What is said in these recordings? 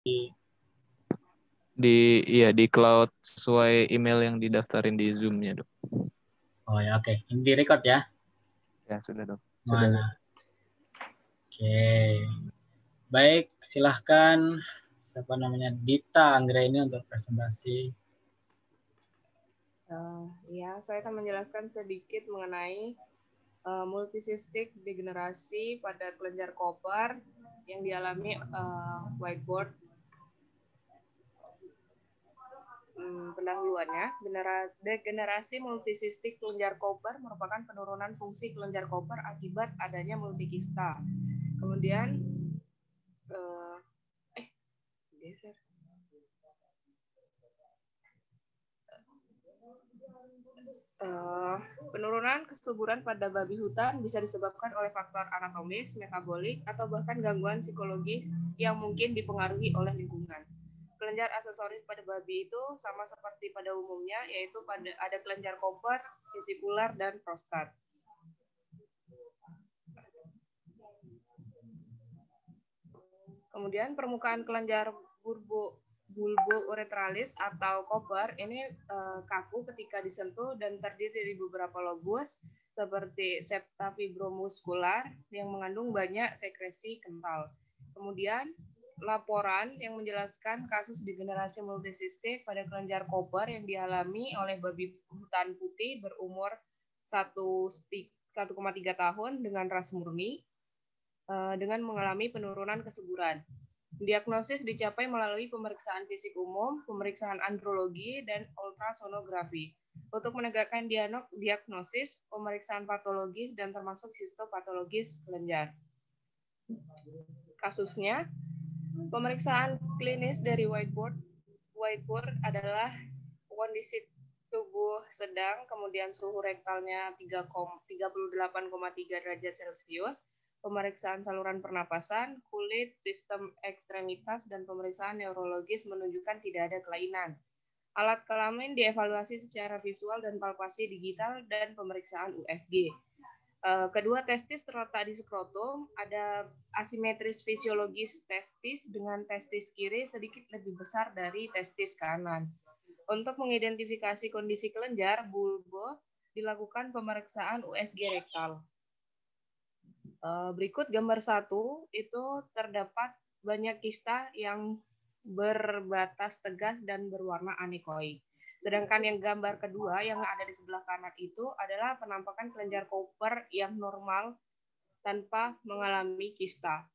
di cloud sesuai email yang didaftarin di Zoom-nya, Dok. Oh ya, oke. Ini di record ya. Ya, sudah, Dok. Sudah, Mana? Dok. Oke. Baik, silahkan siapa namanya Dita Anggraini untuk presentasi. Ya, saya akan menjelaskan sedikit mengenai multisistik degenerasi pada kelenjar koper yang dialami whiteboard. Pendahuluannya, degenerasi multisistik kelenjar koper merupakan penurunan fungsi kelenjar koper akibat adanya multikista. Kemudian, geser. Penurunan kesuburan pada babi hutan bisa disebabkan oleh faktor anatomis, metabolik, atau bahkan gangguan psikologis yang mungkin dipengaruhi oleh lingkungan. Kelenjar aksesoris pada babi itu sama seperti pada umumnya, yaitu ada kelenjar koper, vesicular, dan prostat. Kemudian permukaan kelenjar bulbo-uretralis atau koper ini kaku ketika disentuh dan terdiri dari beberapa lobus seperti septa fibromuskular yang mengandung banyak sekresi kental. Kemudian laporan yang menjelaskan kasus degenerasi multisistik pada kelenjar koper yang dialami oleh babi hutan putih berumur 1,3 tahun dengan ras murni dengan mengalami penurunan kesuburan. Diagnosis dicapai melalui pemeriksaan fisik umum, pemeriksaan andrologi, dan ultrasonografi. Untuk menegakkan diagnosis, pemeriksaan patologis, dan termasuk histopatologis kelenjar. Kasusnya, pemeriksaan klinis dari whiteboard adalah kondisi tubuh sedang, kemudian suhu rektalnya 38,3 derajat Celcius, pemeriksaan saluran pernapasan, kulit, sistem ekstremitas, dan pemeriksaan neurologis menunjukkan tidak ada kelainan. Alat kelamin dievaluasi secara visual dan palpasi digital dan pemeriksaan USG. Kedua testis terletak di skrotum, ada asimetris fisiologis testis dengan testis kiri sedikit lebih besar dari testis kanan. Untuk mengidentifikasi kondisi kelenjar bulbo, dilakukan pemeriksaan USG rektal. Berikut gambar 1, itu terdapat banyak kista yang berbatas tegas dan berwarna anekoik. Sedangkan yang gambar kedua yang ada di sebelah kanan itu adalah penampakan kelenjar koper yang normal tanpa mengalami kista.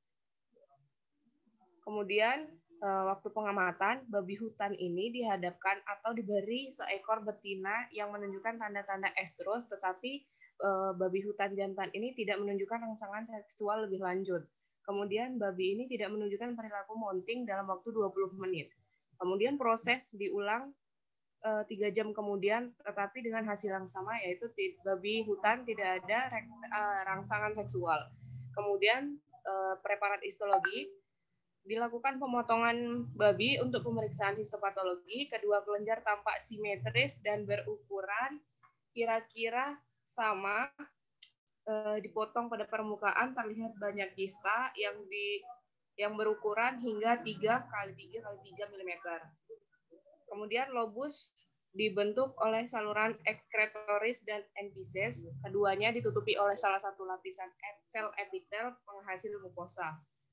Kemudian waktu pengamatan, babi hutan ini dihadapkan atau diberi seekor betina yang menunjukkan tanda-tanda estrus, tetapi babi hutan jantan ini tidak menunjukkan rangsangan seksual lebih lanjut. Kemudian babi ini tidak menunjukkan perilaku mounting dalam waktu 20 menit. Kemudian proses diulang 3 jam kemudian, tetapi dengan hasil yang sama, yaitu babi hutan tidak ada rangsangan seksual. Kemudian preparat histologi, dilakukan pemotongan babi untuk pemeriksaan histopatologi. Kedua kelenjar tampak simetris dan berukuran kira-kira sama. Dipotong pada permukaan terlihat banyak kista yang berukuran hingga 3 x 3 x 3 mm. Kemudian lobus dibentuk oleh saluran ekskretoris dan epises. Keduanya ditutupi oleh salah satu lapisan sel epitel penghasil mukosa.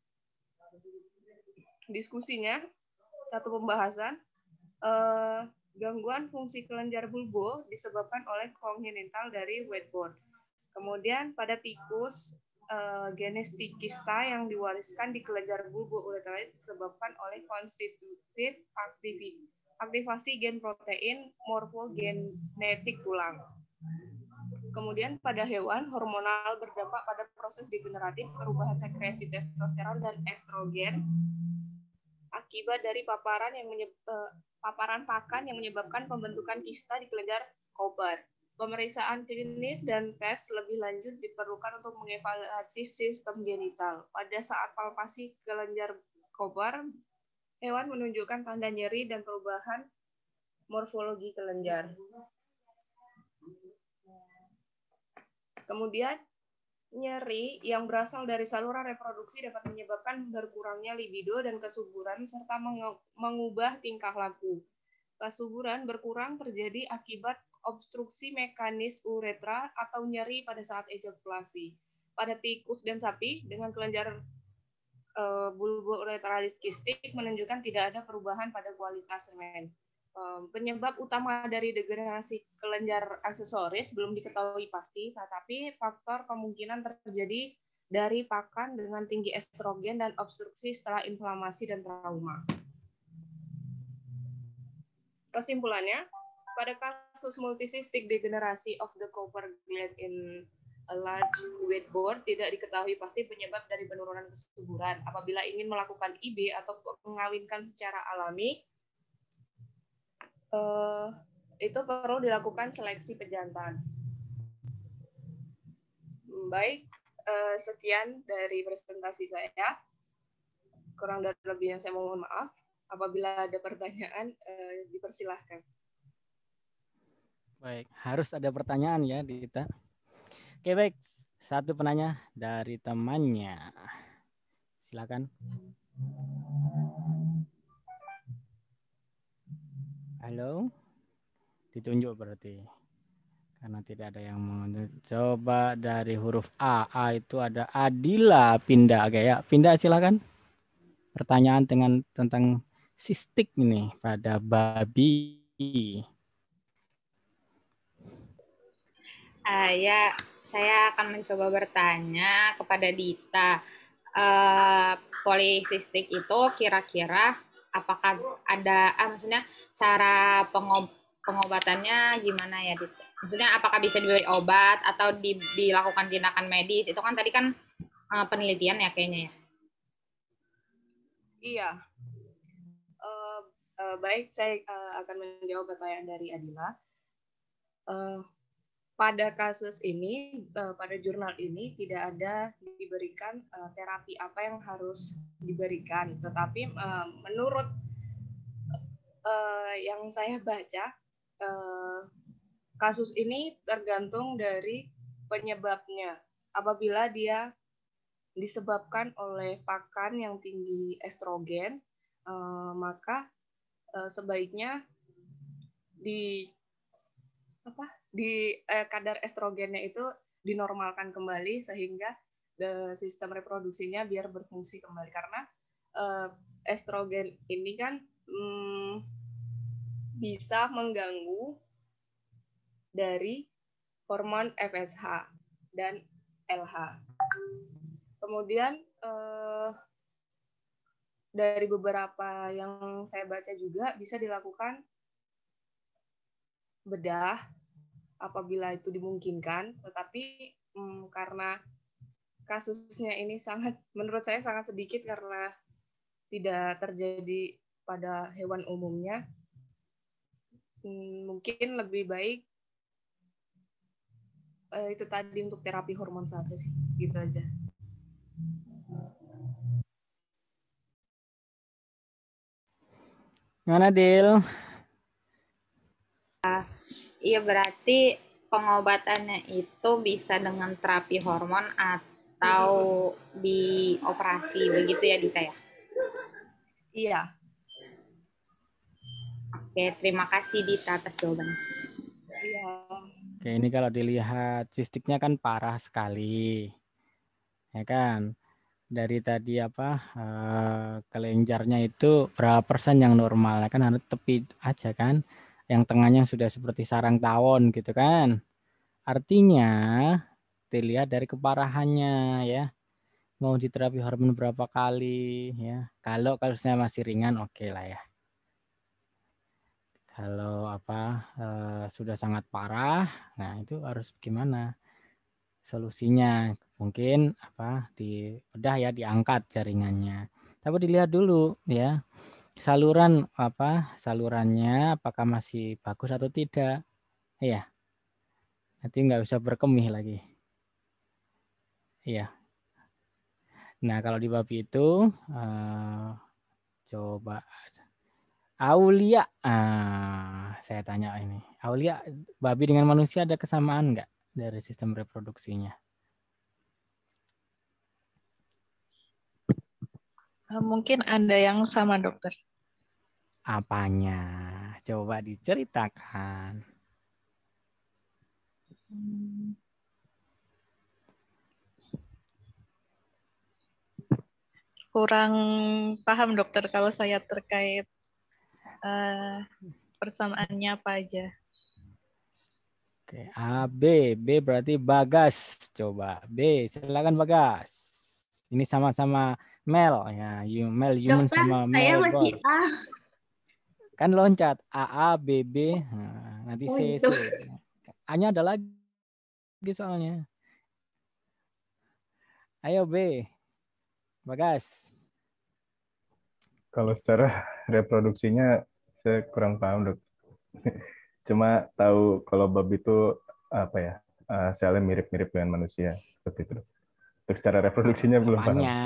Diskusinya, satu pembahasan, gangguan fungsi kelenjar bulbo disebabkan oleh kongenital dari whiteboard. Kemudian pada tikus, genetik kista yang diwariskan di kelenjar bulbo uretralis disebabkan oleh konstitutif aktivasi gen protein morfogenetik tulang. Kemudian pada hewan, hormonal berdampak pada proses degeneratif perubahan sekresi testosteron dan estrogen akibat dari paparan pakan yang menyebabkan pembentukan kista di kelenjar koper. Pemeriksaan klinis dan tes lebih lanjut diperlukan untuk mengevaluasi sistem genital. Pada saat palpasi kelenjar koper, hewan menunjukkan tanda nyeri dan perubahan morfologi kelenjar. Kemudian Nyeri yang berasal dari saluran reproduksi dapat menyebabkan berkurangnya libido dan kesuburan serta mengubah tingkah laku. Kesuburan berkurang terjadi akibat obstruksi mekanis uretra atau nyeri pada saat ejakulasi. Pada tikus dan sapi dengan kelenjar bulbo uretralis kistik menunjukkan tidak ada perubahan pada kualitas semen. Penyebab utama dari degenerasi kelenjar aksesoris belum diketahui pasti, tetapi faktor kemungkinan terjadi dari pakan dengan tinggi estrogen dan obstruksi setelah inflamasi dan trauma. Kesimpulannya, pada kasus multisistic degenerasi of the copper gland in a large wheatboard tidak diketahui pasti penyebab dari penurunan kesuburan. Apabila ingin melakukan IB atau mengawinkan secara alami, itu perlu dilakukan seleksi pejantan. Baik, sekian dari presentasi saya. Kurang dari lebihnya saya mohon maaf. Apabila ada pertanyaan, dipersilahkan. Baik, harus ada pertanyaan ya, Dita. Oke, baik. Satu penanya dari temannya. Silakan. Halo? Ditunjuk berarti. Karena tidak ada yang menunjuk. Coba dari huruf A. A itu ada Adila Pinda. Oke ya, Pinda silakan. Pertanyaan tentang sistik ini pada babi. Ya, saya akan mencoba bertanya kepada Dita. Polisistik itu kira-kira apakah ada, maksudnya cara pengobatannya gimana ya, Dita? Maksudnya apakah bisa diberi obat atau dilakukan tindakan medis? Itu kan tadi kan penelitian ya kayaknya ya. Iya. Baik, saya akan menjawab pertanyaan dari Adila. Pada kasus ini, pada jurnal ini tidak ada diberikan terapi apa yang harus diberikan. Tetapi menurut yang saya baca, kasus ini tergantung dari penyebabnya. Apabila dia disebabkan oleh pakan yang tinggi estrogen, maka sebaiknya kadar estrogennya itu dinormalkan kembali sehingga sistem reproduksinya biar berfungsi kembali, karena estrogen ini kan bisa mengganggu dari hormon FSH dan LH. Kemudian dari beberapa yang saya baca juga bisa dilakukan bedah apabila itu dimungkinkan, tetapi karena kasusnya ini menurut saya sangat sedikit karena tidak terjadi pada hewan umumnya, mungkin lebih baik itu tadi untuk terapi hormon saja sih, gitu aja. Gimana, Dil? Iya, berarti pengobatannya itu bisa dengan terapi hormon atau dioperasi, begitu ya, Dita ya? Iya. Oke, terima kasih Dita atas jawabannya. Iya. Oke, ini kalau dilihat sistiknya kan parah sekali. Ya kan? Dari tadi kelenjarnya itu berapa persen yang normal, ya kan harus tepi aja kan, yang tengahnya sudah seperti sarang tawon gitu kan. Artinya dilihat dari keparahannya ya, mau diterapi hormon berapa kali ya. Kalau kasusnya masih ringan oke lah ya. Kalau sudah sangat parah, nah itu harus gimana solusinya? Mungkin dibedah ya, diangkat jaringannya. Tapi dilihat dulu ya, salurannya apakah masih bagus atau tidak. Iya. Nanti nggak bisa berkemih lagi. Iya. Nah, kalau di babi itu coba Aulia. Saya tanya ini. Aulia, babi dengan manusia ada kesamaan nggak dari sistem reproduksinya? Mungkin ada yang sama, dokter. Apanya? Coba diceritakan. Kurang paham, dokter, kalau saya terkait persamaannya apa aja. Oke, A, B. B berarti Bagas. Coba B, silakan Bagas. Ini sama-sama Mel ya, Mel human Dokter, sama saya Mel masih bot. A. Kan loncat A, B, B. Nah, nanti Oh, C, itu. C. A-nya ada lagi soalnya. Ayo B. Bagas. Kalau secara reproduksinya saya kurang paham, Dok. Cuma tahu kalau babi itu apa ya? Selnya mirip-mirip dengan manusia seperti itu, Dok. Untuk secara reproduksinya belum paham. Apanya?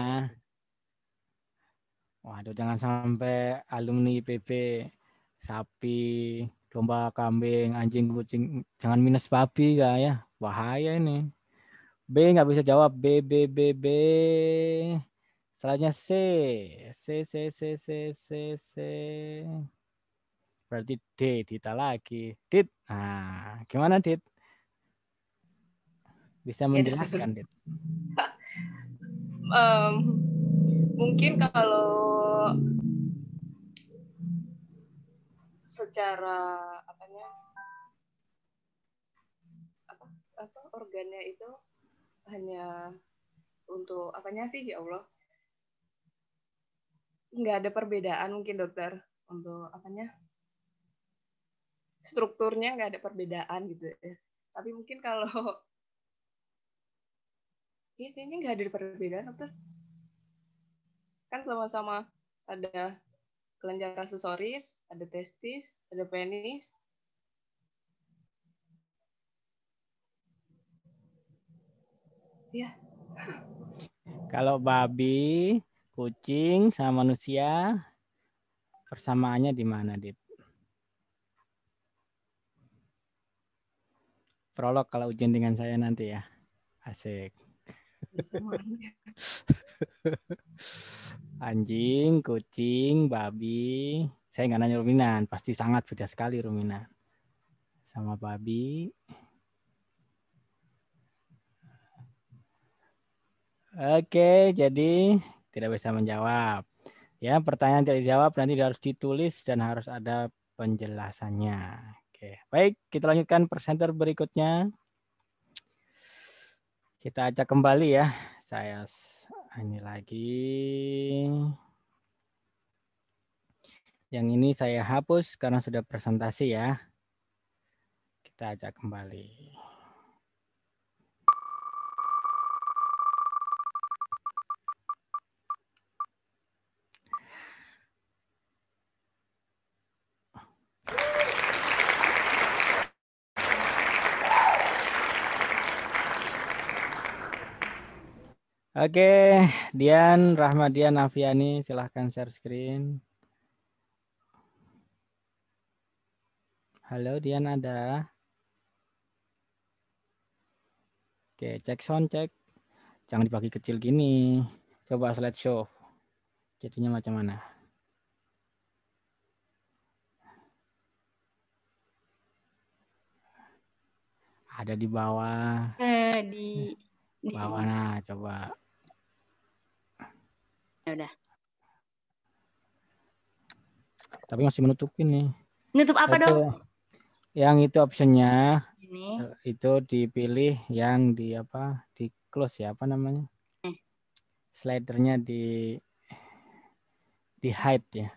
Waduh, jangan sampai alumni IPB sapi, domba, kambing, anjing, kucing, jangan minus babi ya. Bahaya ini. B nggak bisa jawab. B, B, B, B. Selanjutnya C. C, C, C, C, C, C. Berarti D, Dita lagi. Dit. Nah, gimana Dit? Bisa menjelaskan, Dit? Mungkin kalau secara organnya itu hanya untuk apanya sih, ya Allah, nggak ada perbedaan mungkin, dokter, untuk strukturnya nggak ada perbedaan gitu ya. Tapi mungkin kalau ini nggak ada perbedaan, dokter, kan sama-sama ada kelenjar aksesoris, ada testis, ada penis. Ya. Kalau babi, kucing, sama manusia, persamaannya di mana, Dit? Prolog kalau ujian dengan saya nanti ya. Asik. Anjing, kucing, babi. Saya nggak nanya ruminan, pasti sangat beda sekali ruminan. Sama babi. Oke, jadi tidak bisa menjawab. Ya, pertanyaan tidak dijawab nanti harus ditulis dan harus ada penjelasannya. Oke, baik, kita lanjutkan presenter berikutnya. Kita ajak kembali ya. Saya ini lagi. Yang ini saya hapus karena sudah presentasi ya. Kita ajak kembali. Oke, Dian, Rahmadian, Afiani, silahkan share screen. Halo, Dian ada? Oke, cek sound, cek. Jangan dibagi kecil gini. Coba slideshow. Jadinya macam mana? Ada di bawah. Di bawah, sini. nah coba. Ya udah. Tapi masih menutupin nih. Nutup apa itu, dong? Yang itu optionnya Ini. itu dipilih yang di apa? Di close ya, apa namanya? Slidernya di hide ya.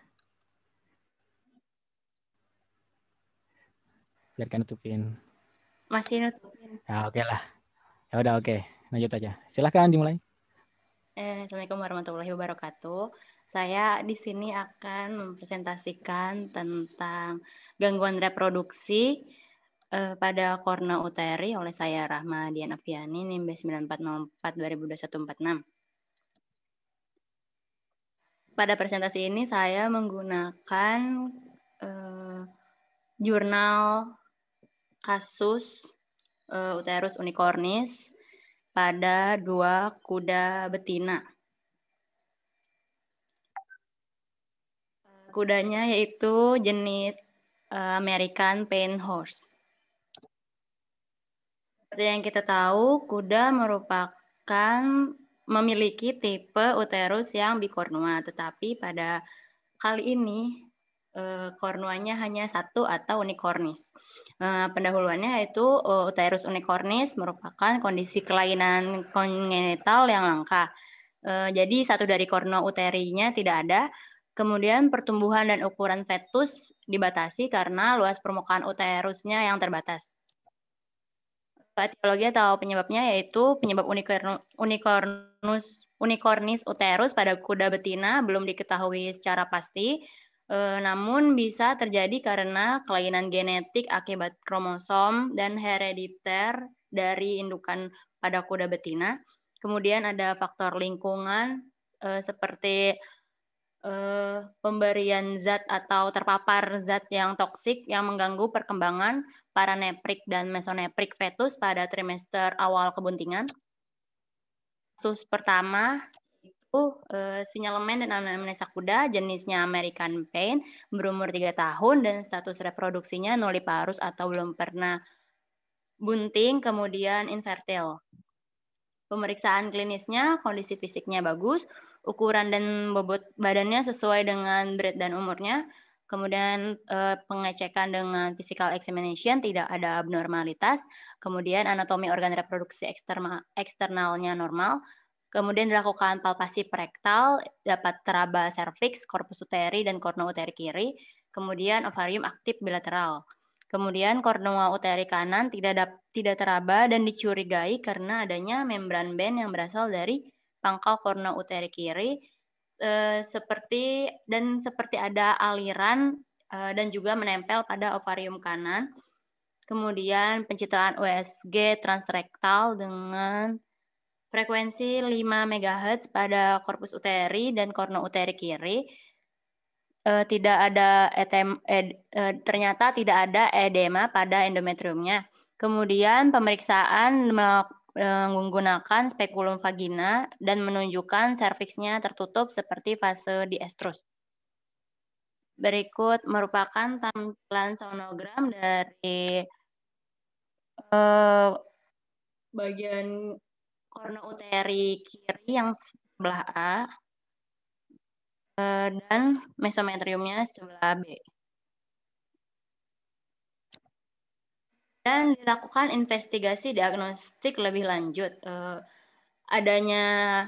Biarkan nutupin. Masih nutupin. Ya oke lah. Ya udah oke. Lanjut aja. Silahkan dimulai. Assalamualaikum warahmatullahi wabarakatuh. Saya di sini akan mempresentasikan tentang gangguan reproduksi pada kornea uteri oleh saya Rahma Dian Afiani, NIM B9404 2021 46. Pada presentasi ini saya menggunakan jurnal kasus uterus unicornis pada 2 kuda betina. Kudanya yaitu jenis American Paint Horse. Seperti yang kita tahu, kuda merupakan memiliki tipe uterus yang bikornua, tetapi pada kali ini kornuanya hanya satu atau unicornis. Pendahuluannya yaitu uterus unicornis merupakan kondisi kelainan kongenital yang langka. Jadi satu dari kornua uterinya tidak ada. Kemudian pertumbuhan dan ukuran fetus dibatasi karena luas permukaan uterusnya yang terbatas. Etiologi atau penyebabnya yaitu penyebab unicornis uterus pada kuda betina belum diketahui secara pasti, namun bisa terjadi karena kelainan genetik akibat kromosom dan herediter dari indukan pada kuda betina. Kemudian ada faktor lingkungan seperti pemberian zat atau terpapar zat yang toksik yang mengganggu perkembangan paraneprik dan mesoneprik fetus pada trimester awal kebuntingan. Kasus pertama itu sinyalemen dan anamnesa kuda jenisnya American Paint berumur 3 tahun dan status reproduksinya nulliparous atau belum pernah bunting, kemudian infertil. Pemeriksaan klinisnya, kondisi fisiknya bagus, ukuran dan bobot badannya sesuai dengan berat dan umurnya. Kemudian pengecekan dengan physical examination tidak ada abnormalitas. Kemudian anatomi organ reproduksi eksternalnya normal. Kemudian dilakukan palpasi rektal, dapat teraba serviks, corpus uteri, dan kornea uteri kiri. Kemudian ovarium aktif bilateral. Kemudian kornea uteri kanan tidak teraba dan dicurigai karena adanya membran band yang berasal dari pangkal kornea uteri kiri seperti ada aliran dan juga menempel pada ovarium kanan. Kemudian pencitraan USG transrektal dengan frekuensi 5 MHz pada korpus uteri dan kornea uteri kiri. Tidak ada ternyata tidak ada edema pada endometriumnya. Kemudian pemeriksaan menggunakan spekulum vagina dan menunjukkan serviksnya tertutup seperti fase diestrus. Berikut merupakan tampilan sonogram dari bagian kornea uteri kiri yang sebelah A dan mesometriumnya sebelah B. Dan dilakukan investigasi diagnostik lebih lanjut. Adanya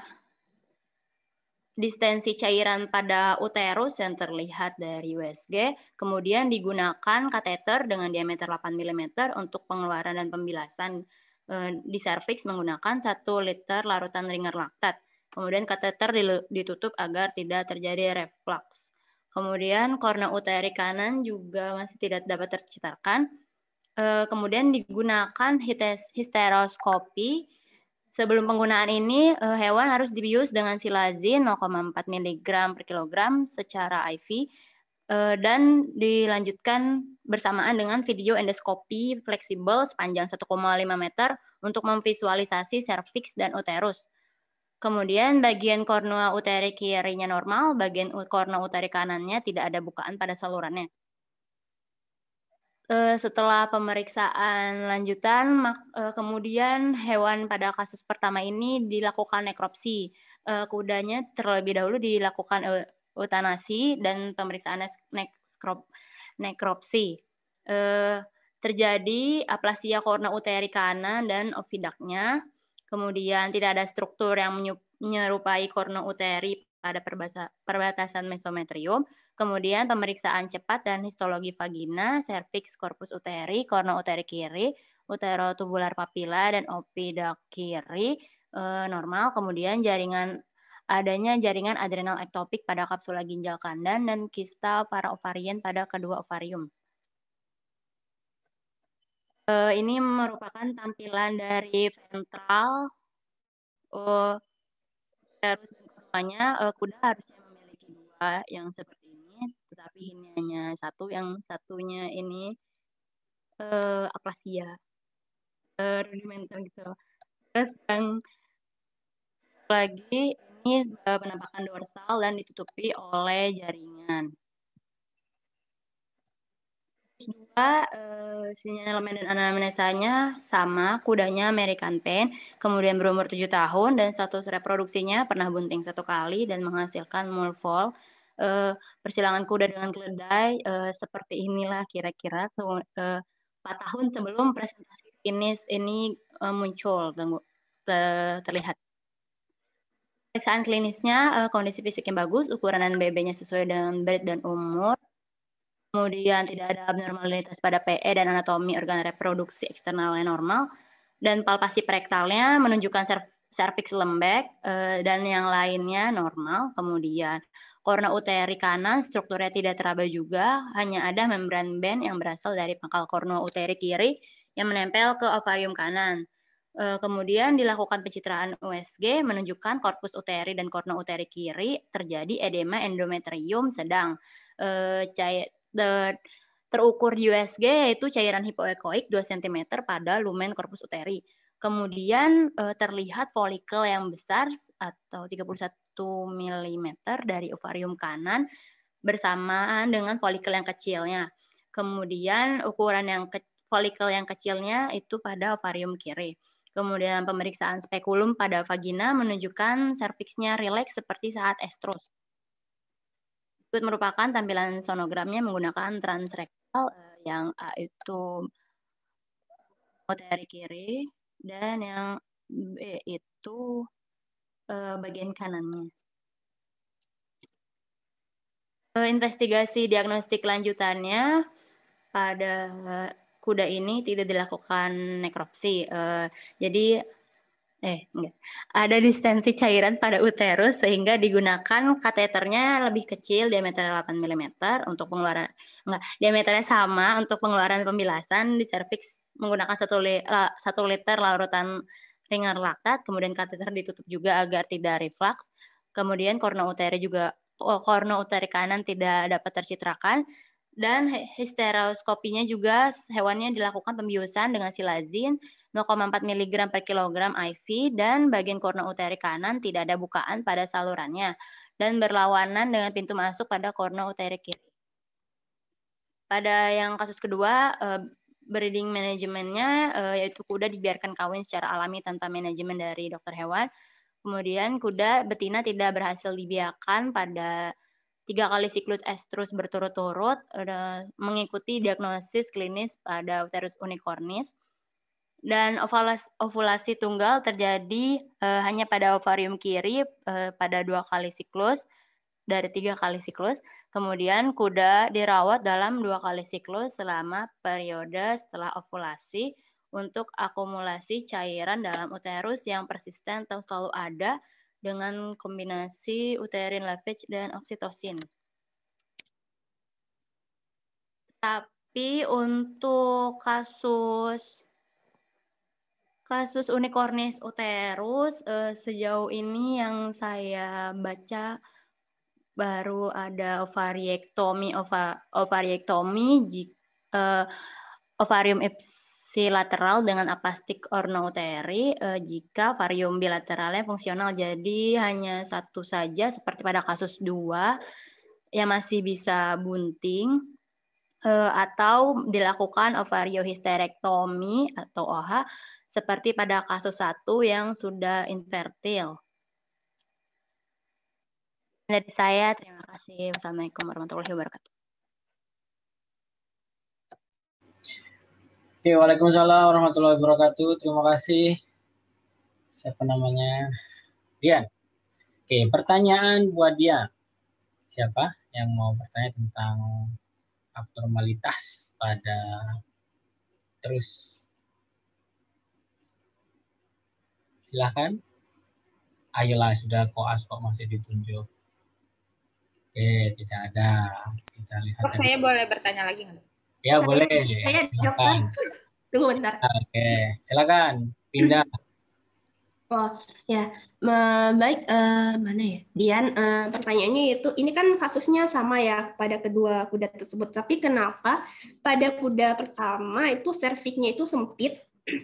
distensi cairan pada uterus yang terlihat dari USG, kemudian digunakan kateter dengan diameter 8 mm untuk pengeluaran dan pembilasan di serviks menggunakan 1 liter larutan ringer laktat. Kemudian kateter ditutup agar tidak terjadi reflux. Kemudian kornea uteri kanan juga masih tidak dapat tercitrakan. Kemudian digunakan histeroskopi. Sebelum penggunaan ini, hewan harus dibius dengan silazin 0,4 mg per kilogram secara IV dan dilanjutkan bersamaan dengan video endoskopi fleksibel sepanjang 1,5 meter untuk memvisualisasi serviks dan uterus. Kemudian bagian kornea uteri kirinya normal, bagian kornea uteri kanannya tidak ada bukaan pada salurannya. Setelah pemeriksaan lanjutan, kemudian hewan pada kasus pertama ini dilakukan nekropsi. Kudanya terlebih dahulu dilakukan eutanasi dan pemeriksaan nekropsi. Terjadi aplasia kornea uteri kanan dan ovidaknya. Kemudian tidak ada struktur yang menyerupai kornea uteri pada perbatasan mesometrium. Kemudian pemeriksaan cepat dan histologi vagina, serviks, korpus uteri, kornea uteri kiri, uterotubular papila dan ovidak kiri normal. Kemudian adanya jaringan adrenal ektopik pada kapsula ginjal kanan dan kista paraovarien pada kedua ovarium. Ini merupakan tampilan dari ventral uterus dan korneanya. Kuda harusnya memiliki 2 yang seperti ini, tetapi ini hanya 1, yang satunya ini aplasia rudimenter gitu. Terus yang lagi ini penampakan dorsal dan ditutupi oleh jaringan. Sinyalemen dan anamnesanya sama, kudanya American Pain, kemudian berumur 7 tahun dan status reproduksinya pernah bunting 1 kali dan menghasilkan mulfol. Persilangan kuda dengan keledai seperti inilah kira-kira 4 tahun sebelum presentasi ini muncul terlihat. Pemeriksaan klinisnya kondisi fisik yang bagus, ukuran BB-nya sesuai dengan berat dan umur. Kemudian tidak ada abnormalitas pada PE dan anatomi organ reproduksi eksternalnya normal. Dan palpasi rektalnya menunjukkan serviks lembek dan yang lainnya normal. Kemudian korna uteri kanan strukturnya tidak teraba juga, hanya ada membran band yang berasal dari pangkal korna uteri kiri yang menempel ke ovarium kanan. Kemudian dilakukan pencitraan USG menunjukkan korpus uteri dan korna uteri kiri terjadi edema endometrium sedang. Terukur di USG yaitu cairan hipoekoik 2 cm pada lumen korpus uteri. Kemudian terlihat folikel yang besar atau 31 mm dari ovarium kanan bersamaan dengan folikel yang kecilnya. Kemudian ukuran folikel yang kecilnya itu pada ovarium kiri. Kemudian pemeriksaan spekulum pada vagina menunjukkan serviksnya rileks seperti saat estrus. Itu merupakan tampilan sonogramnya menggunakan transrektal yang A itu uteri kiri dan yang B itu bagian kanannya. Investigasi diagnostik lanjutannya pada kuda ini tidak dilakukan nekropsi. Jadi ada distensi cairan pada uterus sehingga digunakan kateternya lebih kecil, diameternya 8 mm untuk pengeluaran diameternya sama untuk pengeluaran pembilasan di serviks menggunakan 1 liter larutan ringan laktat, kemudian kateter ditutup juga agar tidak reflux. Kemudian korna uteri kanan tidak dapat tercitrakan. Dan histeroskopinya juga hewannya dilakukan pembiusan dengan silazin 0,4 mg per kilogram IV dan bagian korna uteri kanan tidak ada bukaan pada salurannya dan berlawanan dengan pintu masuk pada korna uteri kiri. Pada yang kasus kedua, breeding manajemennya yaitu kuda dibiarkan kawin secara alami tanpa manajemen dari dokter hewan. Kemudian kuda betina tidak berhasil dibiarkan pada 3 kali siklus estrus berturut-turut, mengikuti diagnosis klinis pada uterus unicornis. Dan ovulasi tunggal terjadi hanya pada ovarium kiri pada 2 kali siklus dari 3 kali siklus. Kemudian kuda dirawat dalam 2 kali siklus selama periode setelah ovulasi untuk akumulasi cairan dalam uterus yang persisten atau selalu ada dengan kombinasi uterin lavage dan oksitosin. Tapi untuk kasus unicornis uterus sejauh ini yang saya baca baru ada ovariektomi ovarium ipsilateral dengan aplastik orna uteri jika ovarium bilateralnya fungsional. Jadi hanya 1 saja seperti pada kasus 2 yang masih bisa bunting atau dilakukan ovariohysterektomi atau OH seperti pada kasus 1 yang sudah infertil. Dari saya, terima kasih. Wassalamualaikum warahmatullahi wabarakatuh. Oke, waalaikumsalam warahmatullahi wabarakatuh. Terima kasih. Siapa namanya? Dian. Oke, pertanyaan buat Dian. Siapa yang mau bertanya tentang abnormalitas pada terus? Silahkan. Ayolah, sudah koas kok masih ditunjuk. Oke, tidak ada. Kita lihat. Saya boleh bertanya lagi nggak? Ya, boleh. Saya Silakan. Tunggu bentar. Oke, silakan. Pindah. Oh ya, baik. Mana ya, Dian? Pertanyaannya itu, ini kan kasusnya sama ya pada kedua kuda tersebut. Tapi kenapa pada kuda pertama itu serviknya itu sempit,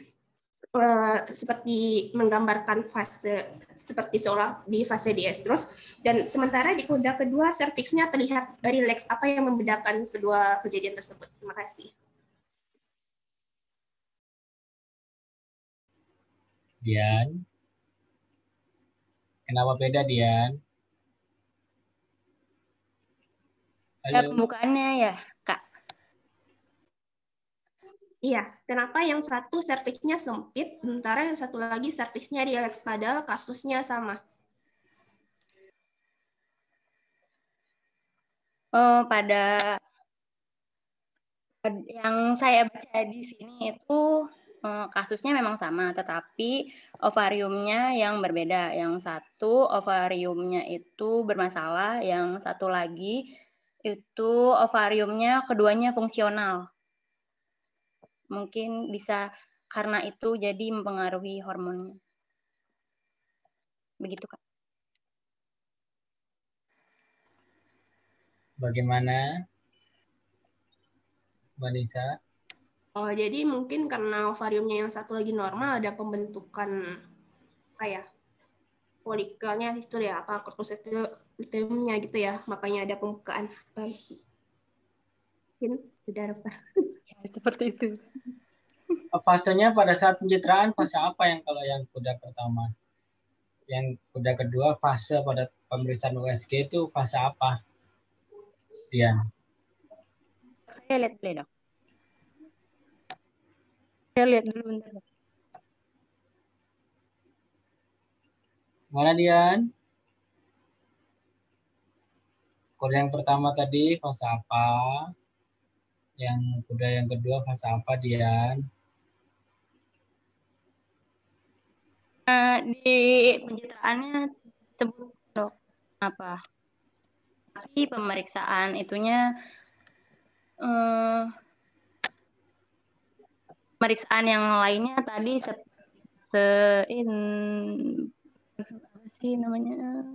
seperti menggambarkan fase seperti seolah di fase diestrus, dan sementara di kuda kedua serviksnya terlihat rileks. Apa yang membedakan kedua kejadian tersebut? Terima kasih. Dian, kenapa beda Dian? Halo. Pembukaannya ya, Kak. Iya, kenapa yang satu serviksnya sempit, sementara yang satu lagi servisnya rileks, padahal kasusnya sama. Pada yang saya baca di sini itu kasusnya memang sama, tetapi ovariumnya yang berbeda. Yang satu ovariumnya itu bermasalah, yang satu lagi itu ovariumnya keduanya fungsional. Mungkin bisa karena itu jadi mempengaruhi hormonnya. Begitu, Kak. Bagaimana, Mbak Nisa? Oh, jadi mungkin karena ovariumnya yang satu lagi normal, ada pembentukan kayak folikelnya itu ya, apa corpus luteumnya gitu ya, makanya ada pembukaan. Mungkin sudah dokter. Ya, seperti itu. Fasenya pada saat pencitraan fase apa yang kalau yang kuda pertama? Yang kuda kedua fase pada pemeriksaan USG itu fase apa? Dian. Saya lihat dulu, Dok. Saya lihat dulu bentar, Dok. Mana Dian? Kuda yang pertama tadi fase apa? Yang kuda yang kedua fase apa Dian? Di pencitraannya sebut, Dok, apa? Tapi pemeriksaan itunya pemeriksaan yang lainnya tadi apa sih namanya?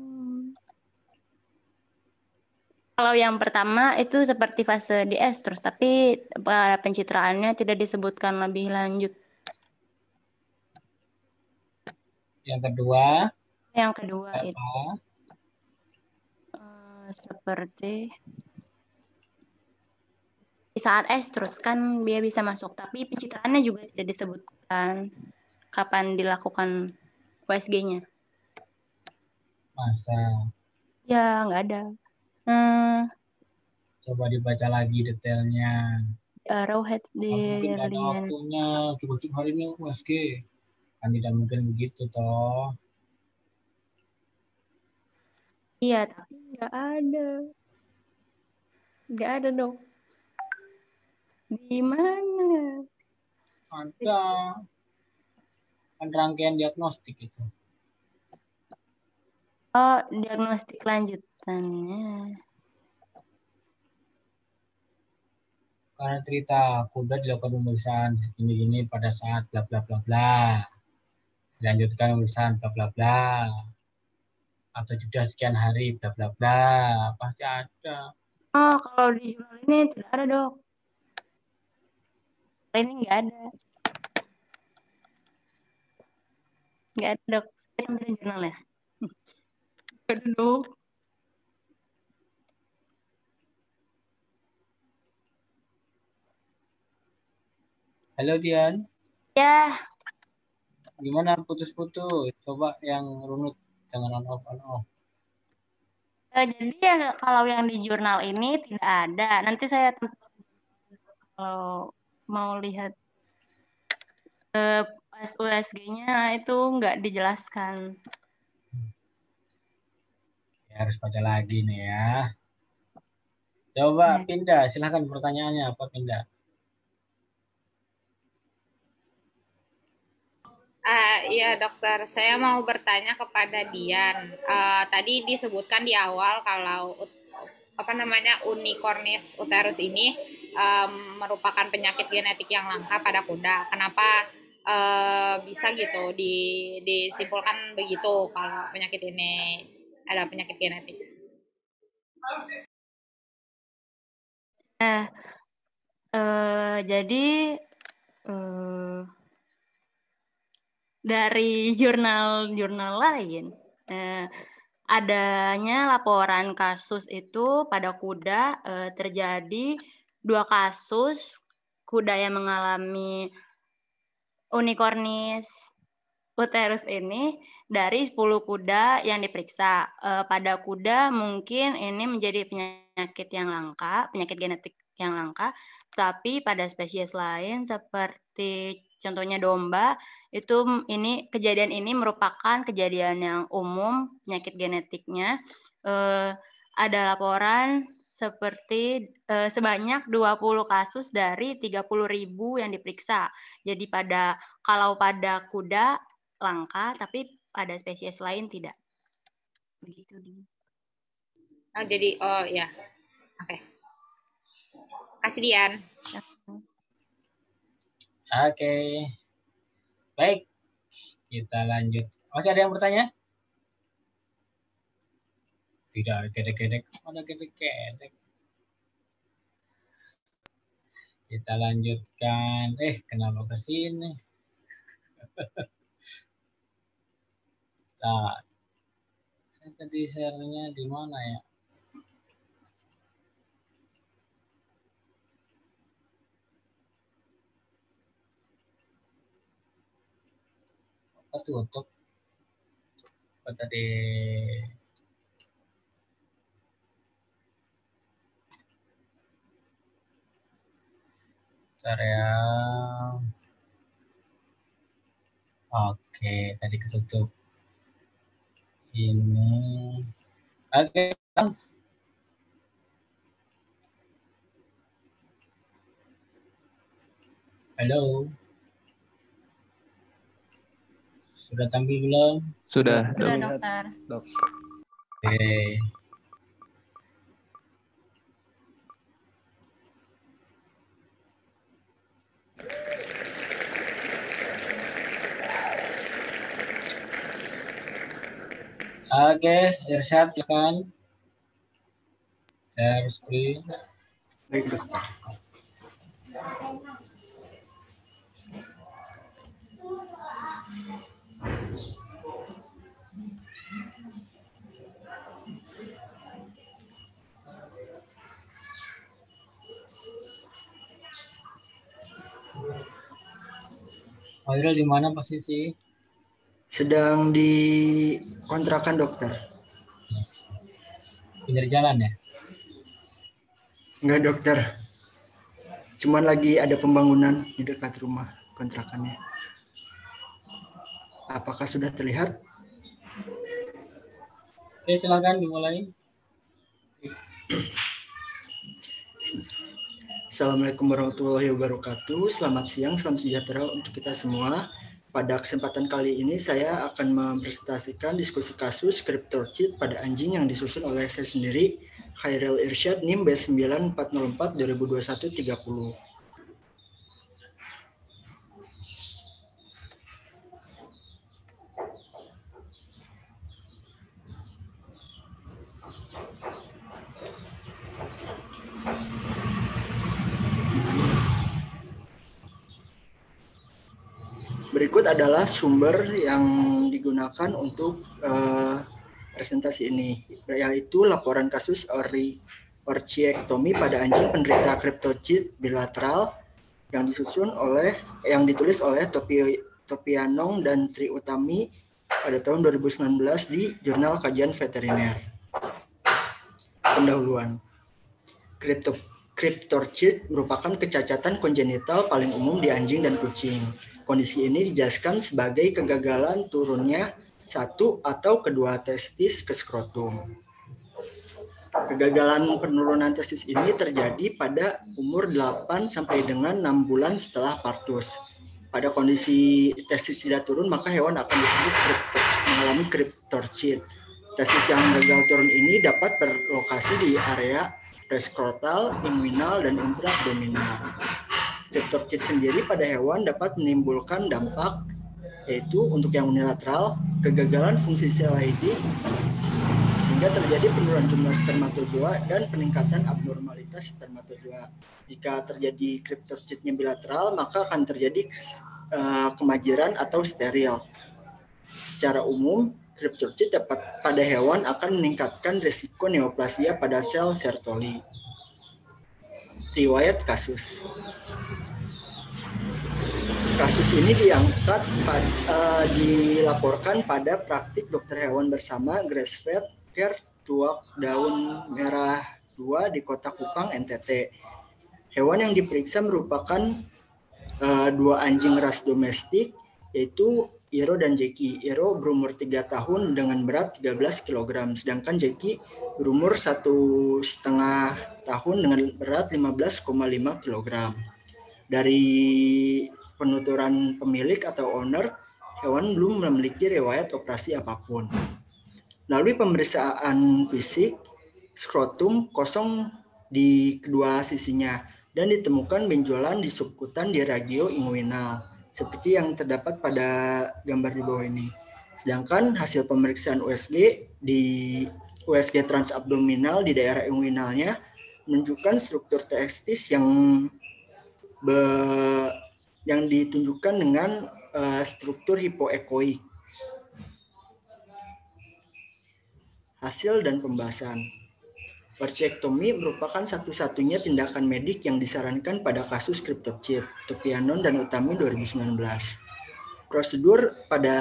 Kalau yang pertama itu seperti fase di estrus, tapi pada pencitraannya tidak disebutkan lebih lanjut. Yang kedua? Yang kedua apa? Itu seperti di saat estrus kan dia bisa masuk, tapi pencitraannya juga tidak disebutkan kapan dilakukan USG-nya. Masa? Ya, nggak ada. Coba dibaca lagi detailnya. Arrowhead Mungkin nggak ada waktunya, cukup hari ini USG. Kan tidak mungkin begitu toh. Iya, tapi nggak ada. Nggak ada, Dok. Di mana? Ada. Kan rangkaian diagnostik itu. Oh, diagnostik lanjutannya. Karena cerita kuda dilakukan pemeriksaan gini-gini pada saat bla bla bla bla. Dilanjutkan pemeriksaan bla bla bla. Atau sudah sekian hari bla bla bla. Pasti ada. Oh, kalau di jurnal ini tidak ada, Dok. Ini nggak ada. Nggak ada, Dok. Saya baca jurnal ya. Nggak ada, Dok. Halo Dian. Ya. Gimana putus-putus? Coba yang runut, jangan on off. Jadi ya kalau yang di jurnal ini tidak ada. Nanti saya kalau mau lihat USG-nya itu nggak dijelaskan. Ya, harus baca lagi nih ya. Coba pindah, silahkan pertanyaannya apa pindah. Iya dokter, saya mau bertanya kepada Dian. Tadi disebutkan di awal kalau unicornis uterus ini merupakan penyakit genetik yang langka pada kuda. Kenapa bisa gitu disimpulkan begitu kalau penyakit ini ada penyakit genetik? Jadi dari jurnal-jurnal lain adanya laporan kasus itu pada kuda terjadi 2 kasus kuda yang mengalami unicornis uterus ini dari 10 kuda yang diperiksa. Pada kuda mungkin ini menjadi penyakit yang langka, penyakit genetik yang langka, tapi pada spesies lain seperti contohnya domba, itu kejadian ini merupakan kejadian yang umum, penyakit genetiknya. Ada laporan seperti sebanyak 20 kasus dari 30.000 yang diperiksa. Jadi kalau pada kuda langka, tapi pada spesies lain tidak. Begitu. Oh ya, oke. Kasih Dian. Oke. Baik, kita lanjut. Masih ada yang bertanya? Tidak, gedek-gedek. Mana gedek-gedek? Kita lanjutkan. Kenapa ke sini? Nah, saya tadi share-nya di mana ya? Apa tutup? Apa tadi? Bentar ya. Oke, tadi ketutup. Ini. Oke. Halo. Sudah tampil belum? Sudah, Dokter. Oke. Oke, Irsyad silakan. Share screen. Baik, dokter. Aurel di mana posisi? Sedang di kontrakan, dokter. Pinggir jalan ya? Enggak, dokter. Cuman lagi ada pembangunan di dekat rumah kontrakannya. Apakah sudah terlihat? Oke, silakan dimulai. Assalamualaikum warahmatullahi wabarakatuh. Selamat siang, salam sejahtera untuk kita semua. Pada kesempatan kali ini saya akan mempresentasikan diskusi kasus CryptoCheat pada anjing yang disusun oleh saya sendiri, Khairil Irsyad, NIM B9404 2021 30. Berikut adalah sumber yang digunakan untuk presentasi ini, yaitu laporan kasus orchiektomi pada anjing penderita CryptoCheat bilateral yang ditulis oleh Topianong dan Tri Utami pada tahun 2019 di Jurnal Kajian Veteriner. Pendahuluan. CryptoCheat merupakan kecacatan kongenital paling umum di anjing dan kucing. Kondisi ini dijelaskan sebagai kegagalan turunnya satu atau kedua testis ke skrotum. Kegagalan penurunan testis ini terjadi pada umur 8 sampai dengan 6 bulan setelah partus. Pada kondisi testis tidak turun, maka hewan akan disebut mengalami CryptoCheat. Testis yang gagal turun ini dapat berlokasi di area preskrotal, inguinal, dan intraabdominal. CryptoCheat sendiri pada hewan dapat menimbulkan dampak, yaitu untuk yang unilateral, kegagalan fungsi sel Leydig, sehingga terjadi penurunan jumlah spermatozoa dan peningkatan abnormalitas spermatozoa. Jika terjadi CryptoCheat-nya bilateral, maka akan terjadi kemajeran atau steril. Secara umum, CryptoCheat pada hewan akan meningkatkan risiko neoplasia pada sel Sertoli. Riwayat kasus. Kasus ini dilaporkan pada praktik dokter hewan bersama grass-fed care tuak daun merah 2 di Kota Kupang, NTT. Hewan yang diperiksa merupakan 2 anjing ras domestik, yaitu Iro dan Jeki. Iro berumur 3 tahun dengan berat 13 kg, sedangkan Jeki berumur 1,5 tahun dengan berat 15,5 kg. Dari penuturan pemilik atau owner, hewan belum memiliki riwayat operasi apapun. Melalui pemeriksaan fisik, skrotum kosong di kedua sisinya dan ditemukan benjolan di subkutan di ragio inguinal, seperti yang terdapat pada gambar di bawah ini. Sedangkan hasil pemeriksaan USG transabdominal di daerah inguinalnya menunjukkan struktur testis yang ditunjukkan dengan struktur hipoekoik. Hasil dan pembahasan. Orchiektomi merupakan satu-satunya tindakan medik yang disarankan pada kasus Cryptorchid, Topianon dan Utami 2019. Prosedur pada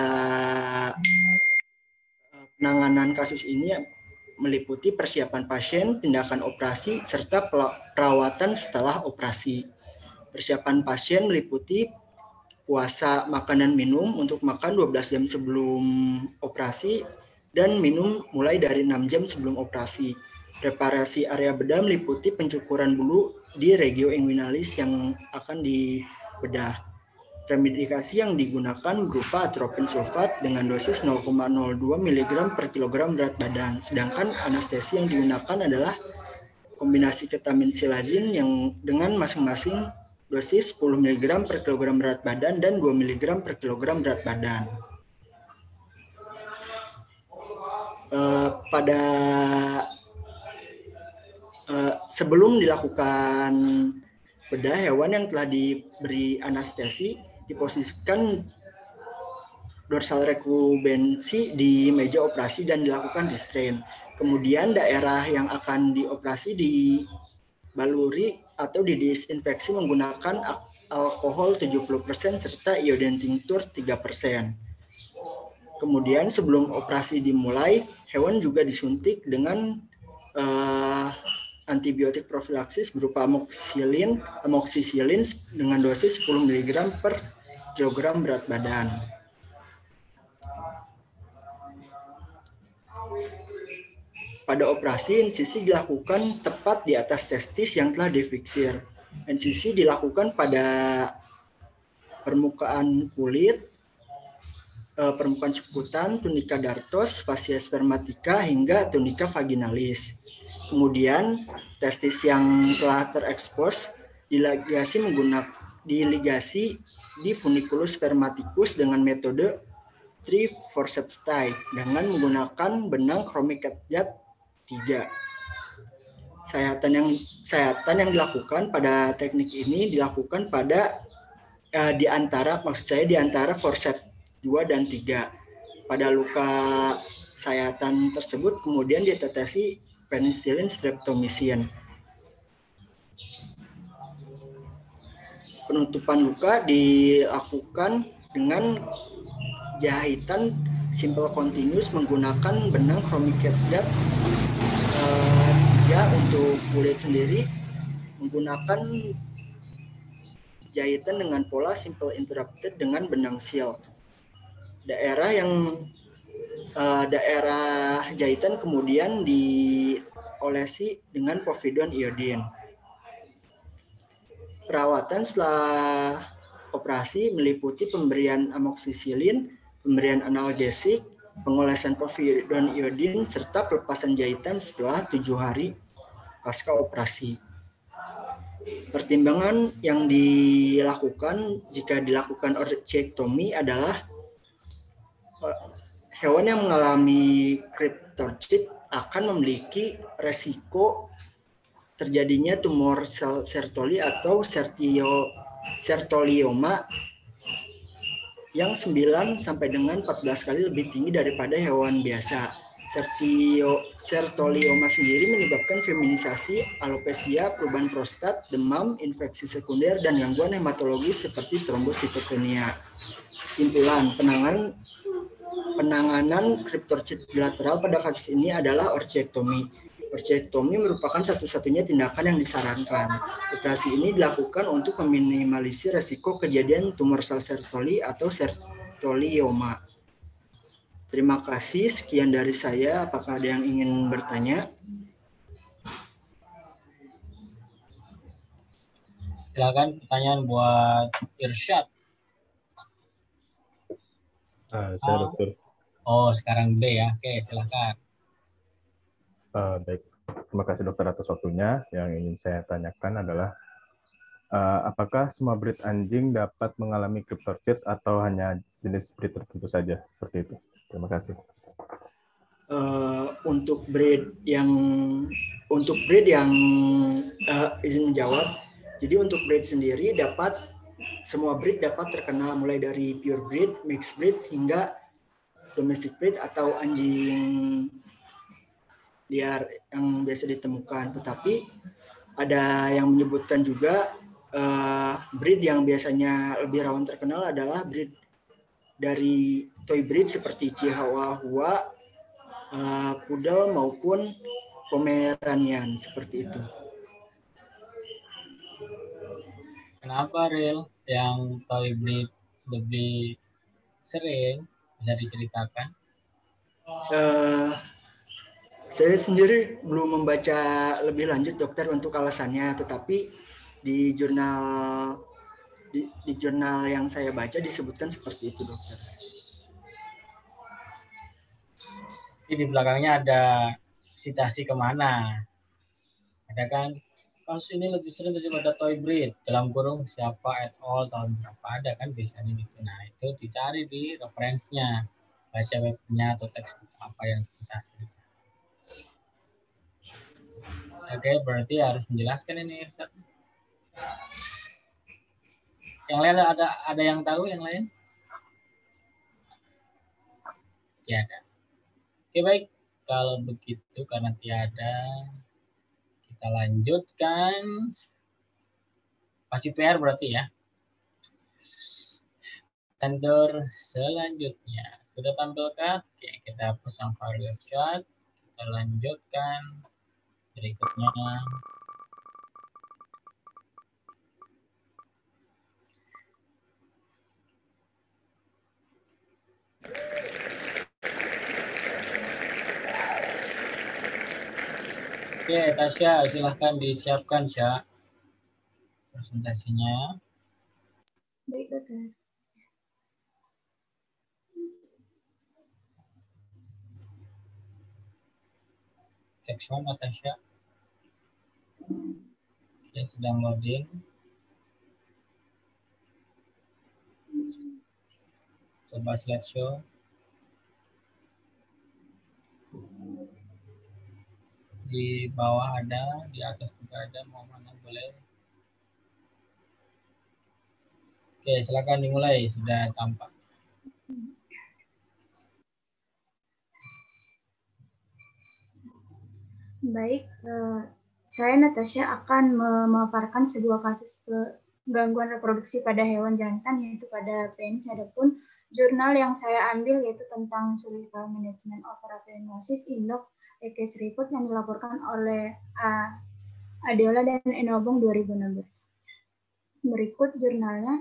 penanganan kasus ini meliputi persiapan pasien, tindakan operasi, serta perawatan setelah operasi. Persiapan pasien meliputi puasa, makan dan minum untuk makan 12 jam sebelum operasi dan minum mulai dari 6 jam sebelum operasi. Preparasi area bedah meliputi pencukuran bulu di regio inguinalis yang akan dibedah. Premedikasi yang digunakan berupa atropin sulfat dengan dosis 0,02 mg per kilogram berat badan. Sedangkan anestesi yang digunakan adalah kombinasi ketamin silazin yang dengan masing-masing dosis 10 mg per kilogram berat badan dan 2 mg per kilogram berat badan. Sebelum dilakukan bedah, hewan yang telah diberi anestesi diposisikan dorsal rekubensi di meja operasi dan dilakukan restrain. Kemudian daerah yang akan dioperasi dibaluri atau didisinfeksi menggunakan alkohol 70% serta iodine tincture 3%. Kemudian sebelum operasi dimulai, hewan juga disuntik dengan antibiotik profilaksis berupa amoxicillin dengan dosis 10 mg per kilogram berat badan. Pada operasi, insisi dilakukan tepat di atas testis yang telah difiksir. Insisi dilakukan pada permukaan kulit, permukaan subkutan, tunika dartos, fascia spermatica, hingga tunika vaginalis. Kemudian, testis yang telah terekspos diligasi di funiculus spermaticus dengan metode 3 forceps tie dengan menggunakan benang chromicadjat 3. Sayatan yang dilakukan pada teknik ini dilakukan pada di antara forceps 2 dan 3. Pada luka sayatan tersebut kemudian ditetesi penicillin streptomycin. Penutupan luka dilakukan dengan jahitan simple continuous menggunakan benang chromicadjat 3 untuk kulit sendiri, menggunakan jahitan dengan pola simple interrupted dengan benang seal. Daerah jahitan kemudian diolesi dengan povidone iodine. Perawatan setelah operasi meliputi pemberian amoxicillin, pemberian analgesik, pengolesan povidone iodine, serta pelepasan jahitan setelah 7 hari pasca operasi. Pertimbangan yang dilakukan jika dilakukan orchiektomi adalah hewan yang mengalami Cryptorchid akan memiliki resiko terjadinya tumor sel sertoli atau sertolioma yang 9 sampai dengan 14 kali lebih tinggi daripada hewan biasa. Sertolioma sendiri menyebabkan feminisasi, alopecia, perubahan prostat, demam, infeksi sekunder, dan gangguan hematologis seperti trombositopenia. Kesimpulan, penanganan kriptorchid bilateral pada kasus ini adalah orchiektomi. Orchiektomi merupakan satu-satunya tindakan yang disarankan. Operasi ini dilakukan untuk meminimalisir resiko kejadian tumor sel sertoli atau sertolioma. Terima kasih, sekian dari saya. Apakah ada yang ingin bertanya? Silakan pertanyaan buat Irsyad. Saya dokter. Oh, sekarang B ya. Oke, silakan. Baik, terima kasih dokter atas waktunya. Yang ingin saya tanyakan adalah apakah semua breed anjing dapat mengalami kriptorchid atau hanya jenis breed tertentu saja seperti itu? Terima kasih. Untuk breed yang izin menjawab. Jadi untuk breed sendiri semua breed dapat terkena mulai dari pure breed, mixed breed hingga domestic breed atau anjing liar yang biasa ditemukan. Tetapi ada yang menyebutkan juga breed yang biasanya lebih rawan terkenal adalah breed dari toy breed seperti Chihuahua, Poodle maupun Pomeranian seperti itu. Kenapa Ril yang toy breed lebih sering? Bisa diceritakan? Saya sendiri belum membaca lebih lanjut dokter untuk alasannya, tetapi di jurnal yang saya baca disebutkan seperti itu dokter. Di belakangnya ada citasi kemana? Ada kan? Kasus ini lebih sering terjadi pada toy breed, dalam kurung siapa et al. Tahun berapa, ada kan biasanya gitu. Nah itu dicari di referensinya, baca webnya atau teks apa yang citasi di sana. Oke, berarti harus menjelaskan ini. Yang lain ada yang tahu yang lain? Tiada. Oke baik, kalau begitu karena tiada, kita lanjutkan. Masih PR berarti ya. Standar selanjutnya sudah tampilkan. Oke, kita hapus yang variable chart. Kita lanjutkan berikutnya. Oke, Tasya, silahkan disiapkan, Sya, presentasinya. Baik, dokter. Cek semua, Tasya. Oke, sedang loading. Coba slideshow. Di bawah ada, di atas juga ada, mau mana boleh. Oke, silakan dimulai, sudah tampak. Baik, saya Natasha akan memaparkan sebuah kasus gangguan reproduksi pada hewan jantan, yaitu pada penis. Adapun jurnal yang saya ambil yaitu tentang Surgical Management of Rhabdomyosis Indok case report yang dilaporkan oleh Adeola dan Enobong 2016. Berikut jurnalnya.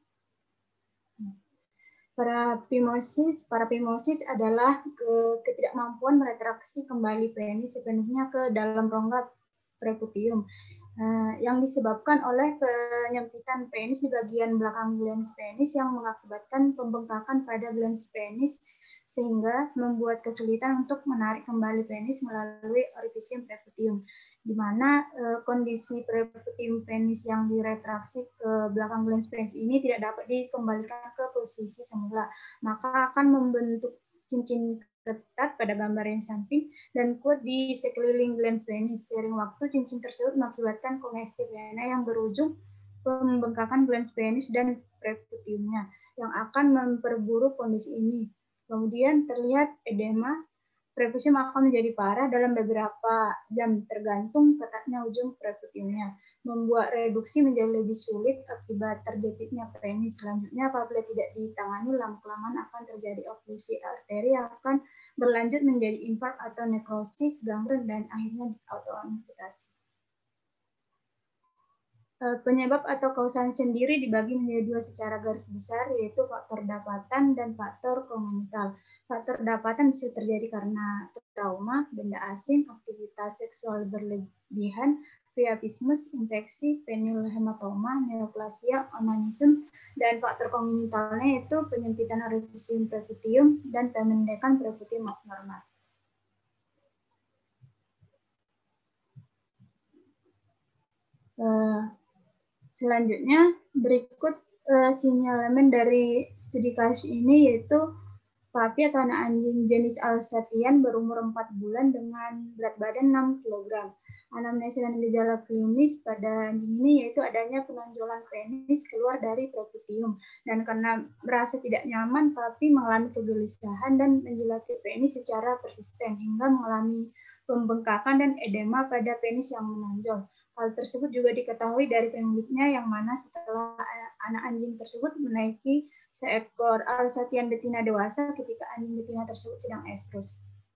Parapimosis adalah ketidakmampuan meretraksi kembali penis sepenuhnya ke dalam rongga preputium yang disebabkan oleh penyempitan penis di bagian belakang glans penis yang mengakibatkan pembengkakan pada glans penis sehingga membuat kesulitan untuk menarik kembali penis melalui orifisium preputium, di mana kondisi preputium penis yang diretraksi ke belakang glans penis ini tidak dapat dikembalikan ke posisi semula, maka akan membentuk cincin ketat pada gambar yang samping dan kuat di sekeliling glans penis. Seiring waktu, cincin tersebut mengakibatkan kongestif vena yang berujung pembengkakan glans penis dan preputiumnya yang akan memperburuk kondisi ini. Kemudian terlihat edema Prepusium akan menjadi parah dalam beberapa jam tergantung ketatnya ujung preputiumnya, membuat reduksi menjadi lebih sulit akibat terjepitnya penis. Selanjutnya, apabila tidak ditangani, lama-kelamaan akan terjadi oklusi arteri yang akan berlanjut menjadi infark atau nekrosis, gangren, dan akhirnya autoamputasi. Penyebab atau kausan sendiri dibagi menjadi dua secara garis besar, yaitu faktor dapatan dan faktor kongenital. Faktor dapatan bisa terjadi karena trauma, benda asing, aktivitas seksual berlebihan, priapismus, infeksi, penilhematoma, neoplasia, onanisme, dan faktor kongenitalnya itu penyempitan orificium preputium dan pemendekan preputium abnormal. Selanjutnya, berikut sinyalemen dari studi kasus ini, yaitu Papi atau anak anjing jenis Alsatian berumur 4 bulan dengan berat badan 6 kg. Anamnesis dan gejala klinis pada anjing ini yaitu adanya penonjolan penis keluar dari preputium. Dan karena merasa tidak nyaman, Papi mengalami kegelisahan dan menjilati penis secara persisten hingga mengalami pembengkakan dan edema pada penis yang menonjol. Hal tersebut juga diketahui dari pemiliknya, yang mana setelah anak anjing tersebut menaiki seekor Alsatian betina dewasa ketika anjing betina tersebut sedang estrus.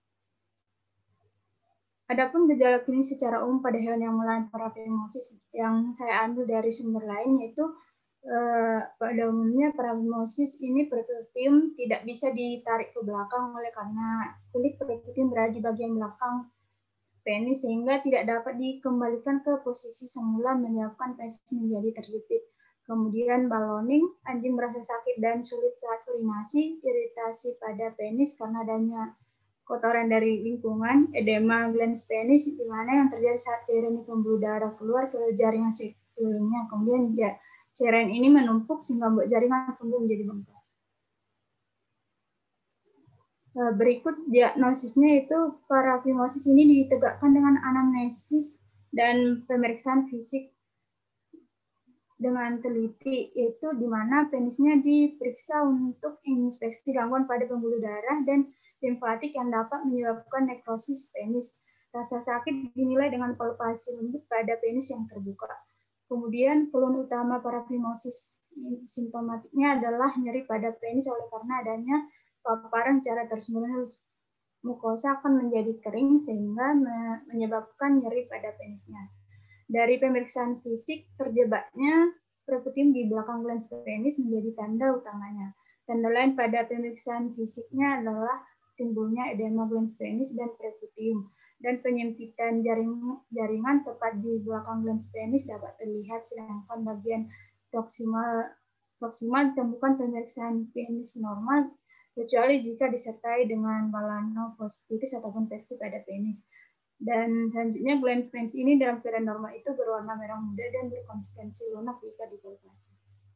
Adapun gejala klinis secara umum pada hewan yang melalui parafimosis yang saya ambil dari sumber lain, yaitu pada umumnya parafimosis ini preputium tidak bisa ditarik ke belakang oleh karena kulit preputium berada di bagian belakang penis sehingga tidak dapat dikembalikan ke posisi semula, menyebabkan penis menjadi terjepit. Kemudian balloning, anjing merasa sakit dan sulit saat urinasi, iritasi pada penis karena adanya kotoran dari lingkungan, edema glans penis, di mana yang terjadi saat cairan pembuluh darah keluar ke jaringan sekelilingnya. Kemudian cairan ini menumpuk sehingga membuat jaringan pembuluh menjadi bengkak. Berikut diagnosisnya, itu parafimosis ini ditegakkan dengan anamnesis dan pemeriksaan fisik dengan teliti, yaitu di mana penisnya diperiksa untuk inspeksi gangguan pada pembuluh darah dan limfatik yang dapat menyebabkan nekrosis penis. Rasa sakit dinilai dengan palpasi lembut pada penis yang terbuka. Kemudian keluhan utama parafimosis simptomatiknya adalah nyeri pada penis oleh karena adanya paparan secara terus-menerus. Mukosa akan menjadi kering sehingga menyebabkan nyeri pada penisnya. Dari pemeriksaan fisik, terjebaknya preputium di belakang glans penis menjadi tanda utamanya. Tanda lain pada pemeriksaan fisiknya adalah timbulnya edema glans penis dan preputium, dan penyempitan jaringan tepat di belakang glans penis dapat terlihat, sedangkan bagian proksimal ditemukan pemeriksaan penis normal, kecuali jika disertai dengan melanopostitis ataupun infeksi pada penis. Dan selanjutnya, glans penis ini dalam keadaan normal itu berwarna merah muda dan berkonsistensi lunak jika dipalpasi.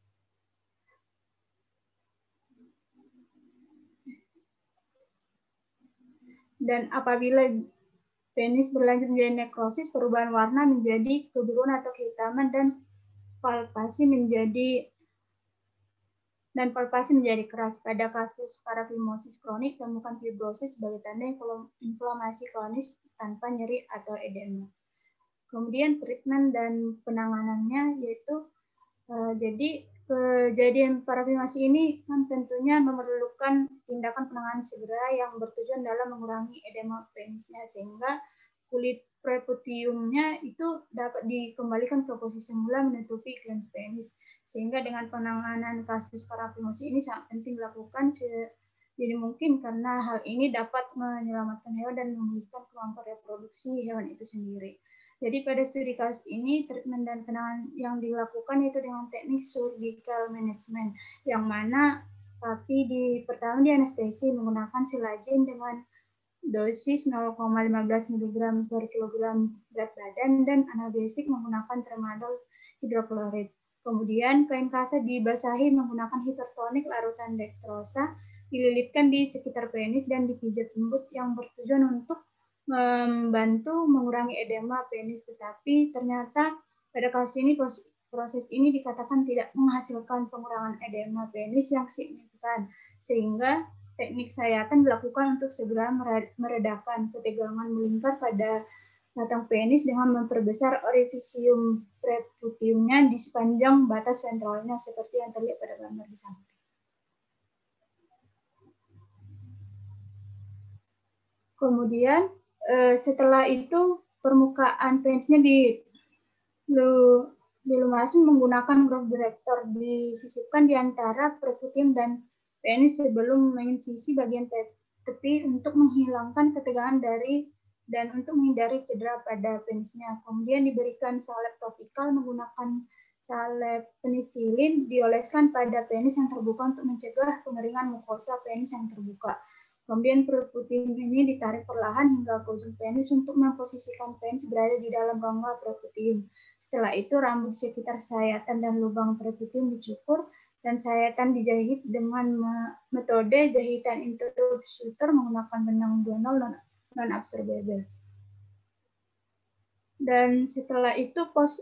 Dan apabila penis berlanjut menjadi nekrosis, perubahan warna menjadi kebiruan atau kehitaman dan palpasi menjadi keras. Pada kasus parafimosis kronik, temukan fibrosis sebagai tanda inflamasi kronis tanpa nyeri atau edema. Kemudian treatment dan penanganannya, yaitu jadi kejadian parafimosis ini kan tentunya memerlukan tindakan penanganan segera yang bertujuan dalam mengurangi edema penisnya sehingga kulit preputiumnya itu dapat dikembalikan ke posisi semula menutupi glans penis. Sehingga dengan penanganan kasus parafimosis ini sangat penting dilakukan jadi mungkin karena hal ini dapat menyelamatkan hewan dan memulihkan kemampuan reproduksi hewan itu sendiri. Jadi pada studi kasus ini, treatment dan penanganan yang dilakukan itu dengan teknik surgical management, yang mana tapi pertama di anestesi menggunakan silajin dengan dosis 0,15 mg per kilogram berat badan dan analgesik menggunakan tramadol hidroklorid. Kemudian kain kasa dibasahi menggunakan hipertonik larutan dextrosa, dililitkan di sekitar penis dan dipijat lembut yang bertujuan untuk membantu mengurangi edema penis. Tetapi ternyata pada kasus ini proses ini dikatakan tidak menghasilkan pengurangan edema penis yang signifikan, sehingga teknik sayatan dilakukan untuk segera meredakan ketegangan melingkar pada batang penis dengan memperbesar orifisium preputiumnya di sepanjang batas ventralnya seperti yang terlihat pada gambar di samping. Kemudian setelah itu permukaan penisnya dilumasi menggunakan growth director, disisipkan di antara preputium dan penis sebelum menginsisi bagian tepi untuk menghilangkan ketegangan dan untuk menghindari cedera pada penisnya. Kemudian diberikan salep topikal menggunakan salep penisilin dioleskan pada penis yang terbuka untuk mencegah pengeringan mukosa penis yang terbuka. Kemudian preputium ini ditarik perlahan hingga ke ujung penis untuk memposisikan penis berada di dalam rongga preputium. Setelah itu rambut di sekitar sayatan dan lubang preputium dicukur dan sayatan dijahit dengan metode jahitan interrupter menggunakan benang donol non-absorbable. Dan setelah itu post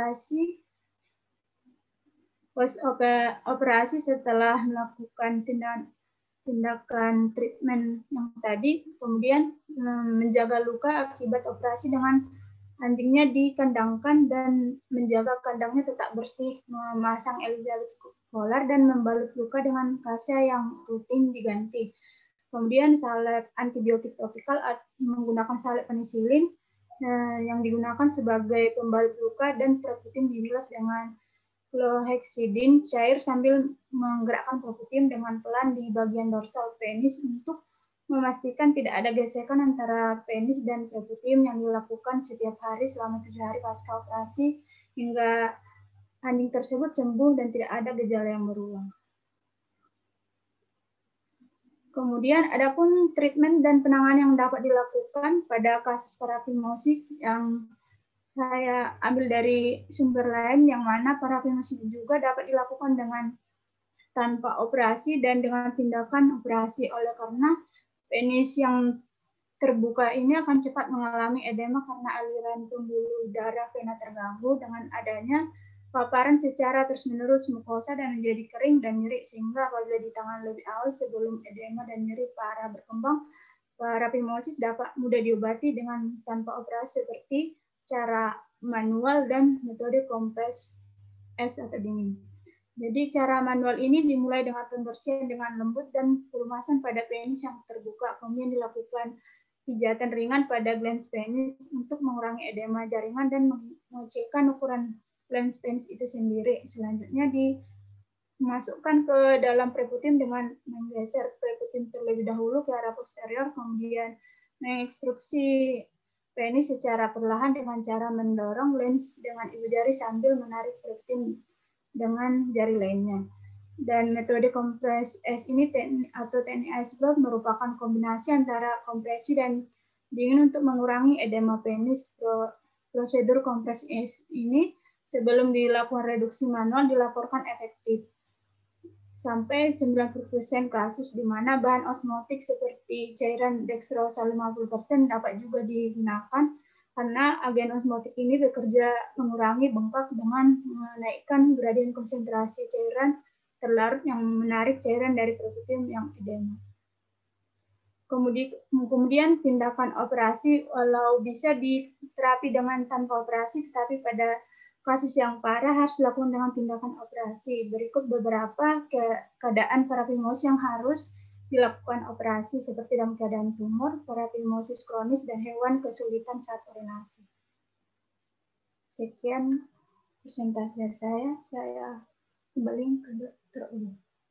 operasi setelah melakukan tindakan treatment yang tadi, kemudian menjaga luka akibat operasi dengan anjingnya dikandangkan dan menjaga kandangnya tetap bersih, memasang Elizabeth collar dan membalut luka dengan kasya yang rutin diganti. Kemudian salep antibiotik topikal menggunakan salep penisilin yang digunakan sebagai pembalut luka dan preputium dibilas dengan clohexidin cair sambil menggerakkan preputium dengan pelan di bagian dorsal penis untuk memastikan tidak ada gesekan antara penis dan preputium yang dilakukan setiap hari selama 7 hari pasca operasi hingga anjing tersebut sembuh dan tidak ada gejala yang berulang. Kemudian adapun treatment dan penanganan yang dapat dilakukan pada kasus parapimosis yang saya ambil dari sumber lain yang mana parapimosis juga dapat dilakukan dengan tanpa operasi dan dengan tindakan operasi oleh karena penis yang terbuka ini akan cepat mengalami edema karena aliran pembuluh darah vena terganggu dengan adanya paparan secara terus-menerus mukosa dan menjadi kering dan nyeri sehingga apabila ditangani lebih awal sebelum edema dan nyeri parah berkembang, parapimosis dapat mudah diobati dengan tanpa operasi seperti cara manual dan metode kompres es atau dingin. Jadi cara manual ini dimulai dengan pembersihan dengan lembut dan pelumasan pada penis yang terbuka. Kemudian dilakukan pijatan ringan pada glans penis untuk mengurangi edema jaringan dan mengecekkan ukuran glans penis itu sendiri. Selanjutnya dimasukkan ke dalam preputium dengan menggeser preputium terlebih dahulu ke arah posterior, kemudian mengekstruksi penis secara perlahan dengan cara mendorong lens dengan ibu jari sambil menarik preputium dengan jari lainnya. Dan metode kompres es ini atau teknik ice block merupakan kombinasi antara kompresi dan dingin untuk mengurangi edema penis. Prosedur kompres es ini sebelum dilakukan reduksi manual dilaporkan efektif. Sampai 90% kasus di mana bahan osmotik seperti cairan dextrosa 50% dapat juga digunakan karena agen osmotik ini bekerja mengurangi bengkak dengan menaikkan gradien konsentrasi cairan terlarut yang menarik cairan dari preputium yang edema. Kemudian tindakan operasi walau bisa diterapi dengan tanpa operasi, tetapi pada kasus yang parah harus dilakukan dengan tindakan operasi. Berikut beberapa keadaan parapimosis yang harus dilakukan operasi seperti dalam keadaan tumor, parapimosis kronis, dan hewan kesulitan saat urinasi. Sekian presentasi dari saya kembali ke Dr. Uli.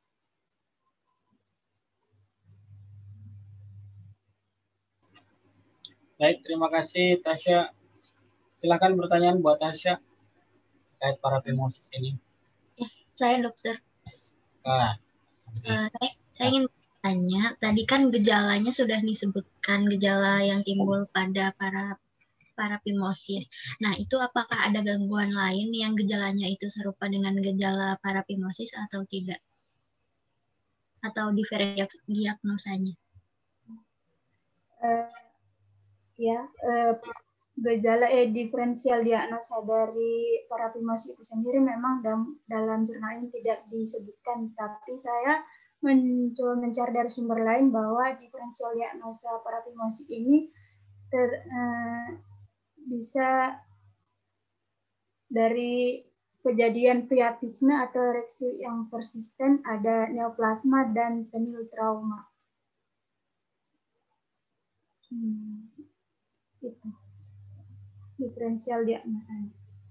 Baik, terima kasih Tasya. Silakan pertanyaan buat Tasya terkait parapimosis ini. Ya, saya dokter. Saya ingin bertanya, tadi kan gejalanya sudah disebutkan, gejala yang timbul pada parapimosis. Nah, itu apakah ada gangguan lain yang gejalanya itu serupa dengan gejala parapimosis atau tidak? Atau diferensiasi diagnosanya? Gejala diferensial diagnosa dari parapimosis itu sendiri memang dalam jurnal ini tidak disebutkan, tapi saya mencoba mencari dari sumber lain bahwa diferensial diagnosa parapimosis ini bisa dari kejadian priapisme atau ereksi yang persisten, ada neoplasma dan peniltrauma. Itu diferensial diagnosanya.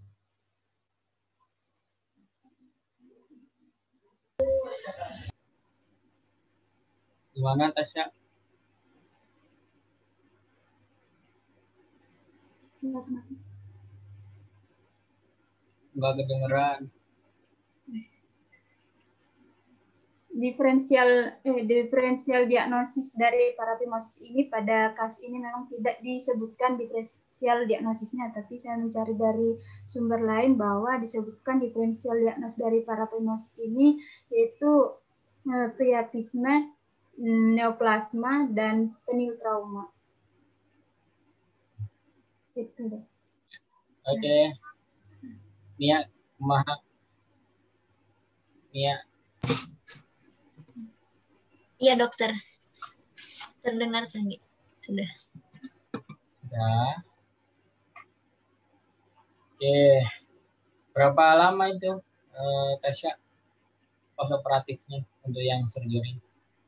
Gimana Tasya? Enggak kedengeran. Diferensial diagnosis dari parapimosis ini pada kasus ini memang tidak disebutkan diferensial diagnosisnya, tapi saya mencari dari sumber lain bahwa disebutkan diferensial diagnosis dari parapimosis ini yaitu priapisme, neoplasma, dan peniltrauma. Itu deh. Oke. Nia, kumaha? Nia. Iya dokter, terdengar tadi sudah. Sudah. Oke, berapa lama itu Tasya pos operatifnya untuk yang surgery?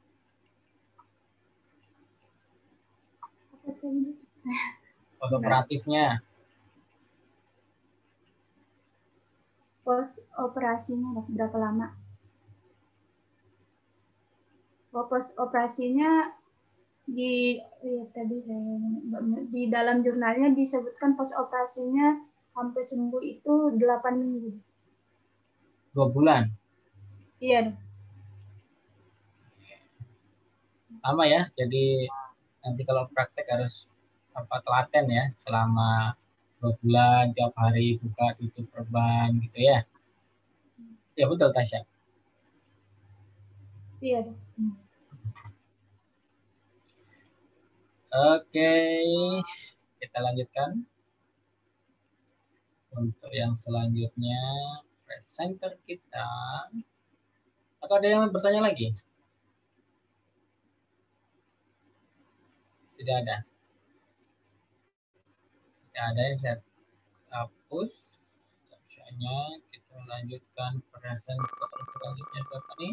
Pos operatifnya? Pos operasinya berapa lama? Pos operasinya di dalam jurnalnya disebutkan pos operasinya sampai sembuh itu 8 minggu. 2 bulan? Iya. Lama ya, jadi nanti kalau praktek harus telaten ya, selama 2 bulan, tiap hari buka tutup perban gitu ya. Ya betul Tasya? Iya. Oke, kita lanjutkan. Untuk yang selanjutnya, presenter kita. Atau ada yang bertanya lagi? Tidak ada. Tidak ada yang saya hapus. Misalnya kita lanjutkan presenter selanjutnya siapa nih?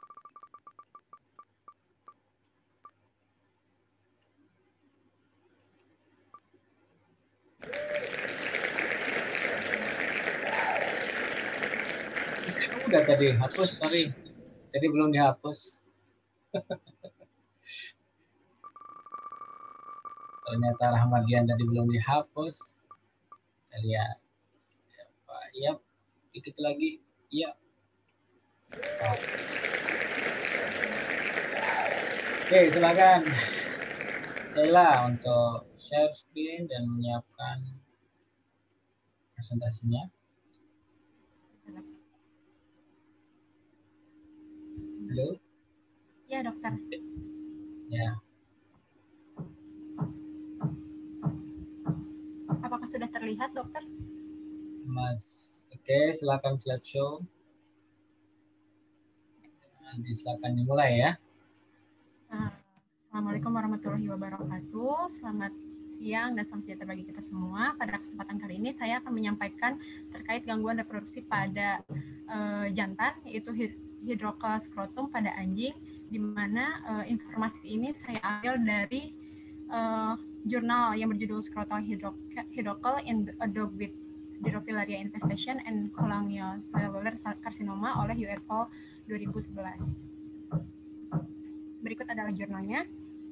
Udah tadi hapus, sorry. Tadi belum dihapus. Ternyata Rahmadian tadi belum dihapus. Kita lihat siapa. Iya, dikit lagi. Iya. Oke, silakan Sheila untuk share screen dan menyiapkan presentasinya. Halo? Ya, dokter. Ya. Apakah sudah terlihat, dokter? Mas, oke, silakan slideshow. Nanti silakan dimulai ya. Assalamualaikum warahmatullahi wabarakatuh. Selamat siang dan salam sejahtera bagi kita semua. Pada kesempatan kali ini saya akan menyampaikan terkait gangguan reproduksi pada jantan, yaitu hidrokel skrotum pada anjing, di mana informasi ini saya ambil dari jurnal yang berjudul Scrotal Hidrokel in a Dog with Drophilaria Infestation and Cholangiocellular Carcinoma oleh UFO 2011. Berikut adalah jurnalnya.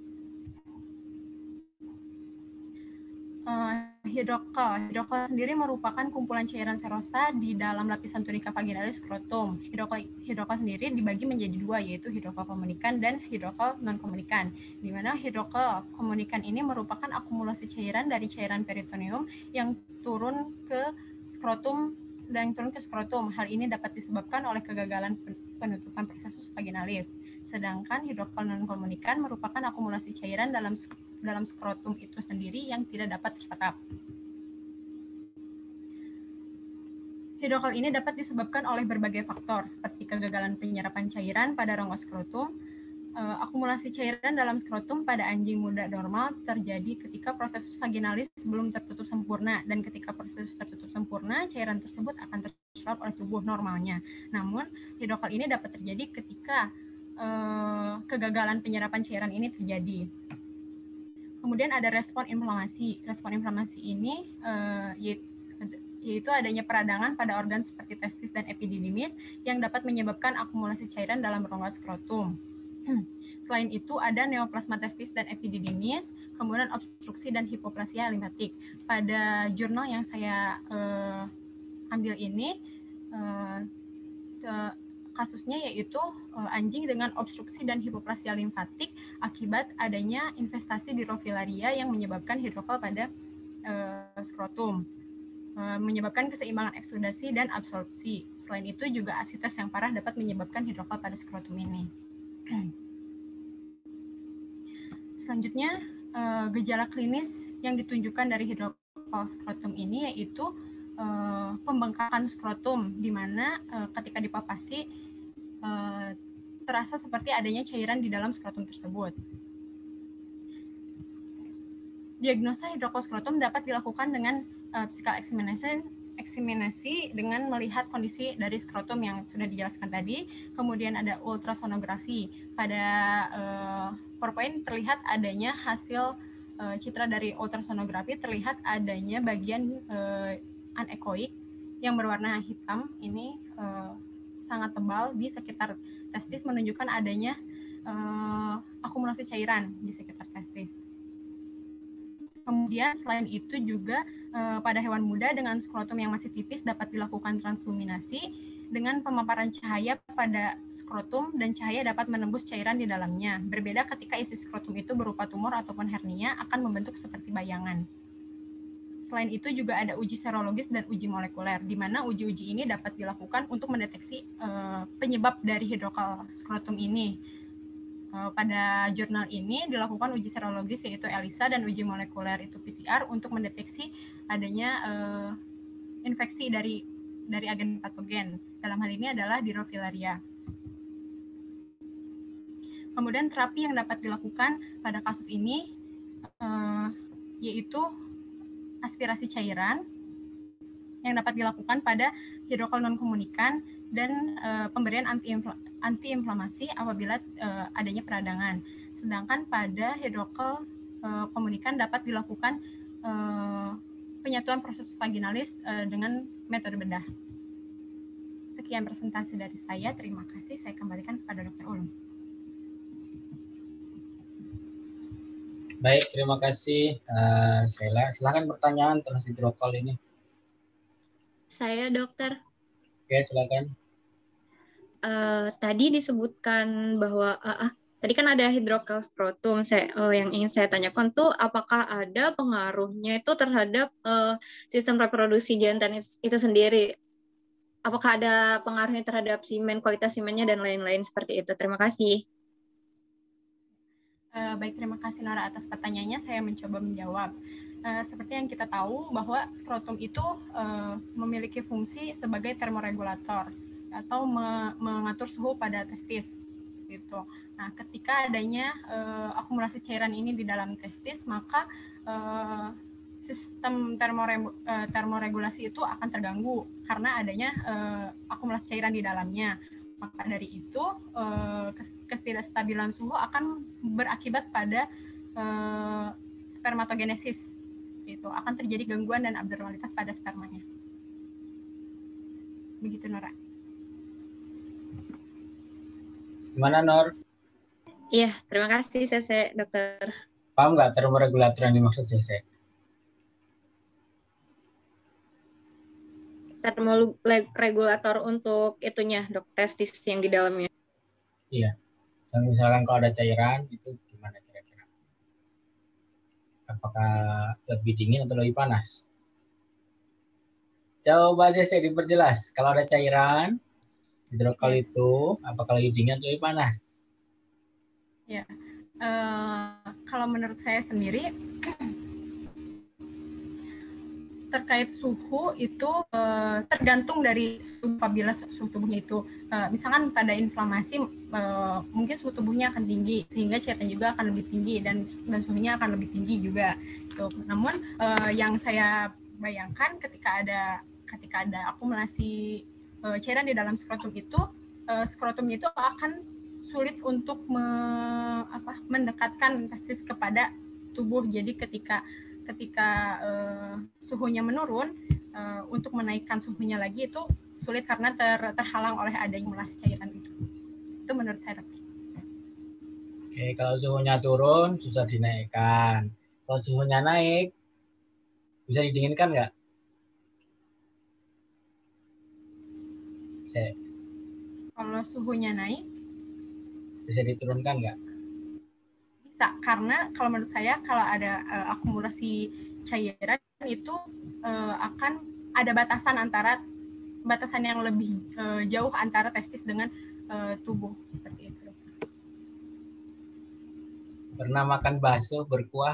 Hidrokel sendiri merupakan kumpulan cairan serosa di dalam lapisan tunika vaginalis skrotum. Hidrokel sendiri dibagi menjadi dua, yaitu hidrokel komunikan dan hidrokel non-komunikan. Di mana hidrokel komunikan ini merupakan akumulasi cairan dari cairan peritoneum yang turun ke skrotum Hal ini dapat disebabkan oleh kegagalan penutupan proses vaginalis. Sedangkan hidrokel non-komunikan merupakan akumulasi cairan dalam skrotum itu sendiri yang tidak dapat terserap. Hidrokol ini dapat disebabkan oleh berbagai faktor seperti kegagalan penyerapan cairan pada rongga skrotum. Akumulasi cairan dalam skrotum pada anjing muda normal terjadi ketika proses vaginalis belum tertutup sempurna, dan ketika proses tertutup sempurna, cairan tersebut akan terserap oleh tubuh normalnya. Namun, hidrokol ini dapat terjadi ketika kegagalan penyerapan cairan ini terjadi. Kemudian ada respon inflamasi. Respon inflamasi ini yaitu adanya peradangan pada organ seperti testis dan epididymis yang dapat menyebabkan akumulasi cairan dalam rongga skrotum. Selain itu ada neoplasma testis dan epididymis, kemudian obstruksi dan hipoplasia limfatik. Pada jurnal yang saya ambil ini, kasusnya yaitu anjing dengan obstruksi dan hipoplasia limfatik akibat adanya infestasi Dirofilaria yang menyebabkan hidrokol pada skrotum, menyebabkan keseimbangan eksudasi dan absorpsi. Selain itu juga asites yang parah dapat menyebabkan hidrokol pada skrotum ini. Selanjutnya, gejala klinis yang ditunjukkan dari hidrokol skrotum ini yaitu pembengkakan skrotum, di mana ketika dipapasi terasa seperti adanya cairan di dalam skrotum tersebut. Diagnosa hidrokol skrotum dapat dilakukan dengan physical eksaminasi dengan melihat kondisi dari skrotum yang sudah dijelaskan tadi. Kemudian ada ultrasonografi. Pada PowerPoint terlihat adanya hasil citra dari ultrasonografi, terlihat adanya bagian anekoik yang berwarna hitam. Ini sangat tebal di sekitar testis, menunjukkan adanya akumulasi cairan di sekitar testis. Kemudian selain itu juga pada hewan muda dengan skrotum yang masih tipis dapat dilakukan transluminasi dengan pemaparan cahaya pada skrotum, dan cahaya dapat menembus cairan di dalamnya. Berbeda ketika isi skrotum itu berupa tumor ataupun hernia akan membentuk seperti bayangan. Selain itu juga ada uji serologis dan uji molekuler, di mana uji-uji ini dapat dilakukan untuk mendeteksi penyebab dari hidrokol skrotum ini. Pada jurnal ini dilakukan uji serologis yaitu ELISA, dan uji molekuler itu PCR untuk mendeteksi adanya infeksi dari agen patogen. Dalam hal ini adalah Dirofilaria. Kemudian terapi yang dapat dilakukan pada kasus ini yaitu aspirasi cairan yang dapat dilakukan pada hidrokol non-komunikan, dan pemberian antiinflamasi apabila adanya peradangan. Sedangkan pada hidrokol komunikan dapat dilakukan penyatuan proses vaginalis dengan metode bedah. Sekian presentasi dari saya. Terima kasih. Saya kembalikan kepada Dr. Ulum. Baik, terima kasih Sheila. Silakan pertanyaan tentang hidrokol ini. Saya, dokter. Oke, silakan. Tadi disebutkan bahwa tadi kan ada hidrokol skrotum. Yang ingin saya tanyakan tuh, apakah ada pengaruhnya itu terhadap sistem reproduksi jantan itu sendiri? Apakah ada pengaruhnya terhadap semen, kualitas semennya, dan lain-lain seperti itu? Terima kasih. Baik, terima kasih Nora atas pertanyaannya. Saya mencoba menjawab. Seperti yang kita tahu bahwa skrotum itu memiliki fungsi sebagai termoregulator atau mengatur suhu pada testis gitu. Nah, ketika adanya akumulasi cairan ini di dalam testis, maka sistem termoregulasi itu akan terganggu karena adanya akumulasi cairan di dalamnya. Maka dari itu ketidakstabilan suhu akan berakibat pada spermatogenesis. Itu akan terjadi gangguan dan abnormalitas pada spermanya. Begitu, Nora. Gimana, Nor? Iya, terima kasih, Sese, dokter. Paham nggak termoregulator yang dimaksud, Sese? Termoregulator untuk itunya, dok, testis yang di dalamnya. Iya. Misalkan kalau ada cairan, itu gimana kira-kira? Apakah lebih dingin atau lebih panas? Coba Sese diperjelas. Kalau ada cairan, hidrokol itu apakah lebih dingin atau lebih panas? Ya, kalau menurut saya sendiri, terkait suhu itu tergantung dari apabila suhu tubuhnya itu misalkan pada inflamasi mungkin suhu tubuhnya akan tinggi sehingga cairan juga akan lebih tinggi dan suhunya akan lebih tinggi juga. Namun yang saya bayangkan ketika ada akumulasi cairan di dalam skrotumnya itu akan sulit untuk mendekatkan testis kepada tubuh. Jadi ketika suhunya menurun, untuk menaikkan suhunya lagi itu sulit karena terhalang oleh adanya akumulasi cairan itu. Itu menurut saya. Oke, kalau suhunya turun susah dinaikkan. Kalau suhunya naik bisa didinginkan nggak? Kalau suhunya naik bisa diturunkan nggak? Bisa, karena kalau menurut saya kalau ada akumulasi cairan itu akan ada batasan yang lebih jauh antara testis dengan tubuh seperti itu. Pernah makan bakso berkuah,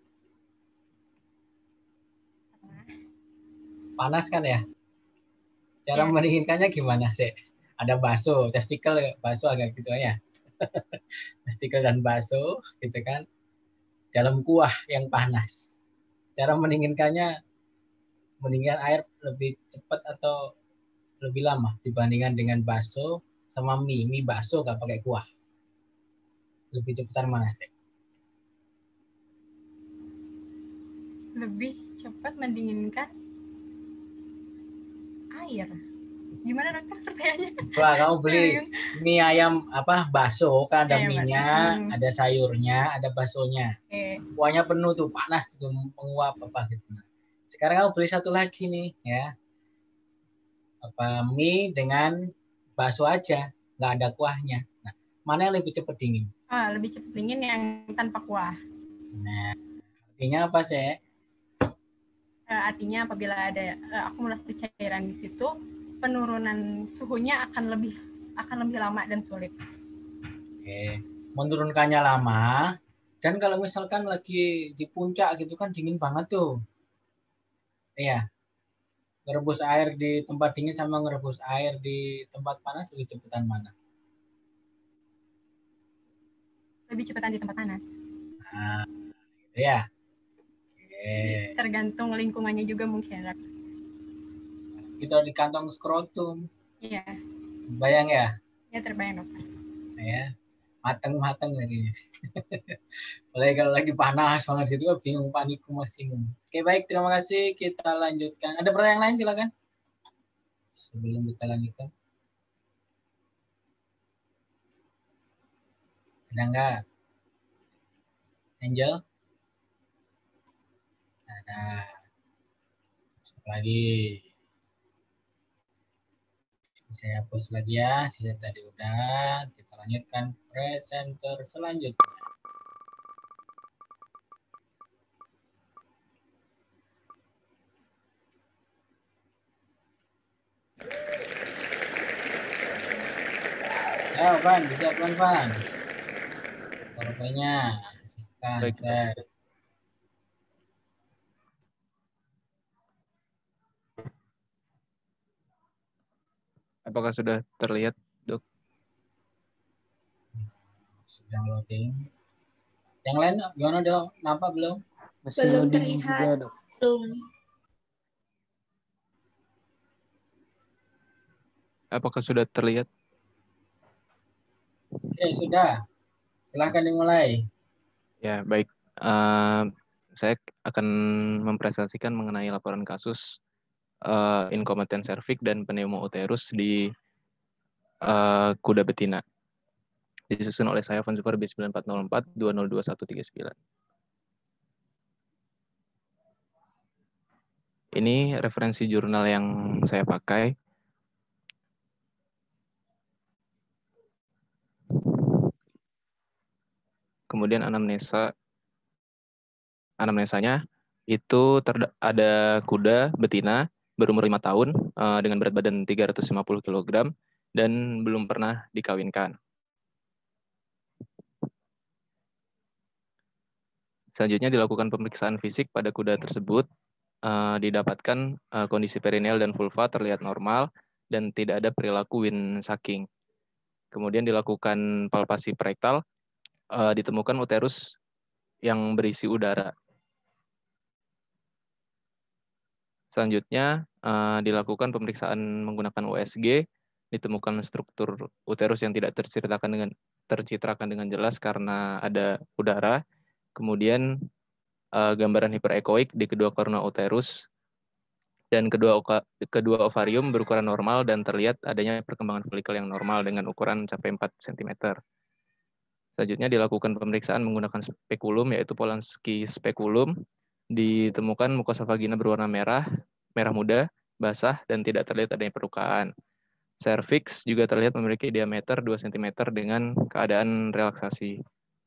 panas kan ya? Cara mendinginkannya gimana, Ada bakso, testikel, bakso agak gitu ya. Testikel dan bakso gitu kan dalam kuah yang panas. Cara mendinginkannya, mendinginkan air lebih cepat atau lebih lama dibandingkan dengan bakso sama mie bakso nggak pakai kuah, lebih cepat mana sih? Lebih cepat mendinginkan air. Gimana dokter pertanyaannya? Wah, kamu beli mie ayam bakso kan ada mie-nya, ada sayurnya, ada baksonya. Kuahnya penuh tuh, panas tuh, menguap gitu. Sekarang kamu beli satu lagi nih ya. Mie dengan bakso aja, nggak ada kuahnya. Nah, mana yang lebih cepat dingin? Lebih cepat dingin yang tanpa kuah. Nah, artinya apa sih? Artinya apabila ada akumulasi cairan di situ, penurunan suhunya akan lebih lama dan sulit. Oke, menurunkannya lama. Dan kalau misalkan lagi di puncak gitu kan dingin banget tuh. Iya. Ngerebus air di tempat dingin sama ngerebus air di tempat panas lebih cepetan mana? Lebih cepetan di tempat panas. Nah, gitu ya. Tergantung lingkungannya juga mungkin. Itu di kantong skrotum. Iya. Bayang ya? Ya, terbayang dokter. Ya, mateng jadinya. Apalagi kalau lagi panas banget gitu, bingung, paniku masih. Oke, baik, terima kasih. Kita lanjutkan. Ada pertanyaan lain silakan. Sebelum kita lanjutkan. Ada enggak? Angel? Ada. Lagi. Saya hapus lagi ya. Sisa tadi udah. Kita lanjutkan presenter selanjutnya. Ya, Van, disiapkan, Van. PowerPoint-nya. Silakan, Apakah sudah terlihat, Dok? Sedang loading. Yang lain gimana, Dok? Nampak belum? Belum terlihat. Juga, Dok. Belum. Apakah sudah terlihat? Oke, sudah. Silahkan dimulai. Ya, baik. Saya akan mempresentasikan mengenai laporan kasus inkompeten serviks dan pneumouterus di kuda betina. Disusun oleh saya Von Super B9404 202139. Ini referensi jurnal yang saya pakai. Kemudian anamnesanya itu ada kuda betina berumur 5 tahun dengan berat badan 350 kg dan belum pernah dikawinkan. Selanjutnya dilakukan pemeriksaan fisik pada kuda tersebut didapatkan kondisi perineal dan vulva terlihat normal dan tidak ada perilaku wind sucking. Kemudian dilakukan palpasi rektal, ditemukan uterus yang berisi udara. Selanjutnya dilakukan pemeriksaan menggunakan USG, ditemukan struktur uterus yang tidak tercitrakan dengan jelas karena ada udara. Kemudian gambaran hiperekoik di kedua korna uterus dan kedua ovarium berukuran normal dan terlihat adanya perkembangan folikel yang normal dengan ukuran mencapai 4 cm. Selanjutnya dilakukan pemeriksaan menggunakan spekulum, yaitu Polanski spekulum. Ditemukan mukosa vagina berwarna merah muda, basah, dan tidak terlihat adanya perlukaan. Cervix juga terlihat memiliki diameter 2 cm dengan keadaan relaksasi.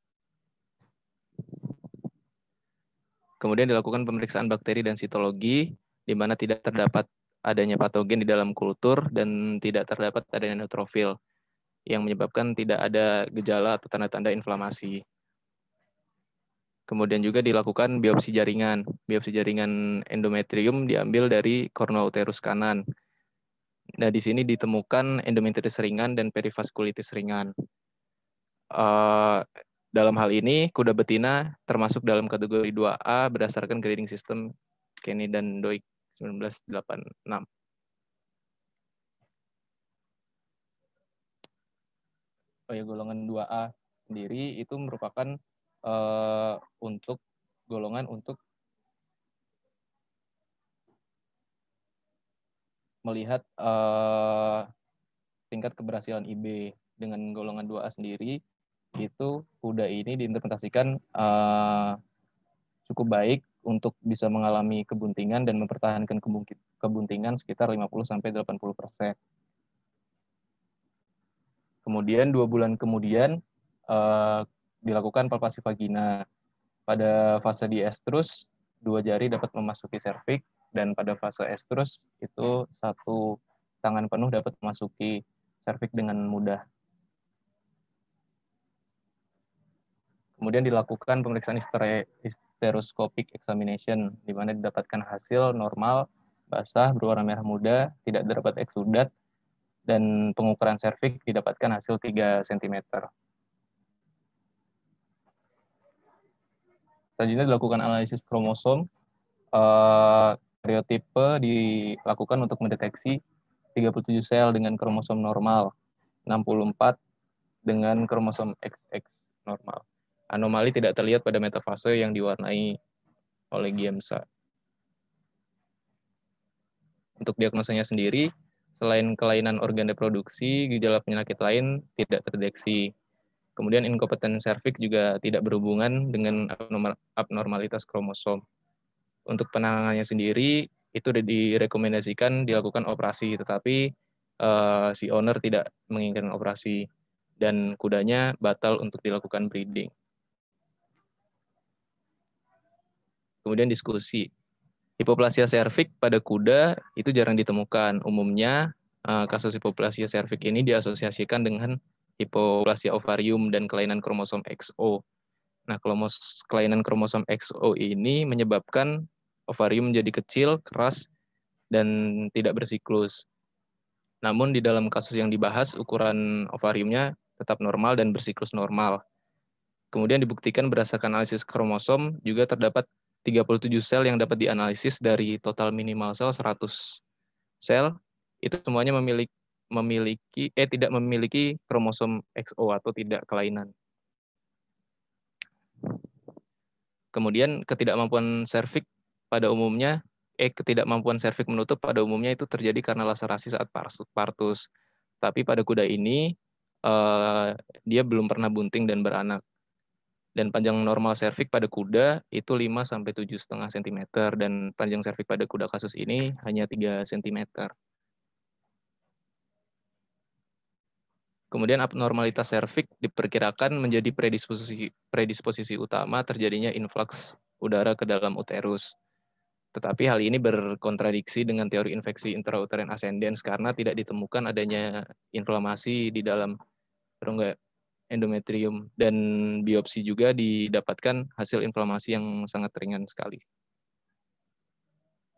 Kemudian dilakukan pemeriksaan bakteri dan sitologi, di mana tidak terdapat adanya patogen di dalam kultur dan tidak terdapat adanya neutrofil, yang menyebabkan tidak ada gejala atau tanda-tanda inflamasi. Kemudian juga dilakukan biopsi jaringan. Biopsi jaringan endometrium diambil dari korna uterus kanan. Nah, di sini ditemukan endometritis ringan dan perivaskulitis ringan. Dalam hal ini, kuda betina termasuk dalam kategori 2A berdasarkan grading system Kenny dan Doig 1986. Golongan 2A sendiri itu merupakan untuk golongan untuk melihat tingkat keberhasilan IB. Dengan golongan 2A sendiri, itu kuda ini diinterpretasikan cukup baik untuk bisa mengalami kebuntingan dan mempertahankan kebuntingan sekitar 50-80%. Kemudian 2 bulan kemudian dilakukan palpasi vagina. Pada fase diestrus, 2 jari dapat memasuki serviks, dan pada fase estrus itu 1 tangan penuh dapat memasuki serviks dengan mudah. Kemudian dilakukan pemeriksaan hysteroscopic examination, di mana didapatkan hasil normal, basah, berwarna merah muda, tidak terdapat eksudat, dan pengukuran serviks didapatkan hasil 3 cm. Selanjutnya dilakukan analisis kromosom. Karyotipe dilakukan untuk mendeteksi 37 sel dengan kromosom normal, 64 dengan kromosom XX normal. Anomali tidak terlihat pada metafase yang diwarnai oleh Giemsa. Untuk diagnosanya sendiri, selain kelainan organ reproduksi, gejala penyakit lain tidak terdeteksi. Kemudian inkompeten serviks juga tidak berhubungan dengan abnormalitas kromosom. Untuk penanganannya sendiri, itu direkomendasikan dilakukan operasi, tetapi si owner tidak menginginkan operasi, dan kudanya batal untuk dilakukan breeding. Kemudian diskusi. Hipoplasia serviks pada kuda itu jarang ditemukan. Umumnya, kasus hipoplasia serviks ini diasosiasikan dengan hipoplasia ovarium dan kelainan kromosom XO. Nah, kelainan kromosom XO ini menyebabkan ovarium menjadi kecil, keras, dan tidak bersiklus. Namun di dalam kasus yang dibahas, ukuran ovariumnya tetap normal dan bersiklus normal. Kemudian dibuktikan berdasarkan analisis kromosom, juga terdapat 37 sel yang dapat dianalisis dari total minimal sel 100 sel. Itu semuanya tidak memiliki kromosom XO atau tidak kelainan. Kemudian ketidakmampuan serviks pada umumnya, ketidakmampuan serviks menutup pada umumnya itu terjadi karena laserasi saat partus. Tapi pada kuda ini, dia belum pernah bunting dan beranak. Dan panjang normal serviks pada kuda itu 5-7,5 cm, dan panjang serviks pada kuda kasus ini hanya 3 cm. Kemudian abnormalitas serviks diperkirakan menjadi predisposisi utama terjadinya influx udara ke dalam uterus. Tetapi hal ini berkontradiksi dengan teori infeksi intrauterine ascendens karena tidak ditemukan adanya inflamasi di dalam rongga endometrium, dan biopsi juga didapatkan hasil inflamasi yang sangat ringan sekali.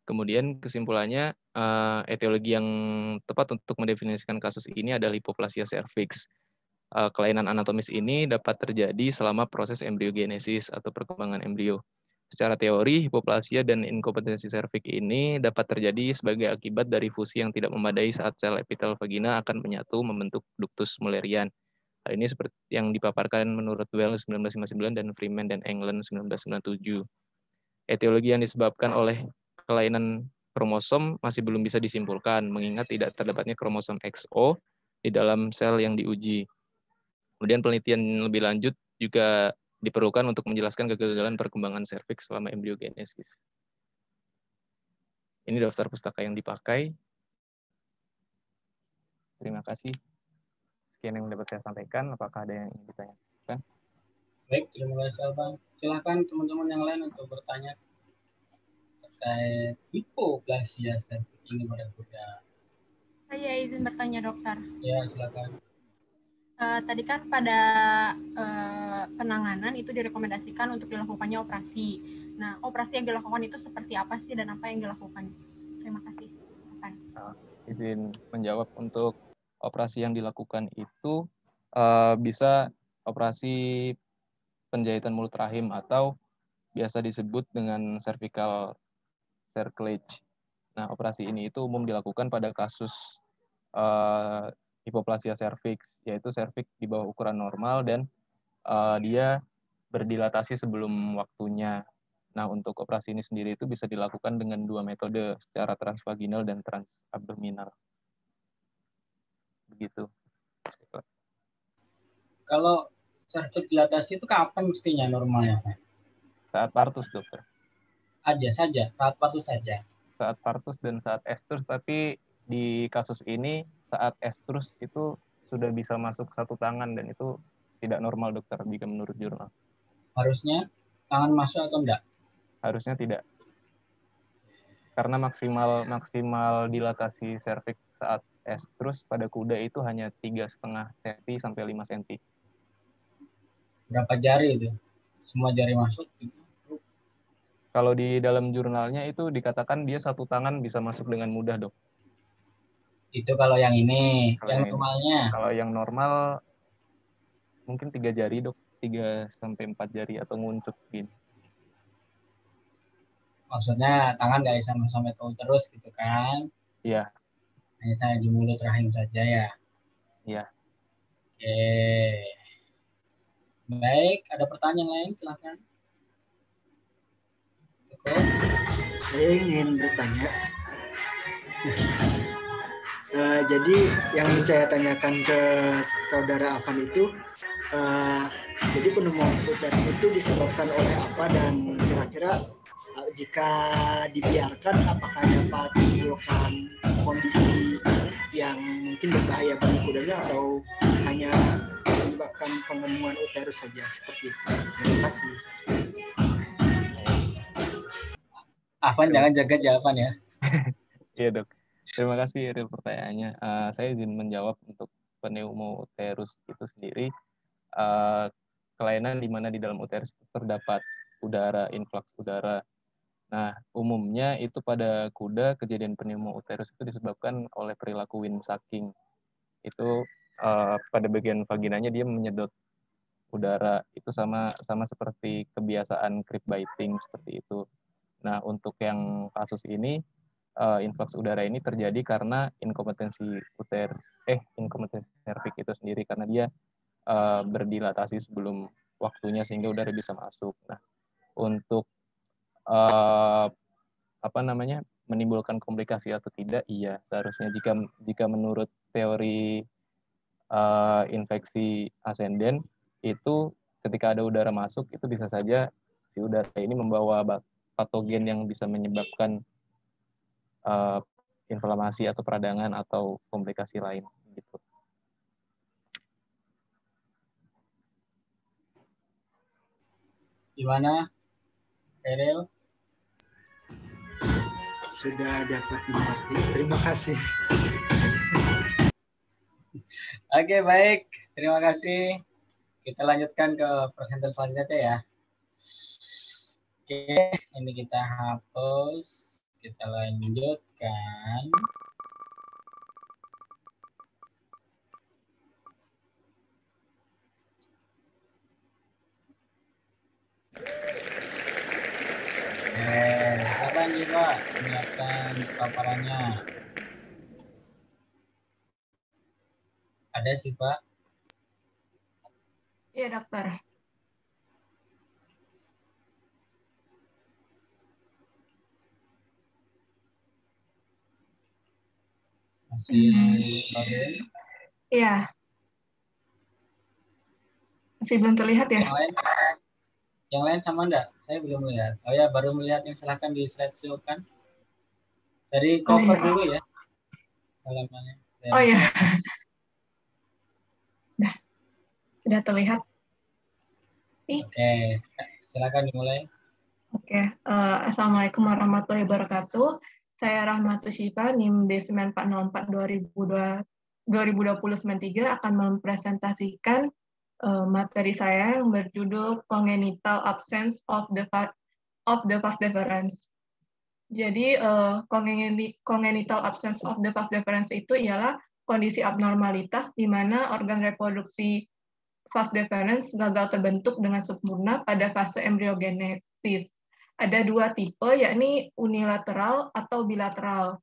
Kemudian kesimpulannya, etiologi yang tepat untuk mendefinisikan kasus ini adalah hipoplasia cervix. Kelainan anatomis ini dapat terjadi selama proses embriogenesis atau perkembangan embrio. Secara teori, hipoplasia dan inkompetensi serviks ini dapat terjadi sebagai akibat dari fusi yang tidak memadai saat sel epitel vagina akan menyatu membentuk ductus Mullerian. Hal ini seperti yang dipaparkan menurut Wells 1959 dan Freeman dan England 1997. Etiologi yang disebabkan oleh kelainan kromosom masih belum bisa disimpulkan, mengingat tidak terdapatnya kromosom XO di dalam sel yang diuji. Kemudian penelitian lebih lanjut juga diperlukan untuk menjelaskan kegagalan perkembangan serviks selama embriogenesis. Ini daftar pustaka yang dipakai. Terima kasih. Sekian yang dapat saya sampaikan. Apakah ada yang ingin ditanyakan? Baik, terima kasih Abang. Silakan teman-teman yang lain untuk bertanya terkait hipoplasia serviks ini pada kuda. Saya izin bertanya, dokter. Ya, silakan. Tadi kan pada penanganan itu direkomendasikan untuk dilakukannya operasi. Nah, operasi yang dilakukan itu seperti apa sih dan apa yang dilakukan? Terima kasih. Izin menjawab, untuk operasi yang dilakukan itu bisa operasi penjahitan mulut rahim atau biasa disebut dengan cervical cerclage. Nah, operasi ini itu umum dilakukan pada kasus hipoplasia cervix, yaitu cervix di bawah ukuran normal dan dia berdilatasi sebelum waktunya. Nah, untuk operasi ini sendiri itu bisa dilakukan dengan dua metode, secara transvaginal dan transabdominal. Begitu. Kalau cervix dilatasi itu kapan mestinya normalnya, Pak? Saat partus, dokter. Saja, saat partus saja. Saat partus dan saat estrus, tapi di kasus ini saat estrus itu sudah bisa masuk satu tangan dan itu tidak normal, dokter, jika menurut jurnal. Harusnya tangan masuk atau enggak? Harusnya tidak. Karena maksimal dilatasi serviks saat estrus pada kuda itu hanya 3,5 cm sampai 5 cm. Berapa jari itu? Semua jari masuk? Kalau di dalam jurnalnya itu dikatakan dia satu tangan bisa masuk dengan mudah, dok. Itu kalau yang ini, yang normalnya. Kalau yang normal mungkin 3 jari, dok. 3 sampai 4 jari atau nguncut gini. Maksudnya tangan nggak bisa sampai ke uterus gitu kan? Iya. Hanya saya di mulut rahim saja ya? Iya. Oke. Baik, ada pertanyaan lain? Silakan. Saya ingin bertanya. Jadi yang saya tanyakan ke saudara Afan itu, jadi pneumonia uterus itu disebabkan oleh apa, dan kira-kira jika dibiarkan apakah dapat menimbulkan kondisi yang mungkin berbahaya bagi kudanya atau hanya menyebabkan pengemuan uterus saja, seperti itu. Terima kasih. Afan jangan jaga jawaban ya. Iya, dok. Terima kasih Eril pertanyaannya. Saya izin menjawab untuk pneumouterus itu sendiri. Kelainan di mana di dalam uterus terdapat udara, influx udara. Nah, umumnya itu pada kuda kejadian pneumouterus itu disebabkan oleh perilaku windsucking. Itu pada bagian vaginanya dia menyedot udara. Itu sama seperti kebiasaan creep biting seperti itu. Nah, untuk yang kasus ini influx udara ini terjadi karena inkompetensi serviks itu sendiri, karena dia berdilatasi sebelum waktunya sehingga udara bisa masuk. Nah, untuk menimbulkan komplikasi atau tidak, iya seharusnya jika menurut teori infeksi ascendent itu ketika ada udara masuk itu bisa saja si udara ini membawa patogen yang bisa menyebabkan inflamasi atau peradangan atau komplikasi lain gitu. Gimana, Eril? Sudah dapat dimengerti. Terima kasih. Oke, baik. Terima kasih. Kita lanjutkan ke presenter selanjutnya ya. Oke, ini kita hapus. kita lanjutkan. Silakan nih Pak, menyiapkan paparannya. Ada sih Pak. Iya dokter. Masih loading. Iya. Masih belum terlihat ya? Yang lain sama enggak? Saya belum melihat. Oh ya, baru melihat yang silahkan di slideshow kan. Dari cover dulu ya. Halamannya. Oh ya. Sudah terlihat. Oke, silakan dimulai. Oke, Assalamualaikum warahmatullahi wabarakatuh. Saya Rahmatus Syifa, NIM B9404 2020-93 akan mempresentasikan materi saya yang berjudul Congenital Absence of the Vas deferens. Jadi, congenital absence of the vas deferens itu ialah kondisi abnormalitas di mana organ reproduksi vas deferens gagal terbentuk dengan sempurna pada fase embryogenesis. Ada dua tipe, yakni unilateral atau bilateral.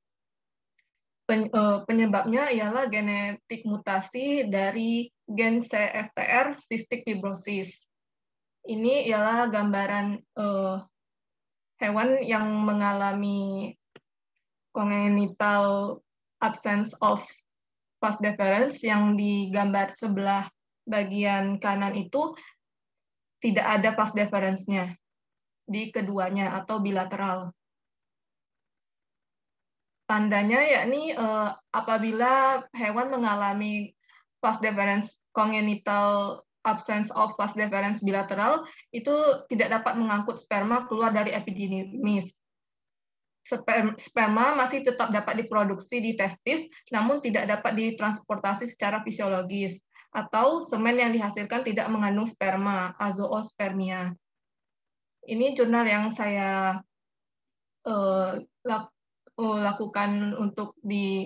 Penyebabnya ialah genetik mutasi dari gen CFTR cystic fibrosis. Ini ialah gambaran hewan yang mengalami congenital absence of vas deferens, yang di gambar sebelah bagian kanan itu tidak ada vas deferensnya di keduanya atau bilateral. Tandanya yakni apabila hewan mengalami vas deferens congenital absence of vas deferens bilateral, itu tidak dapat mengangkut sperma keluar dari epididymis. Sperma masih tetap dapat diproduksi di testis, namun tidak dapat ditransportasi secara fisiologis, atau semen yang dihasilkan tidak mengandung sperma, azoospermia. Ini jurnal yang saya lakukan untuk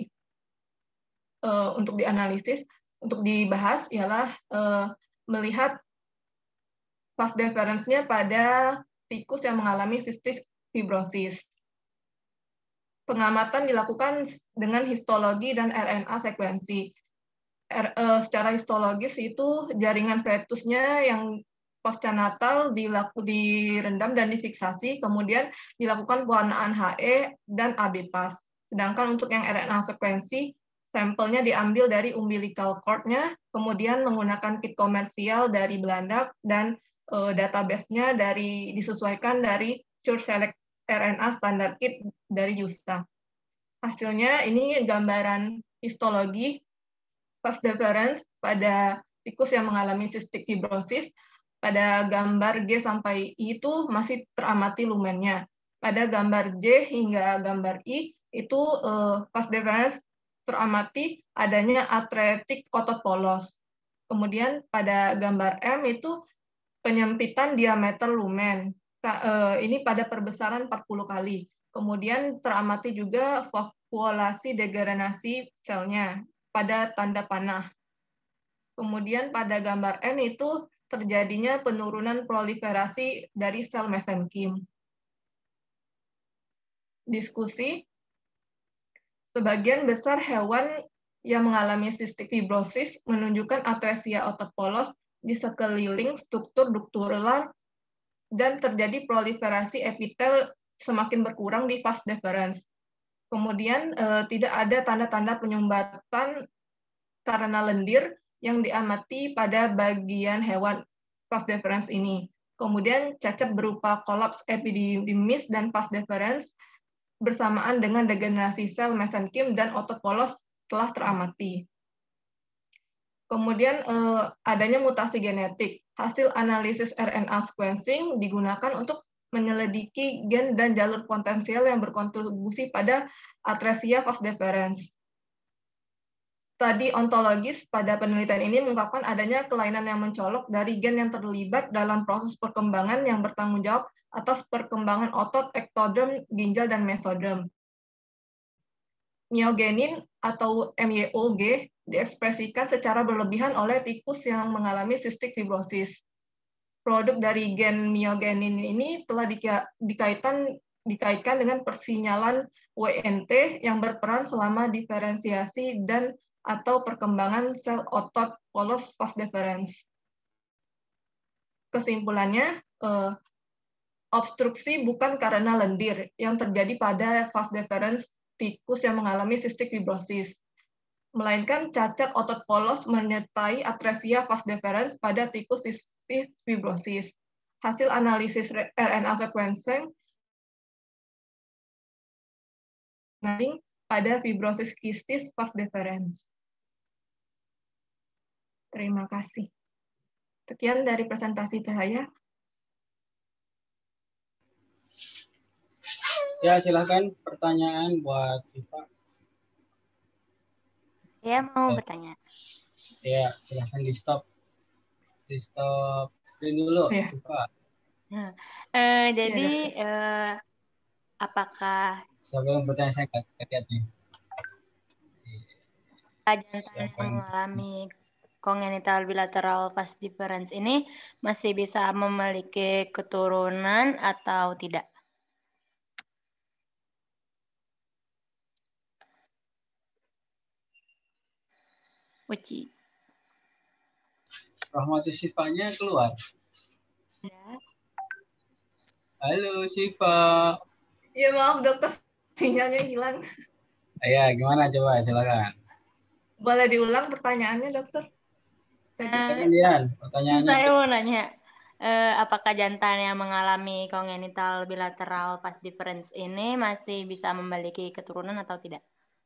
dianalisis, untuk dibahas ialah melihat vas deferensnya pada tikus yang mengalami cystic fibrosis. Pengamatan dilakukan dengan histologi dan RNA sekuensi. Secara histologis itu jaringan fetusnya yang pasca natal direndam dan difiksasi, kemudian dilakukan pewarnaan HE dan AB-PAS. Sedangkan untuk yang RNA sekuensi, sampelnya diambil dari umbilical cord-nya, kemudian menggunakan kit komersial dari Belanda, dan database-nya disesuaikan dari SureSelect RNA standar kit dari JUSTA. Hasilnya ini gambaran histologi vas deferens pada tikus yang mengalami cystic fibrosis. Pada gambar G sampai I itu masih teramati lumennya. Pada gambar J hingga gambar I itu vas deferens teramati adanya atretik otot polos. Kemudian pada gambar M itu penyempitan diameter lumen. Ini pada perbesaran 40 kali. Kemudian teramati juga vakuolasi degenerasi selnya pada tanda panah. Kemudian pada gambar N itu terjadinya penurunan proliferasi dari sel mesenkim. Diskusi. Sebagian besar hewan yang mengalami cystic fibrosis menunjukkan atresia otot polos di sekeliling struktur duktular dan terjadi proliferasi epitel semakin berkurang di vas deferens. Kemudian tidak ada tanda-tanda penyumbatan karena lendir yang diamati pada bagian hewan vas deferens ini. Kemudian cacat berupa kolaps epididymis dan vas deferens bersamaan dengan degenerasi sel mesenkim dan otot polos telah teramati. Kemudian adanya mutasi genetik. Hasil analisis RNA sequencing digunakan untuk menyelidiki gen dan jalur potensial yang berkontribusi pada atresia vas deferens. Studi ontologis pada penelitian ini mengungkapkan adanya kelainan yang mencolok dari gen yang terlibat dalam proses perkembangan yang bertanggung jawab atas perkembangan otot, ektoderm, ginjal, dan mesoderm. Myogenin atau MYOG diekspresikan secara berlebihan oleh tikus yang mengalami cystic fibrosis. Produk dari gen myogenin ini telah dikaitkan dengan persinyalan WNT yang berperan selama diferensiasi dan atau perkembangan sel otot polos vas deferens. Kesimpulannya, obstruksi bukan karena lendir yang terjadi pada vas deferens tikus yang mengalami cystic fibrosis, melainkan cacat otot polos menyertai atresia vas deferens pada tikus cystic fibrosis. Hasil analisis RNA sequencing pada fibrosis kistis vas deferens. Terima kasih. Sekian dari presentasi saya. Ya, silakan pertanyaan buat Siva. Saya mau bertanya. Ya, silakan di stop. Di stop screen dulu, Ya. Siva. Nah, jadi apakah Sebelum bertanya saya lihat nih. jantan yang mengalami congenital bilateral vas deferens ini masih bisa memiliki keturunan atau tidak? Uci. Rahmati Sifanya keluar. Ya. Halo Siva. Ya maaf dokter, sinyalnya hilang. Ya, gimana coba silakan. Boleh diulang pertanyaannya dokter? Dian, pertanyaannya. Saya mau nanya, apakah jantan yang mengalami congenital bilateral vas deferens ini masih bisa memiliki keturunan atau tidak?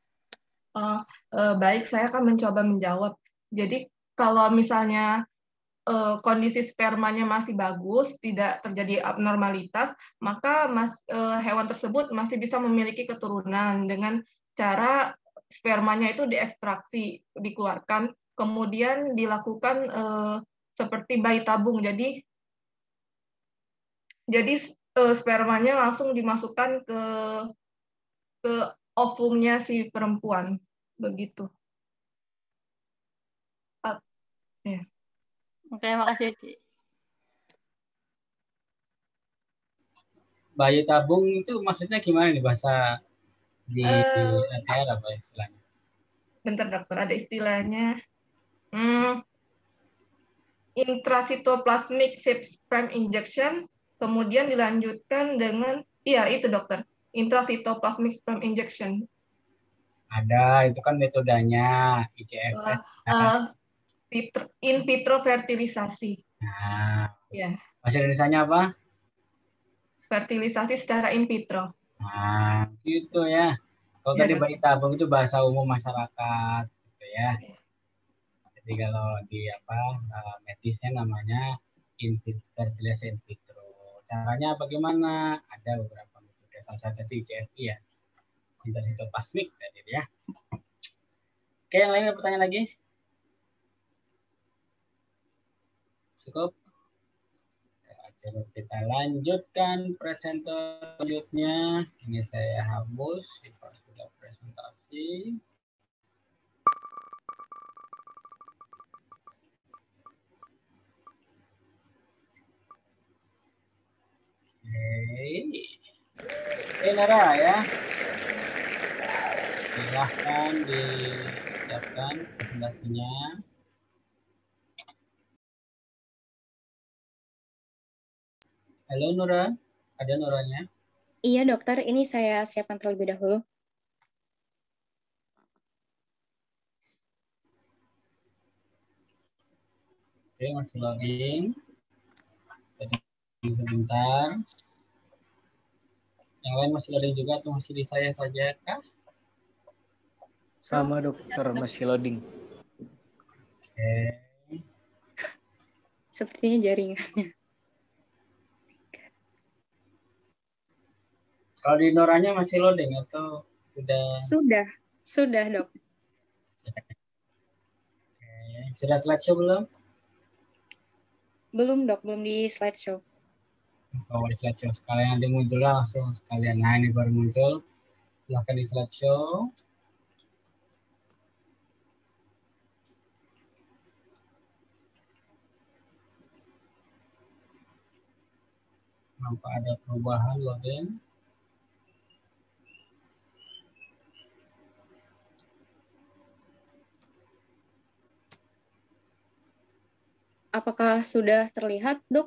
Baik, saya akan mencoba menjawab. Jadi kalau misalnya kondisi spermanya masih bagus, tidak terjadi abnormalitas, maka hewan tersebut masih bisa memiliki keturunan dengan cara spermanya itu diekstraksi, dikeluarkan, kemudian dilakukan seperti bayi tabung. Jadi spermanya langsung dimasukkan ke ovumnya si perempuan, begitu. Ya. Oke, makasih Ci. Bayi tabung itu maksudnya gimana nih bahasa di LKR apa istilahnya? Bentar dokter, ada istilahnya. Intracytoplasmic sperm injection, kemudian dilanjutkan dengan, iya itu dokter, intracytoplasmic sperm injection. Ada, itu kan metodenya ICFS. In vitro fertilisasi. Nah, ya. Bahasa Indonesianya apa? Fertilisasi secara in vitro. Nah, gitu ya. Kalau tadi bayi tabung itu bahasa umum masyarakat, gitu ya. Jadi kalau di medisnya namanya fertilisasi in vitro. Caranya bagaimana? Ada beberapa metode. Salah satu ICFI ya. Intracytoplasmic tadi ya. Oke, yang lain ada pertanyaan lagi? Cukup. Coba kita lanjutkan presenter selanjutnya. Ini saya hapus. Sudah presentasi. Oke, Nora ya. Silahkan disiapkan presentasinya. Halo Nora, ada Noranya? Iya dokter, ini saya siapkan terlebih dahulu. Oke, masih loading. Sebentar. Yang lain masih loading juga atau masih di saya saja kah? Sama dokter, masih loading. Oke. Sepertinya jaringannya. Kalau di Noranya masih loading atau sudah? Sudah dok. Sudah slideshow belum? Belum dok, belum di slideshow. Kalau di slideshow sekalian nanti munculnya langsung sekalian. Nah ini baru muncul. Silahkan di slideshow. Nampak ada perubahan loading. Apakah sudah terlihat, Dok?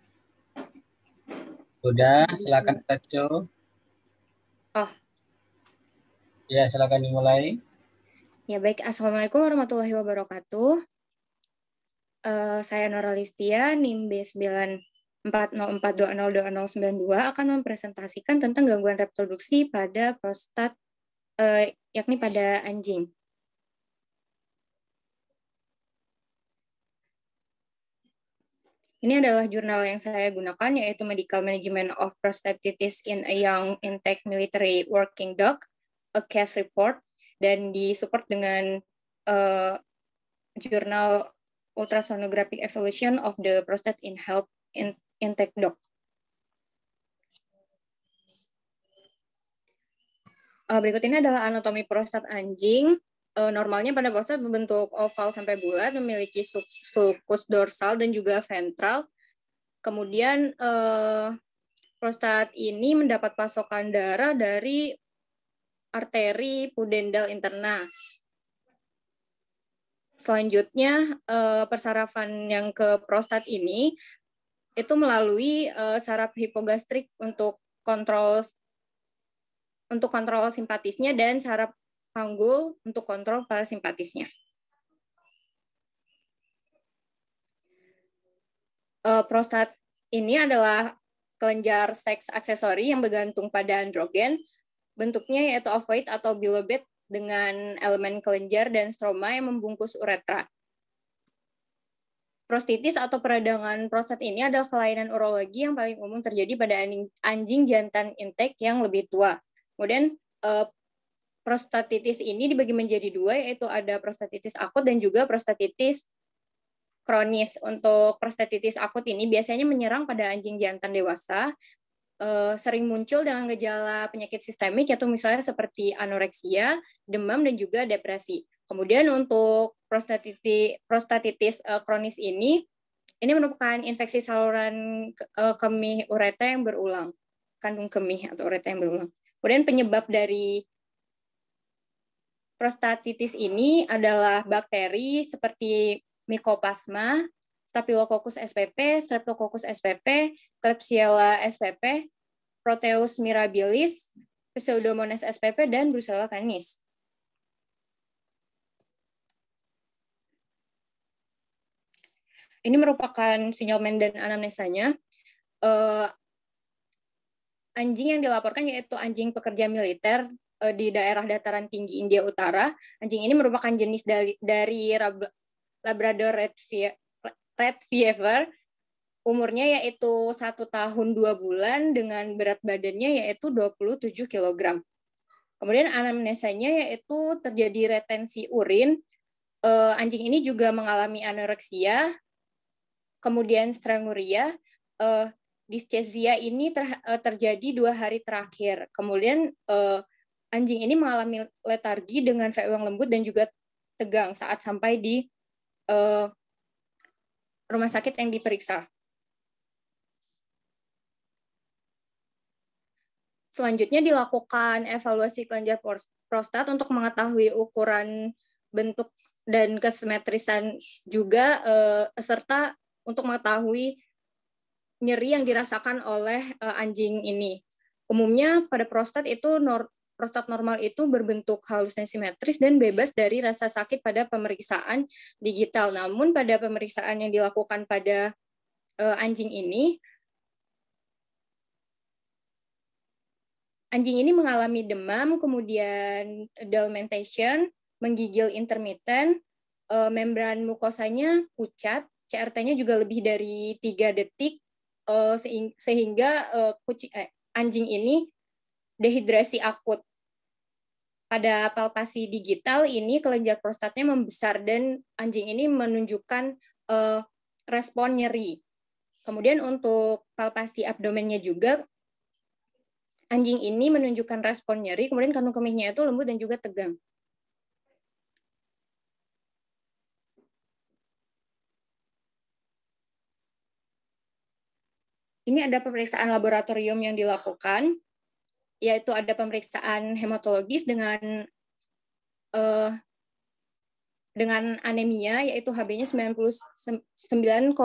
Sudah, silakan slideshow. Oh. Ya, silakan dimulai. Ya baik, Assalamualaikum warahmatullahi wabarakatuh. Saya Nora Listia, NIM B9404202092 akan mempresentasikan tentang gangguan reproduksi pada prostat, yakni pada anjing. Ini adalah jurnal yang saya gunakan, yaitu Medical Management of Prostatitis in a Young Intake Military Working Dog, a case report, dan disupport dengan jurnal Ultrasonographic Evaluation of the Prostate in Health Intake Dog. Berikut ini adalah anatomi prostat anjing. Normalnya pada prostat berbentuk oval sampai bulat, memiliki sulcus dorsal dan juga ventral. Kemudian prostat ini mendapat pasokan darah dari arteri pudendal interna. Selanjutnya persarafan yang ke prostat ini itu melalui saraf hipogastrik untuk kontrol simpatisnya dan saraf panggul untuk kontrol parasimpatisnya. Prostat ini adalah kelenjar seks aksesori yang bergantung pada androgen. Bentuknya yaitu ovoid atau bilobed dengan elemen kelenjar dan stroma yang membungkus uretra. Prostitis atau peradangan prostat ini adalah kelainan urologi yang paling umum terjadi pada anjing jantan intake yang lebih tua. Kemudian prostatitis ini dibagi menjadi dua, yaitu ada prostatitis akut dan juga prostatitis kronis. Untuk prostatitis akut ini biasanya menyerang pada anjing jantan dewasa, sering muncul dengan gejala penyakit sistemik, yaitu misalnya seperti anoreksia, demam, dan juga depresi. Kemudian untuk prostatitis kronis ini merupakan infeksi saluran kemih uretra yang berulang, kandung kemih atau uretra yang berulang. Kemudian penyebab dari prostatitis ini adalah bakteri seperti Mycoplasma, Staphylococcus spp, Streptococcus spp, Klebsiella spp, Proteus mirabilis, Pseudomonas spp, dan Brucella canis. Ini merupakan sinyalmen dan anamnesanya. Anjing yang dilaporkan yaitu anjing pekerja militer di daerah dataran tinggi India Utara. Anjing ini merupakan jenis dari Labrador Retriever. Umurnya yaitu 1 tahun 2 bulan dengan berat badannya yaitu 27 kg. Kemudian anamnesanya yaitu terjadi retensi urin. Anjing ini juga mengalami anoreksia, kemudian stranguria. Dyschezia ini terjadi 2 hari terakhir. Kemudian anjing ini mengalami letargi dengan VO yang lembut dan juga tegang saat sampai di rumah sakit yang diperiksa. Selanjutnya dilakukan evaluasi kelenjar prostat untuk mengetahui ukuran, bentuk, dan kesimetrisan juga, serta untuk mengetahui nyeri yang dirasakan oleh anjing ini. Umumnya pada prostat normal itu berbentuk halus dan simetris dan bebas dari rasa sakit pada pemeriksaan digital. Namun pada pemeriksaan yang dilakukan pada anjing ini mengalami demam, kemudian delmentation, menggigil intermittent, membran mukosanya pucat, CRT-nya juga lebih dari 3 detik, sehingga anjing ini dehidrasi akut pada palpasi digital ini kelenjar prostatnya membesar dan anjing ini menunjukkan respon nyeri. Kemudian untuk palpasi abdomennya juga anjing ini menunjukkan respon nyeri, kemudian kandung kemihnya itu lembut dan juga tegang. Ini ada pemeriksaan laboratorium yang dilakukan, yaitu ada pemeriksaan hematologis dengan anemia, yaitu Hb-nya 99,9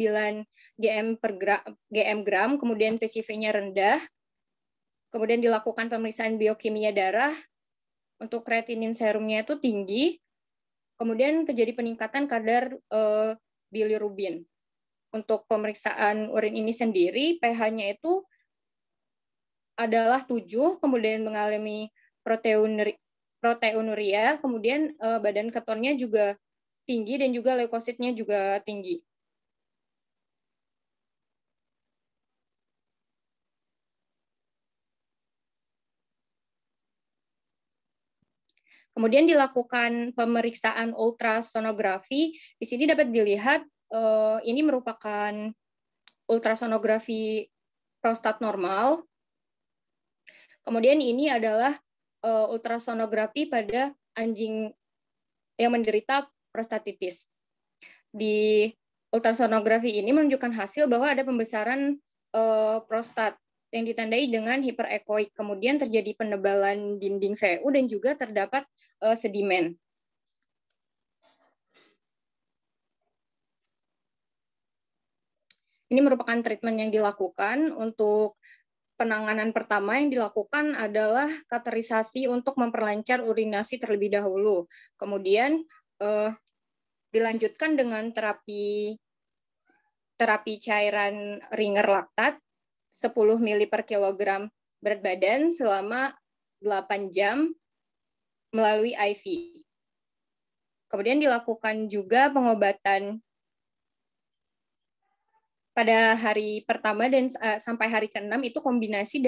gm gram, kemudian PCV-nya rendah, kemudian dilakukan pemeriksaan biokimia darah, untuk kreatinin serumnya itu tinggi, kemudian terjadi peningkatan kadar bilirubin. Untuk pemeriksaan urin ini sendiri, pH-nya itu adalah 7, kemudian mengalami proteinuria, kemudian badan ketonnya juga tinggi dan juga leukositnya juga tinggi. Kemudian dilakukan pemeriksaan ultrasonografi. Di sini dapat dilihat ini merupakan ultrasonografi prostat normal. Kemudian ini adalah ultrasonografi pada anjing yang menderita prostatitis. Di ultrasonografi ini menunjukkan hasil bahwa ada pembesaran prostat yang ditandai dengan hiperekoik. Kemudian terjadi penebalan dinding VU dan juga terdapat sedimen. Ini merupakan treatment yang dilakukan. Untuk penanganan pertama yang dilakukan adalah kateterisasi untuk memperlancar urinasi terlebih dahulu. Kemudian dilanjutkan dengan terapi cairan ringer laktat 10 ml per kilogram berat badan selama 8 jam melalui IV. Kemudian dilakukan juga pengobatan pada hari pertama dan sampai hari ke-6 itu kombinasi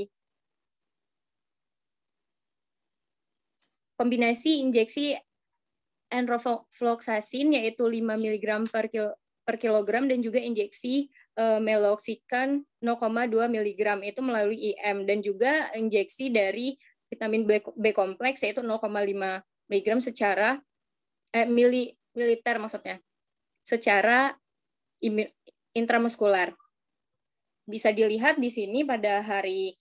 injeksi enrofloxacin yaitu 5 mg per kilogram dan juga injeksi meloxicam 0,2 mg itu melalui IM dan juga injeksi dari vitamin B kompleks yaitu 0,5 mg secara mililiter maksudnya secara intramuskular. Bisa dilihat di sini pada hari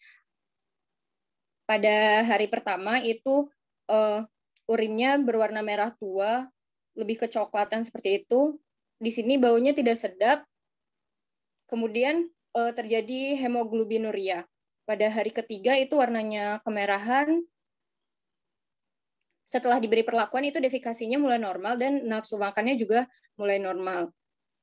pertama itu urinnya berwarna merah tua, lebih kecoklatan seperti itu. Di sini baunya tidak sedap. Kemudian terjadi hemoglobinuria. Pada hari ketiga itu warnanya kemerahan. Setelah diberi perlakuan itu defikasinya mulai normal dan nafsu makannya juga mulai normal.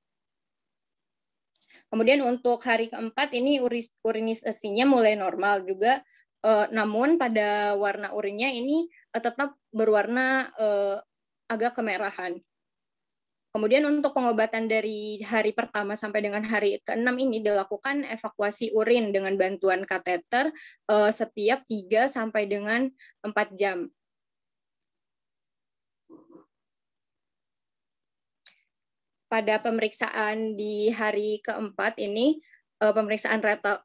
Kemudian untuk hari keempat ini urinisasinya mulai normal juga, namun pada warna urinnya ini tetap berwarna agak kemerahan. Kemudian untuk pengobatan dari hari pertama sampai dengan hari ke-6 ini dilakukan evakuasi urin dengan bantuan kateter setiap 3 sampai dengan 4 jam. Pada pemeriksaan di hari keempat ini, pemeriksaan rektal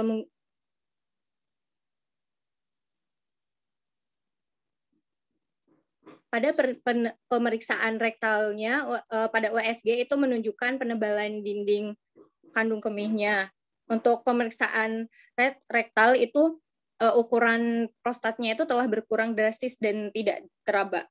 pada pemeriksaan rektalnya pada USG itu menunjukkan penebalan dinding kandung kemihnya. Untuk pemeriksaan rektal itu ukuran prostatnya itu telah berkurang drastis dan tidak teraba.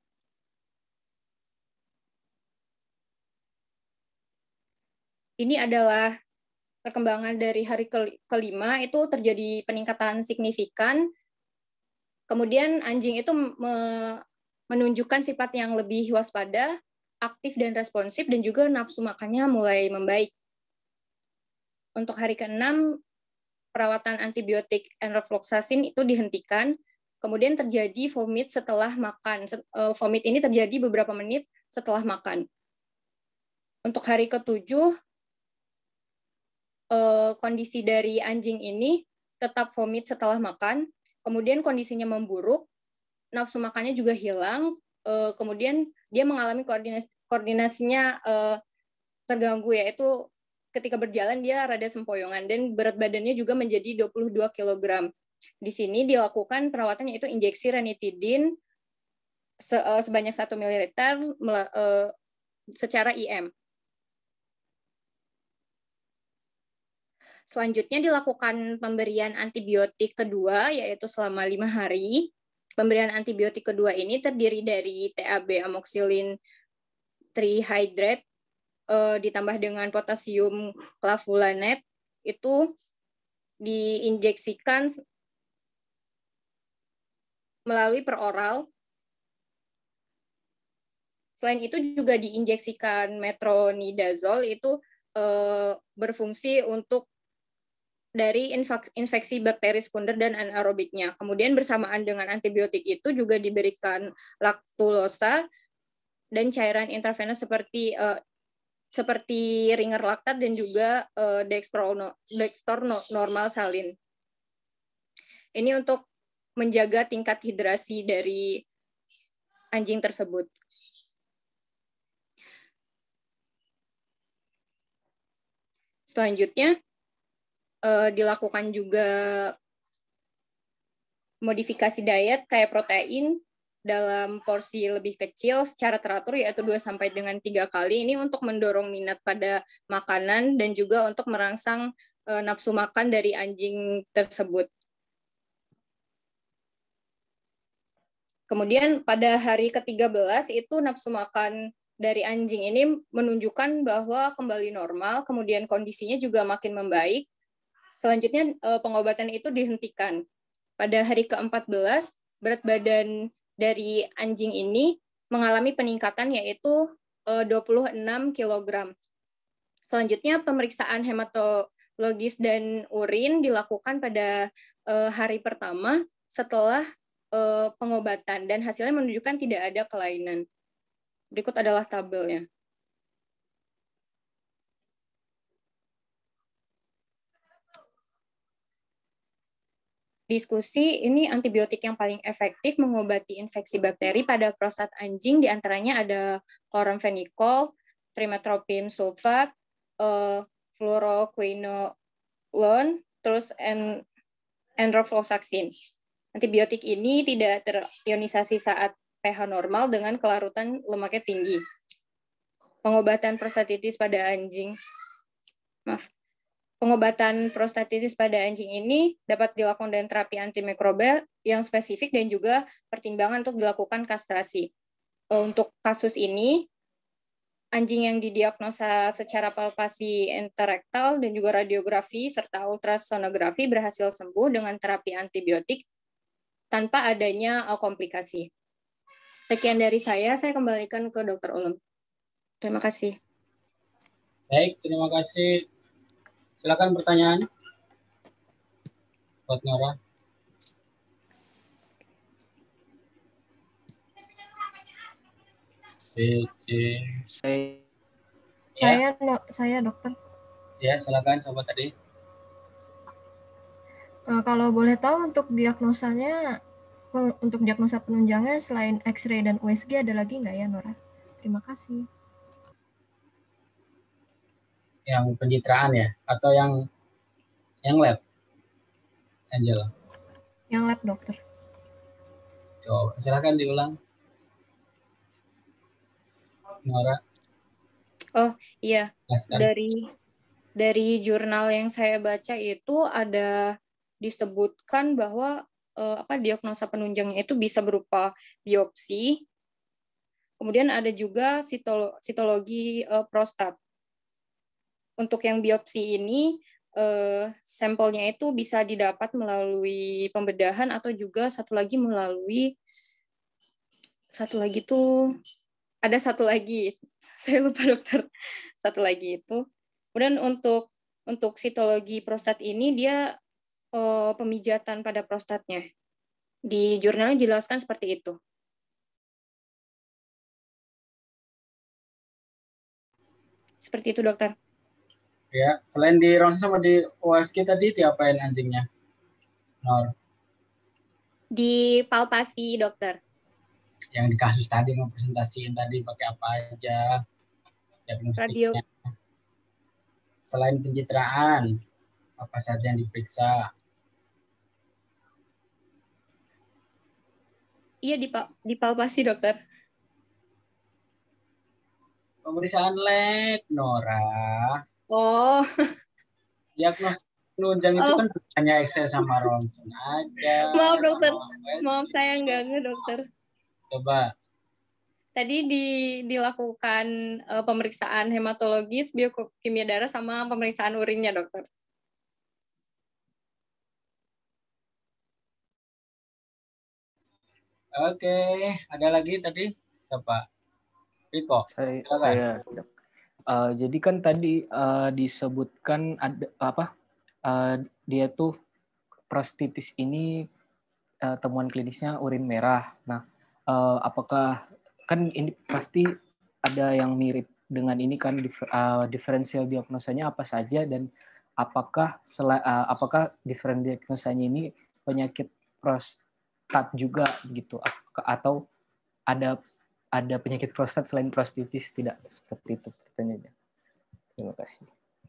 Ini adalah perkembangan dari hari kelima itu terjadi peningkatan signifikan. Kemudian anjing itu menunjukkan sifat yang lebih waspada, aktif dan responsif, dan juga nafsu makannya mulai membaik. Untuk hari ke-6, perawatan antibiotik enrofloxacin itu dihentikan. Kemudian terjadi vomit setelah makan. Vomit ini terjadi beberapa menit setelah makan. Untuk hari ke-7, kondisi dari anjing ini tetap vomit setelah makan, kemudian kondisinya memburuk, nafsu makannya juga hilang, kemudian dia mengalami koordinasinya terganggu, yaitu ketika berjalan dia rada sempoyongan dan berat badannya juga menjadi 22 kg. Di sini dilakukan perawatannya itu injeksi ranitidin sebanyak 1 ml secara IM. Selanjutnya dilakukan pemberian antibiotik kedua, yaitu selama 5 hari. Pemberian antibiotik kedua ini terdiri dari TAB amoxicillin trihydrate ditambah dengan potasium clavulanate, itu diinjeksikan melalui peroral. Selain itu juga diinjeksikan metronidazole, itu berfungsi untuk dari infeksi bakteri sekunder dan anaerobiknya. Kemudian bersamaan dengan antibiotik itu juga diberikan laktulosa dan cairan intravenous seperti ringer laktat dan juga dextronormal salin. Ini untuk menjaga tingkat hidrasi dari anjing tersebut. Selanjutnya dilakukan juga modifikasi diet kayak protein dalam porsi lebih kecil secara teratur, yaitu 2 sampai dengan 3 kali. Ini untuk mendorong minat pada makanan dan juga untuk merangsang nafsu makan dari anjing tersebut. Kemudian pada hari ke-13 itu nafsu makan dari anjing ini menunjukkan bahwa kembali normal, kemudian kondisinya juga makin membaik. Selanjutnya pengobatan itu dihentikan. Pada hari ke-14, berat badan dari anjing ini mengalami peningkatan, yaitu 26 kg. Selanjutnya pemeriksaan hematologis dan urin dilakukan pada hari pertama setelah pengobatan dan hasilnya menunjukkan tidak ada kelainan. Berikut adalah tabelnya. Diskusi, ini antibiotik yang paling efektif mengobati infeksi bakteri pada prostat anjing, diantaranya ada chloramphenicol, trimethoprim sulfat, fluoroquinolone, terus enrofloxacin. Antibiotik ini tidak terionisasi saat pH normal dengan kelarutan lemaknya tinggi. Pengobatan prostatitis pada anjing. Pengobatan prostatitis pada anjing ini dapat dilakukan dengan terapi antimikrobial yang spesifik dan juga pertimbangan untuk dilakukan kastrasi. Untuk kasus ini, anjing yang didiagnosa secara palpasi enterektal dan juga radiografi serta ultrasonografi berhasil sembuh dengan terapi antibiotik tanpa adanya komplikasi. Sekian dari saya kembalikan ke Dr. Ulum. Terima kasih. Baik, terima kasih. Silakan pertanyaan buat Nora. Saya dokter. Ya, silakan coba tadi. Kalau boleh tahu untuk diagnosanya, untuk diagnosa penunjangnya selain X-ray dan USG ada lagi nggak ya, Nora? Terima kasih. Yang pencitraan ya, atau yang lab, Angela? Yang lab, dokter. Coba, silakan diulang, Nora. Oh iya, dari jurnal yang saya baca itu ada disebutkan bahwa diagnosa penunjangnya itu bisa berupa biopsi, kemudian ada juga sitologi prostat. Untuk yang biopsi ini, sampelnya itu bisa didapat melalui pembedahan atau juga satu lagi saya lupa dokter, satu lagi itu. Kemudian untuk sitologi prostat ini dia pemijatan pada prostatnya. Di jurnalnya dijelaskan seperti itu. Seperti itu, dokter. Ya, selain di ronsen sama di USG tadi diapain anjingnya, Nor? Dipalpasi, dokter. Yang di kasus tadi presentasiin tadi pakai apa aja diagnostiknya. Selain pencitraan, apa saja yang diperiksa? Iya, dipalpasi, dokter. Pemeriksaan lab, Nora. Oh. Diagnostik penunjang itu kan hanya Excel sama ronsen aja. Maaf, dokter. Maaf, saya enggak dokter. Coba. Tadi dilakukan pemeriksaan hematologis, biokimia darah, sama pemeriksaan urinnya, dokter. Oke, ada lagi tadi siapa? Riko. Saya. Jadi kan tadi disebutkan ada dia tuh prostatitis ini temuan klinisnya urin merah. Nah, apakah kan ini pasti ada yang mirip dengan ini kan, diferensial diagnosanya apa saja, dan apakah diferensial diagnosanya ini penyakit prostat juga gitu, atau ada penyakit prostat selain prostatitis? Tidak, seperti itu pertanyaannya. Terima kasih.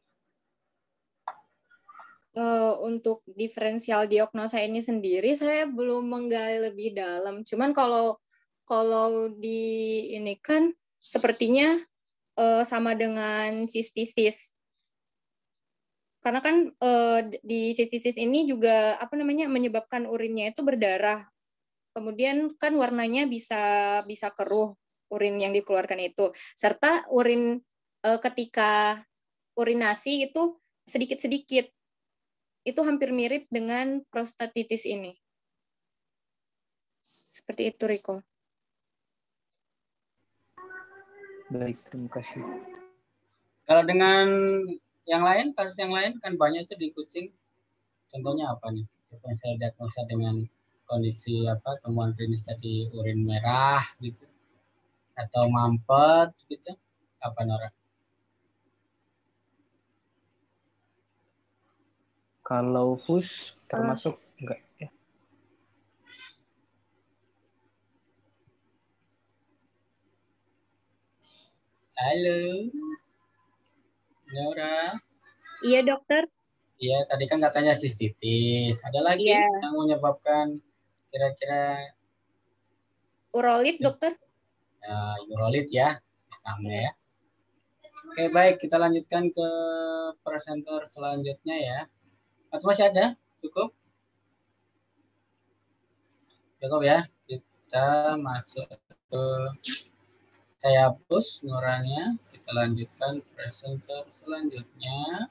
Untuk diferensial diagnosa ini sendiri saya belum menggali lebih dalam. Cuman kalau di ini kan sepertinya sama dengan sistitis. Karena kan di sistitis ini juga menyebabkan urinnya itu berdarah. Kemudian kan warnanya bisa keruh urin yang dikeluarkan itu. Serta urin ketika urinasi itu sedikit-sedikit. Itu hampir mirip dengan prostatitis ini. Seperti itu, Riko. Baik, terima kasih. Kalau dengan yang lain, kasus yang lain kan banyak itu di kucing. Contohnya apa nih? Diferensial diagnosa dengan kondisi temuan klinis tadi urin merah gitu, atau mampet gitu. Apa, Nora? Kalau FUS termasuk enggak ya? Halo, Nora. Iya, dokter. Iya, tadi kan katanya sistitis. Ada lagi yang menyebabkan kira-kira urolit, dokter? Urolit ya, sama ya. Oke, baik, kita lanjutkan ke presenter selanjutnya ya. Atau masih ada? Cukup? Cukup ya. Kita masuk ke, saya hapus Noranya. Kita lanjutkan presenter selanjutnya.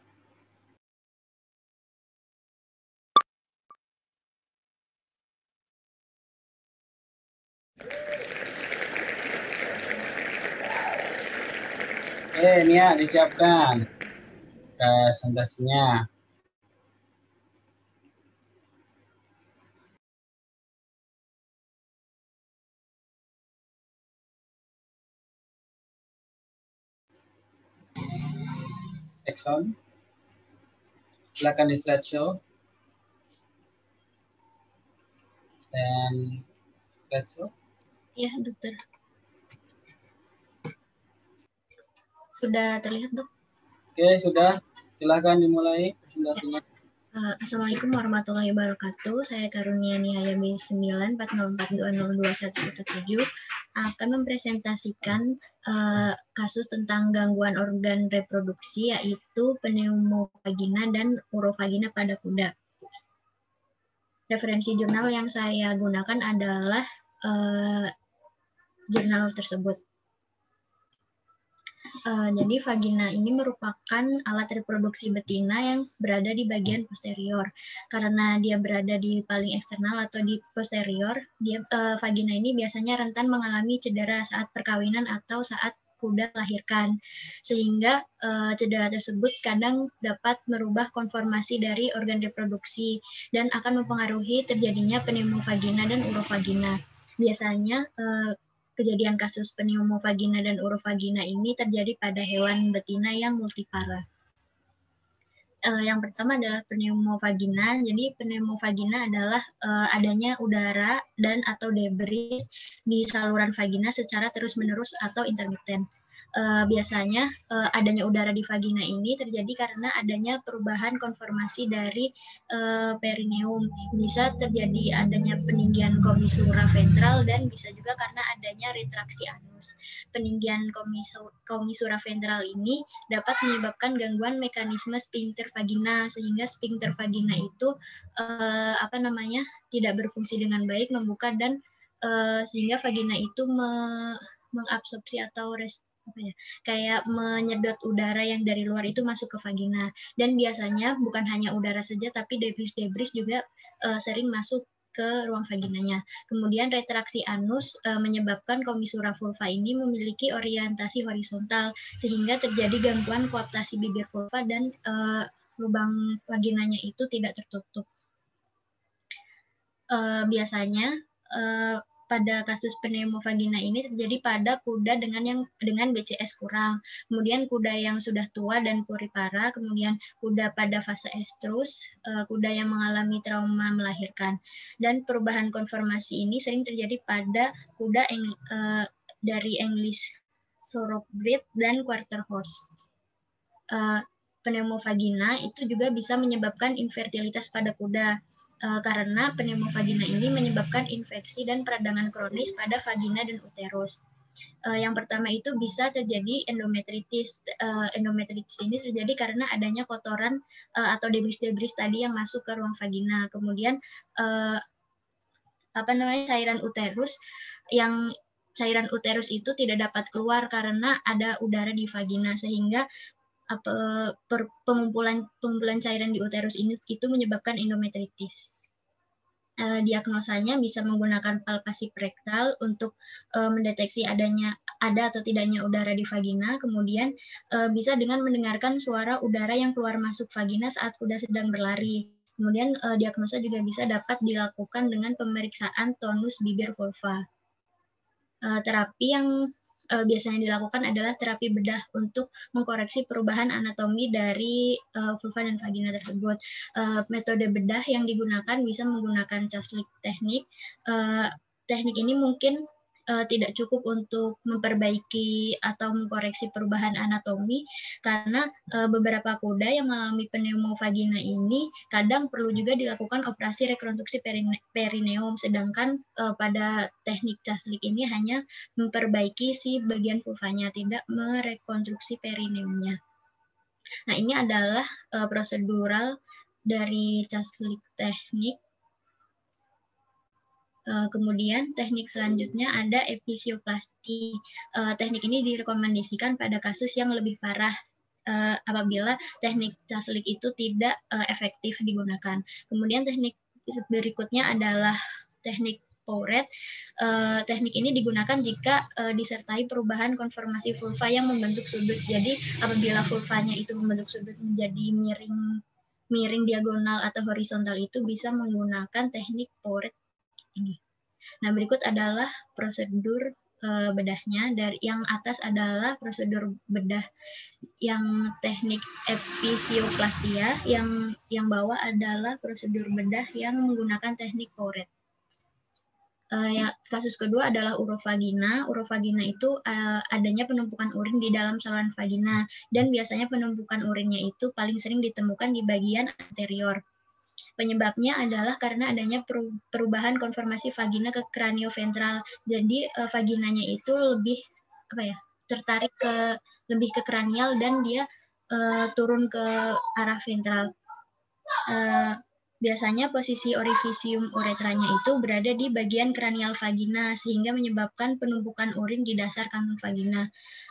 Nia, disiapkan presentasinya. Exxon. Silakan di slideshow. Dan slideshow. Iya, dokter. Sudah terlihat, dok? Oke, sudah. Silakan dimulai presentasinya. Assalamualaikum warahmatullahi wabarakatuh. Saya Karunia Nihaya B940420217 akan mempresentasikan kasus tentang gangguan organ reproduksi, yaitu pneumovagina dan urovagina pada kuda. Referensi jurnal yang saya gunakan adalah jurnal tersebut. Jadi vagina ini merupakan alat reproduksi betina yang berada di bagian posterior. Karena dia berada di paling eksternal atau di posterior, vagina ini biasanya rentan mengalami cedera saat perkawinan atau saat kuda melahirkan. Sehingga cedera tersebut kadang dapat merubah konformasi dari organ reproduksi dan akan mempengaruhi terjadinya pneumovagina dan urovagina. Biasanya kejadian kasus pneumovagina dan urovagina ini terjadi pada hewan betina yang multipara. Yang pertama adalah pneumovagina. Jadi pneumovagina adalah adanya udara dan atau debris di saluran vagina secara terus-menerus atau intermiten. Biasanya adanya udara di vagina ini terjadi karena adanya perubahan konformasi dari perineum. Bisa terjadi adanya peninggian komisura ventral dan bisa juga karena adanya retraksi anus. Peninggian komisura ventral ini dapat menyebabkan gangguan mekanisme sphincter vagina sehingga sphincter vagina itu tidak berfungsi dengan baik, membuka dan sehingga vagina itu mengabsorpsi atau kayak menyedot udara yang dari luar itu masuk ke vagina. Dan biasanya bukan hanya udara saja, tapi debris-debris juga sering masuk ke ruang vaginanya. Kemudian retraksi anus menyebabkan komisura vulva ini memiliki orientasi horizontal, sehingga terjadi gangguan koaptasi bibir vulva dan lubang vaginanya itu tidak tertutup. Biasanya pada kasus pneumovagina ini terjadi pada kuda dengan BCS kurang, kemudian kuda yang sudah tua dan puripara, kemudian kuda pada fase estrus, kuda yang mengalami trauma melahirkan. Dan perubahan konformasi ini sering terjadi pada kuda dari English thoroughbred dan quarter horse. Pneumovagina itu juga bisa menyebabkan infertilitas pada kuda. Karena pneumovagina ini menyebabkan infeksi dan peradangan kronis pada vagina dan uterus. Yang pertama itu bisa terjadi endometritis. Endometritis ini terjadi karena adanya kotoran atau debris-debris tadi yang masuk ke ruang vagina. Kemudian cairan uterus itu tidak dapat keluar karena ada udara di vagina, sehingga pengumpulan cairan di uterus ini itu menyebabkan endometritis. Diagnosanya bisa menggunakan palpasi rektal untuk mendeteksi ada atau tidaknya udara di vagina. Kemudian bisa dengan mendengarkan suara udara yang keluar masuk vagina saat kuda sedang berlari. Kemudian diagnosa juga bisa dapat dilakukan dengan pemeriksaan tonus bibir vulva. Terapi yang biasanya dilakukan adalah terapi bedah untuk mengkoreksi perubahan anatomi dari vulva dan vagina tersebut. Metode bedah yang digunakan bisa menggunakan Chaslik teknik. Teknik ini mungkin tidak cukup untuk memperbaiki atau mengkoreksi perubahan anatomi, karena beberapa kuda yang mengalami pneumovagina ini kadang perlu juga dilakukan operasi rekonstruksi perineum, sedangkan pada teknik Chaslik ini hanya memperbaiki si bagian vulvanya, tidak merekonstruksi perineumnya. Nah, ini adalah prosedural dari Chaslik teknik. Kemudian teknik selanjutnya ada episioplasti. Teknik ini direkomendasikan pada kasus yang lebih parah apabila teknik Chaslik itu tidak efektif digunakan. Kemudian teknik berikutnya adalah teknik Poret. Teknik ini digunakan jika disertai perubahan konformasi vulva yang membentuk sudut. Jadi apabila vulvanya itu membentuk sudut menjadi miring diagonal atau horizontal, itu bisa menggunakan teknik Poret ini. Nah, berikut adalah prosedur bedahnya. Dari yang atas adalah prosedur bedah yang teknik episioplastia, yang bawah adalah prosedur bedah yang menggunakan teknik Poret. Kasus kedua adalah urovagina. Urovagina itu adanya penumpukan urin di dalam saluran vagina, dan biasanya penumpukan urinnya itu paling sering ditemukan di bagian anterior. Penyebabnya adalah karena adanya perubahan konformasi vagina ke cranioventral. Jadi vaginanya itu lebih tertarik lebih ke kranial, dan dia turun ke arah ventral. Biasanya posisi orifisium uretranya itu berada di bagian kranial vagina, sehingga menyebabkan penumpukan urin di dasar kantung vagina.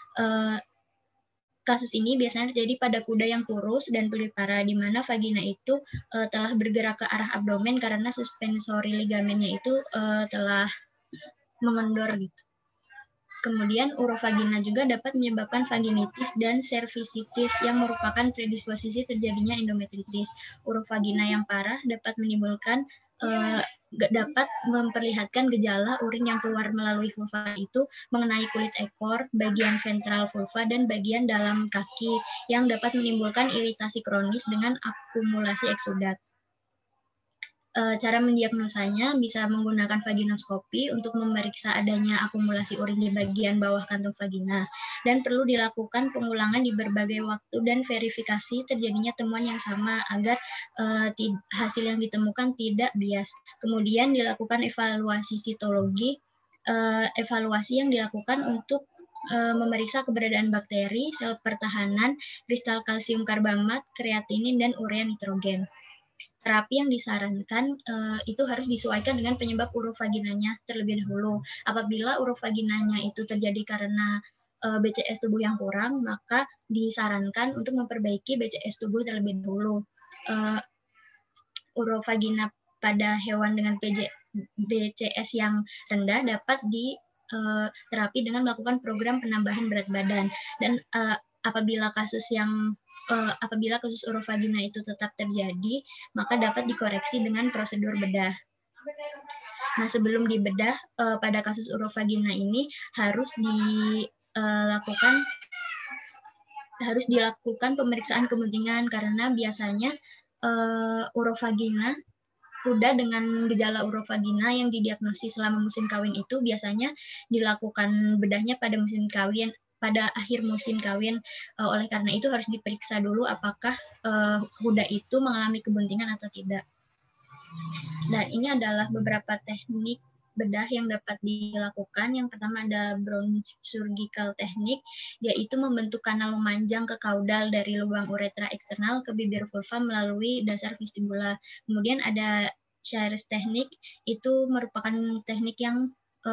Kasus ini biasanya terjadi pada kuda yang kurus dan puripara, di mana vagina itu telah bergerak ke arah abdomen karena suspensori ligamennya itu telah mengendor gitu. Kemudian urovagina juga dapat menyebabkan vaginitis dan cervicitis yang merupakan predisposisi terjadinya endometritis. Urovagina yang parah dapat menimbulkan dapat memperlihatkan gejala urin yang keluar melalui vulva itu mengenai kulit ekor, bagian ventral vulva, dan bagian dalam kaki yang dapat menimbulkan iritasi kronis dengan akumulasi eksudat. Cara mendiagnosanya bisa menggunakan vaginoskopi untuk memeriksa adanya akumulasi urin di bagian bawah kantung vagina, dan perlu dilakukan pengulangan di berbagai waktu dan verifikasi terjadinya temuan yang sama agar hasil yang ditemukan tidak bias. Kemudian dilakukan evaluasi sitologi, evaluasi yang dilakukan untuk memeriksa keberadaan bakteri, sel pertahanan, kristal kalsium karbamat, kreatinin, dan urea nitrogen. Terapi yang disarankan itu harus disesuaikan dengan penyebab urovaginanya terlebih dahulu. Apabila urovaginanya itu terjadi karena BCS tubuh yang kurang, maka disarankan untuk memperbaiki BCS tubuh terlebih dahulu. Urovagina pada hewan dengan BCS yang rendah dapat diterapi dengan melakukan program penambahan berat badan. Dan apabila kasus urovagina itu tetap terjadi, maka dapat dikoreksi dengan prosedur bedah. Nah, sebelum dibedah, pada kasus urovagina ini harus dilakukan pemeriksaan kepentingan, karena biasanya urovagina, kuda dengan gejala urovagina yang didiagnosis selama musim kawin itu biasanya dilakukan bedahnya pada musim kawin, pada akhir musim kawin. Oleh karena itu harus diperiksa dulu apakah kuda itu mengalami kebuntingan atau tidak. Dan ini adalah beberapa teknik bedah yang dapat dilakukan. Yang pertama ada brown surgical technique, yaitu membentuk kanal memanjang ke kaudal dari lubang uretra eksternal ke bibir vulva melalui dasar vestibula. Kemudian ada Shires technique, itu merupakan teknik yang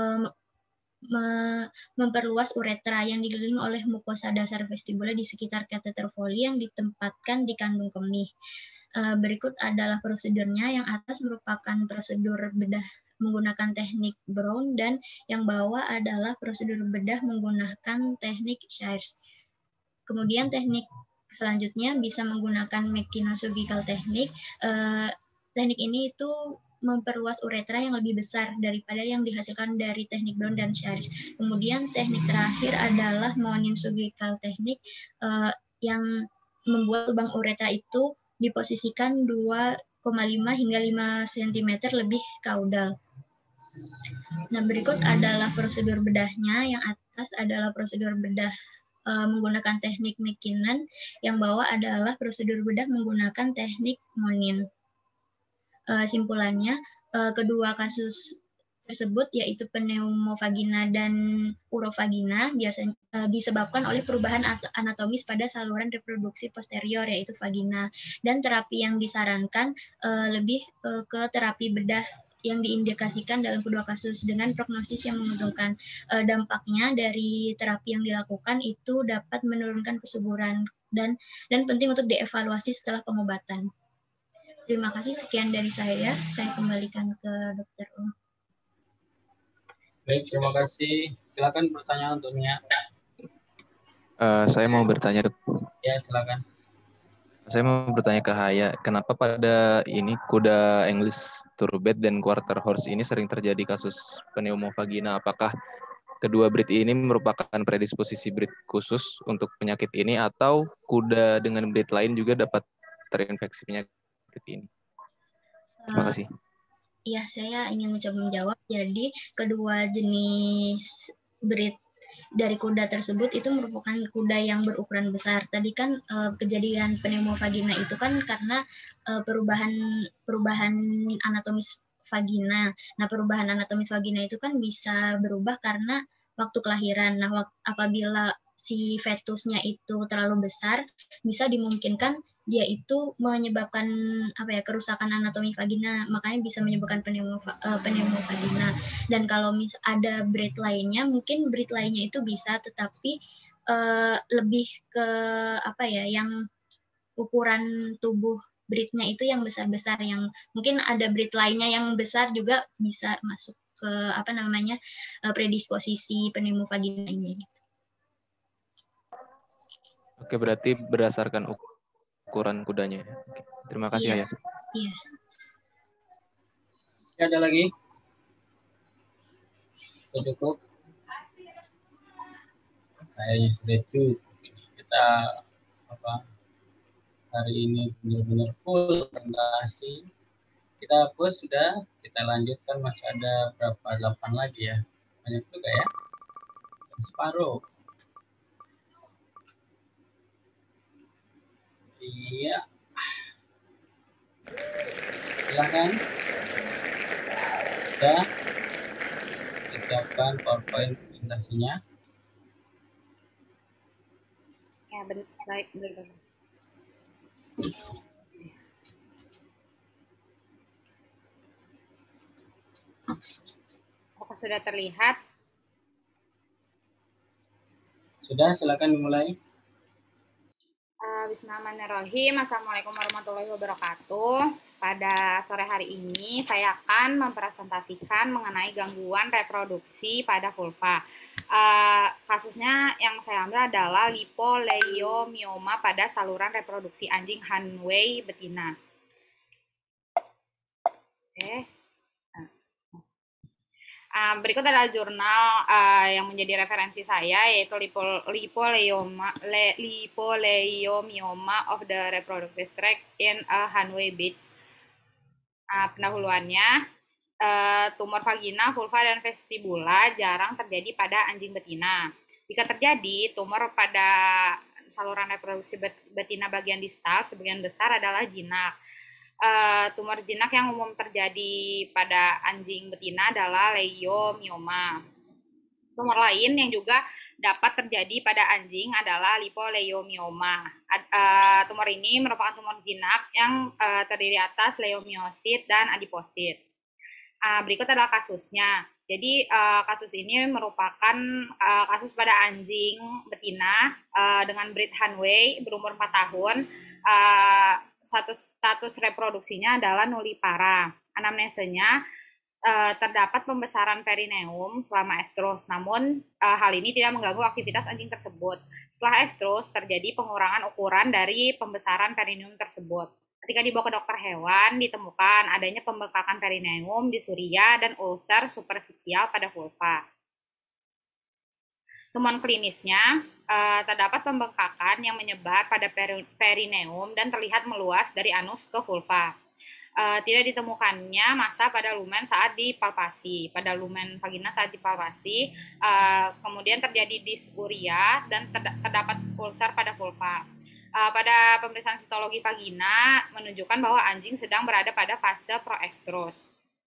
memperluas uretra yang dikelilingi oleh mukosa dasar vestibula di sekitar kateter Foley yang ditempatkan di kandung kemih. Berikut adalah prosedurnya. Yang atas merupakan prosedur bedah menggunakan teknik Brown, dan yang bawah adalah prosedur bedah menggunakan teknik Shires. Kemudian teknik selanjutnya bisa menggunakan mechinosurgical technique. Teknik ini itu memperluas uretra yang lebih besar daripada yang dihasilkan dari teknik Brown dan Shires. Kemudian teknik terakhir adalah Monin surgical technique, yang membuat lubang uretra itu diposisikan 2,5 hingga 5 cm lebih kaudal. Nah, berikut adalah prosedur bedahnya. Yang atas adalah prosedur bedah menggunakan teknik McKinnon, yang bawah adalah prosedur bedah menggunakan teknik Monin. Simpulannya, kedua kasus tersebut, yaitu pneumovagina dan urovagina, biasanya disebabkan oleh perubahan anatomis pada saluran reproduksi posterior, yaitu vagina. Dan terapi yang disarankan lebih ke terapi bedah yang diindikasikan dalam kedua kasus dengan prognosis yang menguntungkan. Dampaknya dari terapi yang dilakukan itu dapat menurunkan kesuburan dan penting untuk dievaluasi setelah pengobatan. Terima kasih, sekian dari saya. Saya kembalikan ke Dr. U. Baik, terima kasih. Silakan pertanyaan untuk Nia. Saya mau bertanya, Dok. Ya, silakan. Saya mau bertanya ke Haya, kenapa pada ini kuda English Thoroughbred dan Quarter Horse ini sering terjadi kasus pneumovagina? Apakah kedua breed ini merupakan predisposisi breed khusus untuk penyakit ini, atau kuda dengan breed lain juga dapat terinfeksi penyakit ini? Terima kasih. Iya, saya ingin mencoba menjawab. Jadi, kedua jenis breed dari kuda tersebut itu merupakan kuda yang berukuran besar. Tadi kan kejadian pneumovagina itu kan karena perubahan anatomis vagina. Nah, perubahan anatomis vagina itu kan bisa berubah karena waktu kelahiran. Nah, apabila si fetusnya itu terlalu besar, bisa dimungkinkan dia itu menyebabkan kerusakan anatomi vagina, makanya bisa menyebabkan pneumovagina. Dan kalau ada breed lainnya, mungkin breed lainnya itu bisa, tetapi lebih ke yang ukuran tubuh breednya itu yang besar-besar, yang mungkin ada breed lainnya yang besar juga bisa masuk ke predisposisi pneumovagina ini. Oke, berarti berdasarkan ukuran kudanya. Oke. Terima kasih, Iya. Haya. Iya. Ada lagi? Cukup? Kayaknya sudah cukup. Kita hari ini benar-benar full presentasi. Kita hapus sudah, kita lanjutkan, masih ada berapa, 8 lagi ya. Banyak juga ya. Separuh. Iya. Silakan. Sudah disiapkan PowerPoint presentasinya. Ya, baik. Apakah sudah terlihat? Sudah, silakan dimulai. Bismillahirrahmanirrahim. Assalamualaikum warahmatullahi wabarakatuh. Pada sore hari ini saya akan mempresentasikan mengenai gangguan reproduksi pada vulva. Kasusnya yang saya ambil adalah lipoleiomioma pada saluran reproduksi anjing Hanway betina. Berikut adalah jurnal yang menjadi referensi saya, yaitu Lipoleiomioma of the Reproductive Tract in a Hanway Bitch. Pendahuluannya, tumor vagina, vulva, dan vestibula jarang terjadi pada anjing betina. Jika terjadi, tumor pada saluran reproduksi betina bagian distal sebagian besar adalah jinak. Tumor jinak yang umum terjadi pada anjing betina adalah leiomioma. Tumor lain yang juga dapat terjadi pada anjing adalah lipoleiomioma. Tumor ini merupakan tumor jinak yang terdiri atas leomyosit dan adiposit. Berikut adalah kasusnya. Jadi kasus ini merupakan kasus pada anjing betina dengan breed Hanway berumur 4 tahun. Status reproduksinya adalah nullipara. Anamnesenya terdapat pembesaran perineum selama estrus, namun hal ini tidak mengganggu aktivitas anjing tersebut. Setelah estrus, terjadi pengurangan ukuran dari pembesaran perineum tersebut. Ketika dibawa ke dokter hewan, ditemukan adanya pembengkakan perineum, disuria, dan ulcer superficial pada vulva. Temuan klinisnya, terdapat pembengkakan yang menyebar pada perineum dan terlihat meluas dari anus ke vulva. Tidak ditemukannya massa pada lumen saat dipalpasi. Pada lumen vagina saat dipalpasi, kemudian terjadi disuria dan terdapat ulcer pada vulva. Pada pemeriksaan sitologi vagina menunjukkan bahwa anjing sedang berada pada fase proestrus.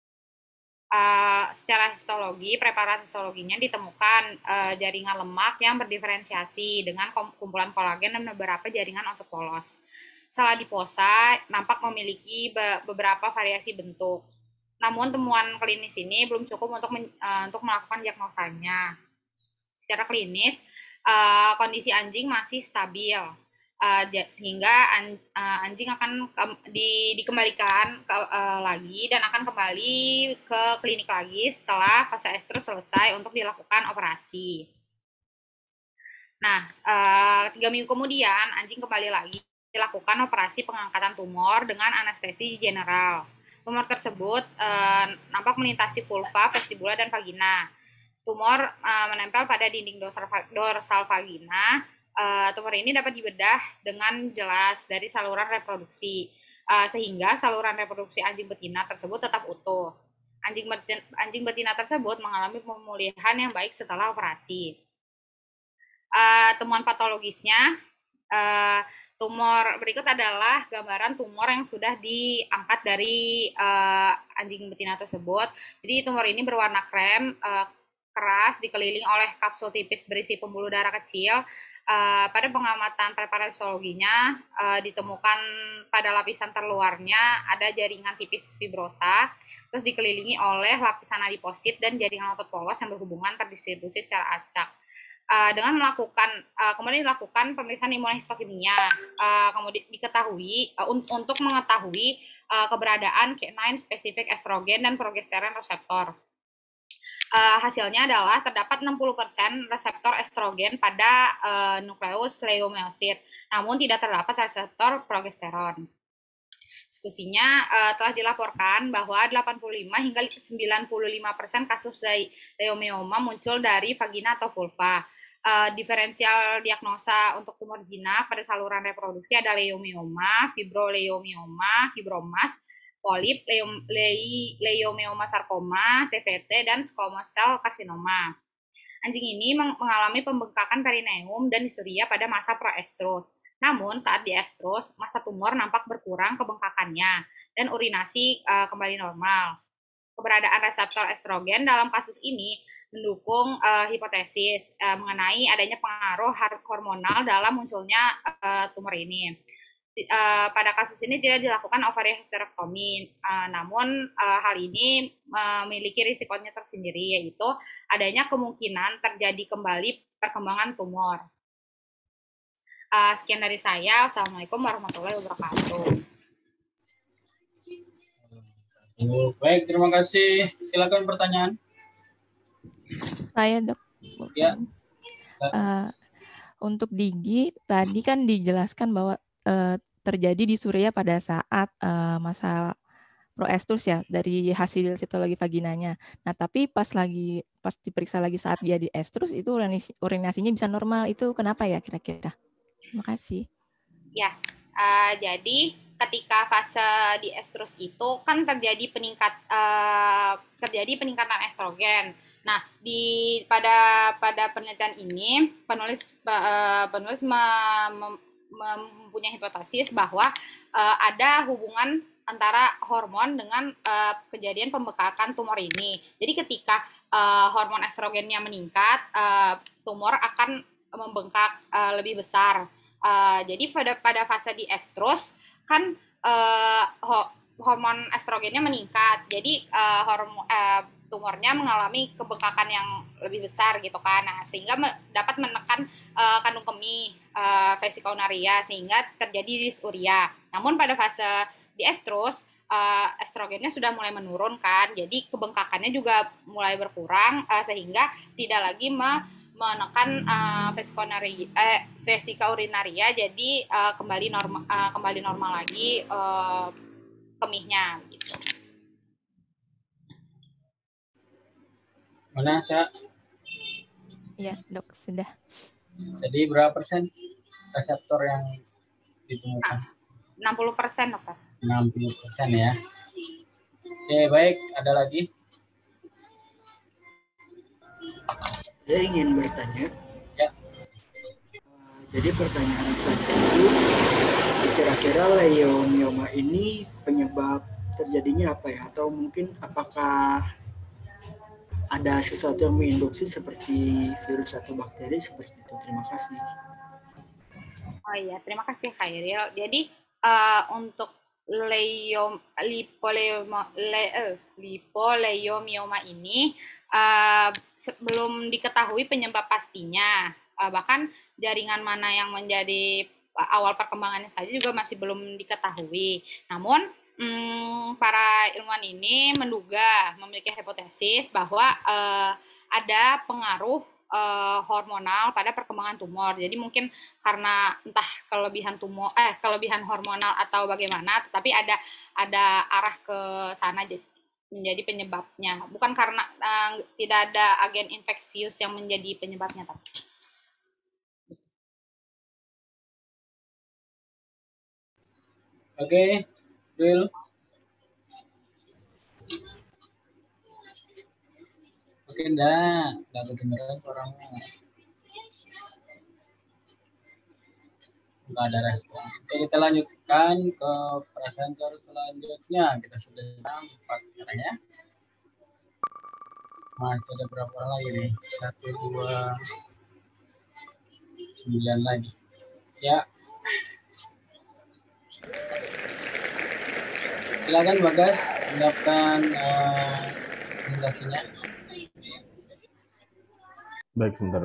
Secara histologi, preparat histologinya ditemukan jaringan lemak yang berdiferensiasi dengan kumpulan kolagen dan beberapa jaringan otot polos. Sel adiposa nampak memiliki beberapa variasi bentuk. Namun temuan klinis ini belum cukup untuk melakukan diagnosanya. Secara klinis, kondisi anjing masih stabil. Sehingga anjing akan dikembalikan lagi dan akan kembali ke klinik lagi setelah fase estrus selesai untuk dilakukan operasi. Nah, 3 minggu kemudian anjing kembali lagi dilakukan operasi pengangkatan tumor dengan anestesi general. Tumor tersebut nampak melintasi vulva, vestibula, dan vagina. Tumor menempel pada dinding dorsal vagina. Tumor ini dapat dibedah dengan jelas dari saluran reproduksi, sehingga saluran reproduksi anjing betina tersebut tetap utuh. Anjing betina tersebut mengalami pemulihan yang baik setelah operasi. Temuan patologisnya, tumor berikut adalah gambaran tumor yang sudah diangkat dari anjing betina tersebut. Jadi tumor ini berwarna krem, keras, dikelilingi oleh kapsul tipis berisi pembuluh darah kecil. Pada pengamatan preparat histologinya ditemukan pada lapisan terluarnya ada jaringan tipis fibrosa, terus dikelilingi oleh lapisan adiposit dan jaringan otot polos yang berhubungan terdistribusi secara acak. Dengan kemudian dilakukan pemeriksaan imunohistokimia, kemudian diketahui untuk mengetahui keberadaan K9 spesifik estrogen dan progesteron reseptor. Hasilnya adalah terdapat 60% reseptor estrogen pada nukleus leomyosit, namun tidak terdapat reseptor progesteron. Diskusinya telah dilaporkan bahwa 85 hingga 95% kasus leiomioma muncul dari vagina atau vulva. Diferensial diagnosa untuk tumor jinak pada saluran reproduksi ada leiomioma, fibroleiomioma, fibromas, polip, leiomioma sarkoma, TVT, dan squamous cell carcinoma. Anjing ini mengalami pembengkakan perineum dan disuria pada masa proestrus. Namun saat diestrus, masa tumor nampak berkurang kebengkakannya dan urinasi kembali normal. Keberadaan reseptor estrogen dalam kasus ini mendukung hipotesis mengenai adanya pengaruh hormonal dalam munculnya tumor ini. Pada kasus ini tidak dilakukan ovariohysterektomi, namun hal ini memiliki risikonya tersendiri, yaitu adanya kemungkinan terjadi kembali perkembangan tumor. Sekian dari saya. Wassalamualaikum warahmatullahi wabarakatuh. Baik, terima kasih. Silakan pertanyaan. Saya, Dok. Ya. Untuk Digi, tadi kan dijelaskan bahwa terjadi di Surya pada saat masa proestrus ya, dari hasil sitologi vaginanya. Nah, tapi pas diperiksa lagi saat dia di estrus, itu urinasinya bisa normal. Itu kenapa ya kira-kira? Terima kasih. Ya, jadi ketika fase di estrus itu kan terjadi peningkatan estrogen. Nah, pada penelitian ini penulis mempunyai hipotesis bahwa ada hubungan antara hormon dengan kejadian pembengkakan tumor ini. Jadi ketika hormon estrogennya meningkat, tumor akan membengkak lebih besar. Jadi pada fase di estrus kan hormon estrogennya meningkat, jadi tumornya mengalami kebengkakan yang lebih besar gitu kan. Nah, sehingga dapat menekan kandung kemih vesicounaria sehingga terjadi dysuria. Namun pada fase di estrus estrogennya sudah mulai menurun kan, jadi kebengkakannya juga mulai berkurang sehingga tidak lagi menekan vesicurinaria, jadi kembali normal lagi kemihnya gitu. Mana, Sa? Iya, Dok, sudah. Jadi berapa persen reseptor yang ditemukan? 60%, Dokter. 60% ya. Oke, baik. Ada lagi? Saya ingin bertanya. Ya. Jadi pertanyaan saya itu, kira-kira leiomioma ini penyebab terjadinya apa ya? Atau mungkin apakah ada sesuatu yang menginduksi seperti virus atau bakteri seperti itu? Terima kasih. Oh iya, terima kasih Khairil. Jadi untuk lipoleiomioma ini belum diketahui penyebab pastinya. Bahkan jaringan mana yang menjadi awal perkembangannya saja juga masih belum diketahui. Namun para ilmuwan ini memiliki hipotesis bahwa ada pengaruh hormonal pada perkembangan tumor. Jadi mungkin karena entah kelebihan hormonal atau bagaimana, tetapi ada arah ke sana menjadi penyebabnya. Bukan karena tidak ada agen infeksius yang menjadi penyebabnya, tapi. Oke, Will. Oke, enggak kedengeran suaranya. Enggak ada respon. Oke, kita lanjutkan ke presenter selanjutnya. Kita sudah 4 sekarang ya. Masih ada berapa lagi nih? 1, 2, 9 lagi. Ya. Silakan Bagas, silakan presentasinya. Baik, sebentar.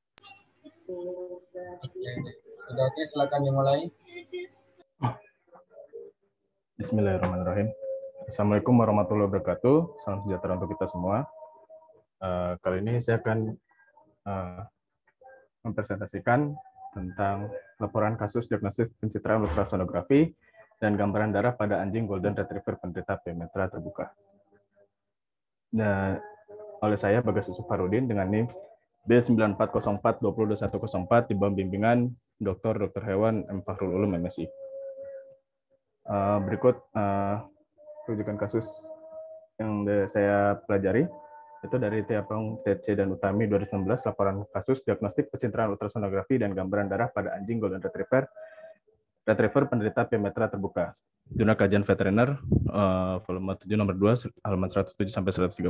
Sudah oke, silakan dimulai. Bismillahirrahmanirrahim. Assalamualaikum warahmatullahi wabarakatuh. Salam sejahtera untuk kita semua. Kali ini saya akan mempresentasikan tentang laporan kasus diagnosis pencitraan ultrasonografi dan gambaran darah pada anjing Golden Retriever penderita Pyometra terbuka. Nah, oleh saya Bagas Yusuf Harudin dengan NIM B9404202104 di bawah bimbingan Dr. Hewan M. Fakhrul Ulum MSI. Berikut rujukan kasus yang saya pelajari itu dari Tiapong, TC, dan Utami 2019, laporan kasus diagnostik pencitraan ultrasonografi dan gambaran darah pada anjing Golden Retriever penderita Pyometra terbuka. Jurnal Kajian Veteriner, volume 7 nomor 2, halaman 107 sampai 113.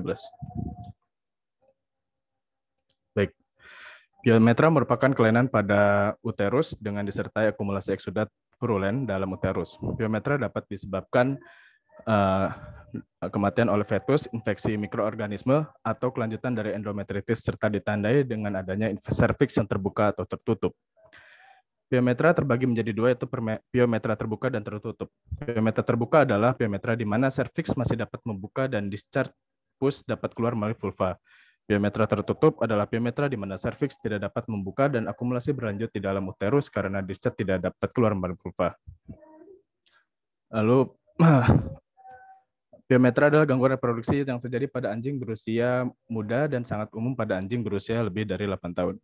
Baik. Pyometra merupakan kelainan pada uterus dengan disertai akumulasi eksudat purulen dalam uterus. Pyometra dapat disebabkan kematian oleh fetus, infeksi mikroorganisme, atau kelanjutan dari endometritis serta ditandai dengan adanya serviks yang terbuka atau tertutup. Pyometra terbagi menjadi dua, yaitu pyometra terbuka dan tertutup. Pyometra terbuka adalah pyometra di mana serviks masih dapat membuka dan discharge pus dapat keluar melalui vulva. Pyometra tertutup adalah pyometra di mana serviks tidak dapat membuka dan akumulasi berlanjut di dalam uterus karena discharge tidak dapat keluar melalui vulva. Lalu, pyometra adalah gangguan reproduksi yang terjadi pada anjing berusia muda dan sangat umum pada anjing berusia lebih dari 8 tahun.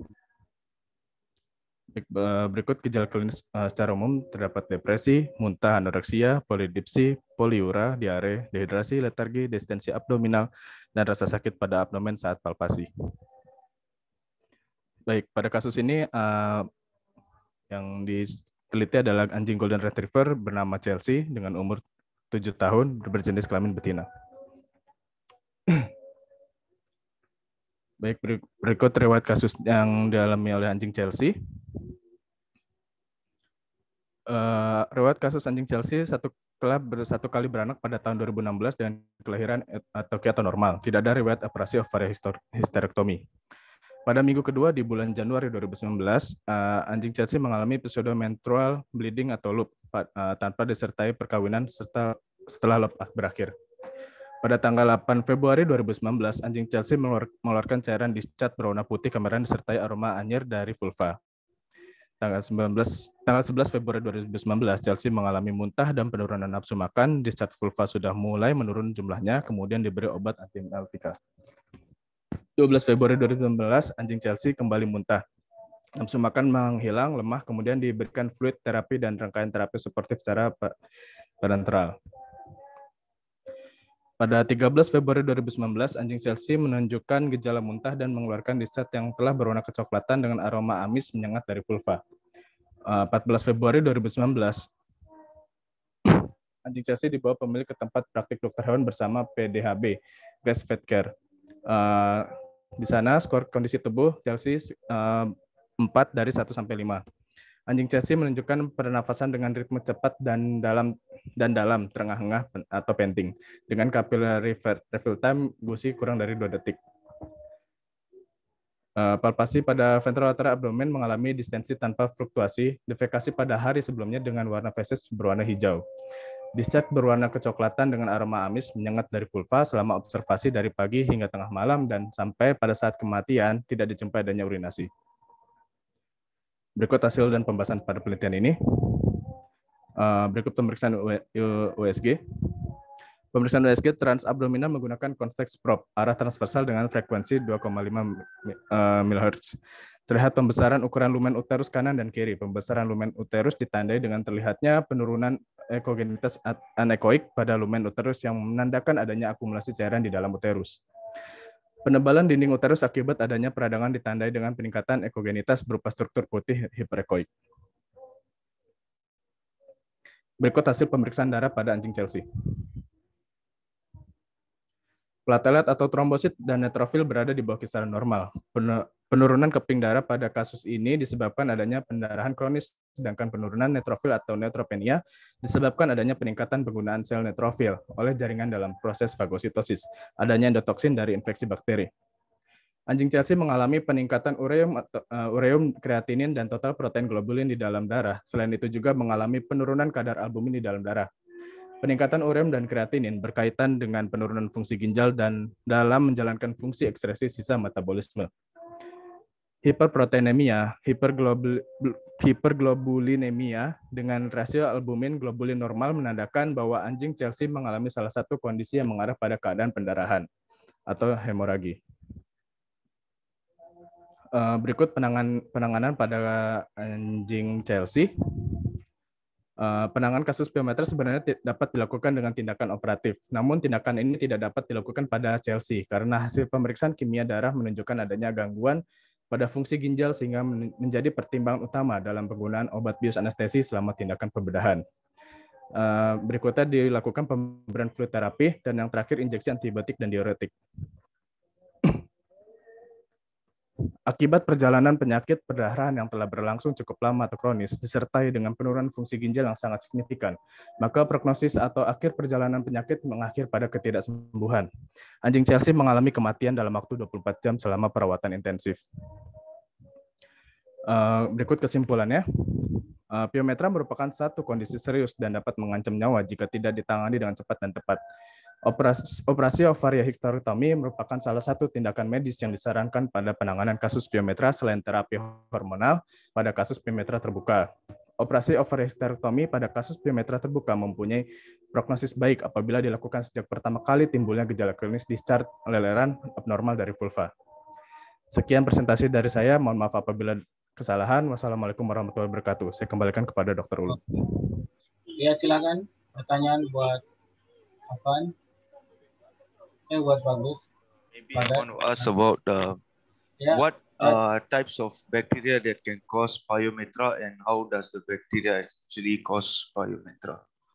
Berikut gejala klinis secara umum terdapat depresi, muntah, anoreksia, polidipsi, poliura, diare, dehidrasi, letargi, distensi abdominal, dan rasa sakit pada abdomen saat palpasi. Baik, pada kasus ini yang diteliti adalah anjing Golden Retriever bernama Chelsea dengan umur 7 tahun berjenis kelamin betina. Baik, berikut riwayat kasus yang dialami oleh anjing Chelsea. Riwayat kasus anjing Chelsea telah satu kali beranak pada tahun 2016 dengan kelahiran atau kiato normal. Tidak ada riwayat operasi ovaria histerektomi. Pada minggu kedua di bulan Januari 2019, anjing Chelsea mengalami pseudomenstrual bleeding atau loop tanpa disertai perkawinan setelah loop berakhir. Pada tanggal 8 Februari 2019, anjing Chelsea mengeluarkan cairan discharge berwarna putih kemarin disertai aroma anyir dari vulva. Tanggal 11 Februari 2019, Chelsea mengalami muntah dan penurunan nafsu makan, discharge vulva sudah mulai menurun jumlahnya, kemudian diberi obat anti-emetika. 12 Februari 2019, anjing Chelsea kembali muntah. Nafsu makan menghilang, lemah, kemudian diberikan fluid terapi dan rangkaian terapi suportif secara parenteral. Pada 13 Februari 2019, anjing Chelsea menunjukkan gejala muntah dan mengeluarkan discharge yang telah berwarna kecoklatan dengan aroma amis menyengat dari vulva. 14 Februari 2019, anjing Chelsea dibawa pemilik ke tempat praktik dokter hewan bersama PDHB, Grass Vet Care. Di sana skor kondisi tubuh Chelsea 4 dari 1 sampai 5. Anjing Chelsea menunjukkan pernafasan dengan ritme cepat dan dalam, terengah-engah atau panting, dengan capillary refill time gusi kurang dari 2 detik. Palpasi pada ventrolateral abdomen mengalami distensi tanpa fluktuasi, defekasi pada hari sebelumnya dengan warna feses berwarna hijau. Discharge berwarna kecoklatan dengan aroma amis menyengat dari vulva selama observasi dari pagi hingga tengah malam dan sampai pada saat kematian tidak dijumpai adanya urinasi. Berikut hasil dan pembahasan pada penelitian ini. Berikut pemeriksaan USG. Pemeriksaan USG transabdominal menggunakan convex probe arah transversal dengan frekuensi 2,5 MHz. Terlihat pembesaran ukuran lumen uterus kanan dan kiri. Pembesaran lumen uterus ditandai dengan terlihatnya penurunan ekogenitas anekoik pada lumen uterus yang menandakan adanya akumulasi cairan di dalam uterus. Penebalan dinding uterus akibat adanya peradangan ditandai dengan peningkatan ekogenitas berupa struktur putih hiperekoik. Berikut hasil pemeriksaan darah pada anjing Chelsea. Platelet atau trombosit dan neutrofil berada di bawah kisaran normal. Penurunan keping darah pada kasus ini disebabkan adanya pendarahan kronis, sedangkan penurunan neutrofil atau neutropenia disebabkan adanya peningkatan penggunaan sel neutrofil oleh jaringan dalam proses fagositosis, adanya endotoksin dari infeksi bakteri. Anjing Chelsea mengalami peningkatan ureum, kreatinin, dan total protein globulin di dalam darah. Selain itu juga mengalami penurunan kadar albumin di dalam darah. Peningkatan urem dan kreatinin berkaitan dengan penurunan fungsi ginjal dan dalam menjalankan fungsi ekstresi sisa metabolisme. Hiperproteinemia, hiperglobulinemia dengan rasio albumin globulin normal menandakan bahwa anjing Chelsea mengalami salah satu kondisi yang mengarah pada keadaan pendarahan atau hemoragi. Berikut penanganan pada anjing Chelsea. Penanganan kasus piometra sebenarnya dapat dilakukan dengan tindakan operatif. Namun tindakan ini tidak dapat dilakukan pada Chelsea karena hasil pemeriksaan kimia darah menunjukkan adanya gangguan pada fungsi ginjal sehingga menjadi pertimbangan utama dalam penggunaan obat bius anestesi selama tindakan pembedahan. Berikutnya dilakukan pemberian fluid terapi dan yang terakhir injeksi antibiotik dan diuretik. Akibat perjalanan penyakit perdarahan yang telah berlangsung cukup lama atau kronis, disertai dengan penurunan fungsi ginjal yang sangat signifikan, maka prognosis atau akhir perjalanan penyakit mengakhir pada ketidaksembuhan. Anjing Chelsea mengalami kematian dalam waktu 24 jam selama perawatan intensif. Berikut kesimpulannya. Piometra merupakan satu kondisi serius dan dapat mengancam nyawa jika tidak ditangani dengan cepat dan tepat. Operasi ovaria hysterektomi merupakan salah satu tindakan medis yang disarankan pada penanganan kasus piometra selain terapi hormonal pada kasus piometra terbuka. Operasi ovaria hysterektomi pada kasus piometra terbuka mempunyai prognosis baik apabila dilakukan sejak pertama kali timbulnya gejala klinis discharge leleran abnormal dari vulva. Sekian presentasi dari saya, mohon maaf apabila kesalahan. Wassalamualaikum warahmatullahi wabarakatuh. Saya kembalikan kepada Dr. Ulu. Ya, silakan pertanyaan buat Afan. Buat Bagus. Maybe I want to ask about what types of bacteria that can cause pyometra and how does the bacteria actually cause pyometra?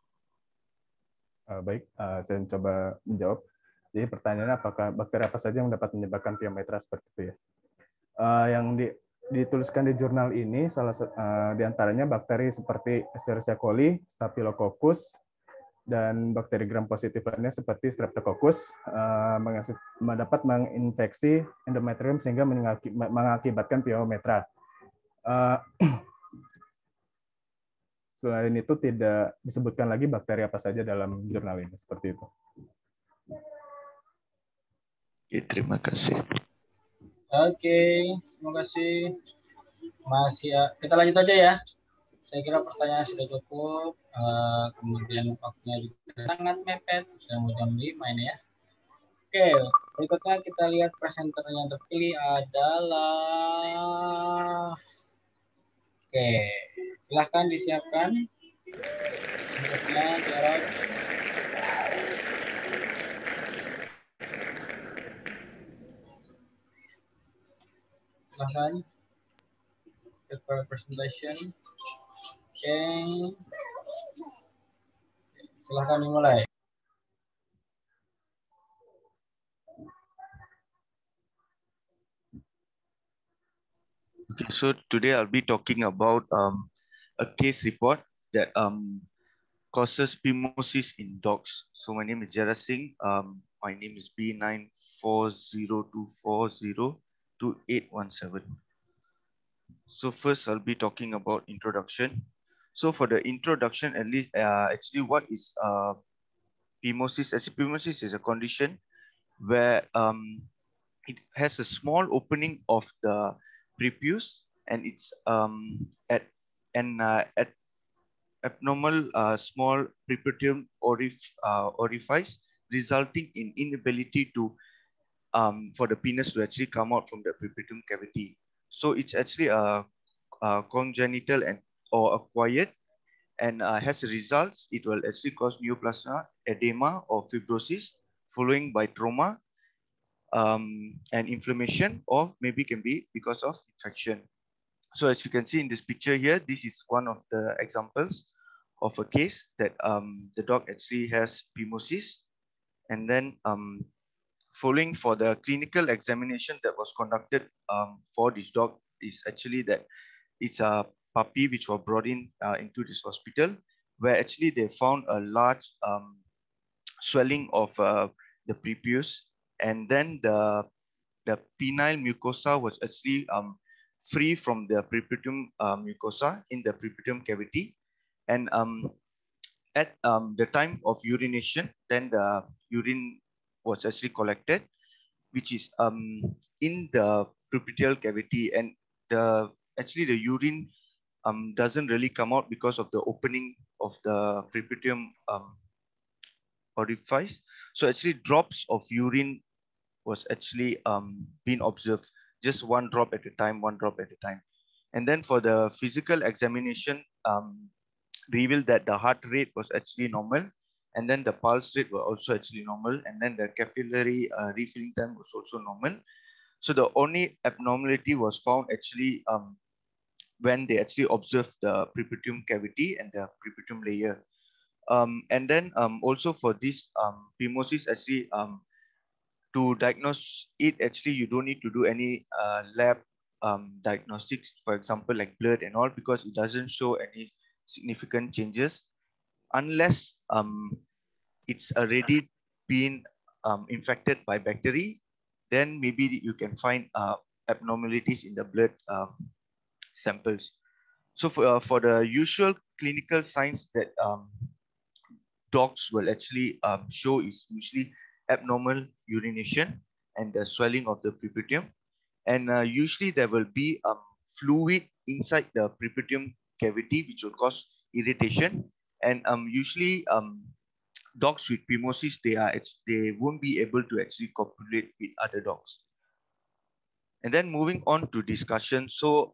Baik, saya mencoba menjawab. Jadi pertanyaannya apakah bakteri apa saja yang dapat menyebabkan pyometra seperti itu ya? Yang dituliskan di jurnal ini salah diantaranya bakteri seperti Escherichia coli, Staphylococcus, dan bakteri gram positif lainnya seperti Streptococcus dapat menginfeksi endometrium sehingga mengakibatkan pyometra. Selain itu tidak disebutkan lagi bakteri apa saja dalam jurnal ini seperti itu. Oke, terima kasih. Oke, terima kasih. Kita lanjut aja ya. Saya kira pertanyaan sudah cukup. Kemudian waktunya juga sangat mepet. Sudah mau jam 5 ini ya. Oke, berikutnya kita lihat presenter yang terpilih adalah... Oke, silahkan disiapkan. Berikutnya, Jarod. Silahkan. Prepare presentation. Oke. Silahkan dimulai. Okay, so today I'll be talking about a case report that causes phimosis in dogs. So my name is Jara Singh. My name is B94024022817. So first I'll be talking about introduction. So for the introduction, at least actually what is phimosis? Phimosis is a condition where it has a small opening of the prepuce and it's at abnormal small prepudium orifice, resulting in inability to for the penis to actually come out from the prepudium cavity. So it's actually a congenital and or acquired, and has results. It will actually cause neoplasm, edema, or fibrosis, following by trauma and inflammation, or maybe can be because of infection. So as you can see in this picture here, this is one of the examples of a case that the dog actually has phimosis, and then following for the clinical examination that was conducted for this dog is actually that it's a puppy which was brought in into this hospital, where actually they found a large swelling of the prepuce, and then the penile mucosa was actually free from the prepudium mucosa in the prepudium cavity, and at the time of urination, then the urine was actually collected, which is in the prepubital cavity, and the urine doesn't really come out because of the opening of the prepubium orifice. So actually drops of urine was actually being observed, just one drop at a time, one drop at a time. And then for the physical examination, revealed that the heart rate was actually normal, and then the pulse rate were also actually normal, and then the capillary refilling time was also normal. So the only abnormality was found actually when they actually observed the prepubium cavity and the prepubium layer. And then also for this phimosis, actually to diagnose it, actually you don't need to do any lab diagnostics, for example, like blood and all, because it doesn't show any significant changes unless it's already been infected by bacteria. Then maybe you can find abnormalities in the blood samples. So for the usual clinical signs that dogs will actually show is usually abnormal urination and the swelling of the prepubium. And usually there will be fluid inside the prepubium cavity, which will cause irritation. And usually dogs with phimosis, they won't be able to actually copulate with other dogs. And then moving on to discussion. So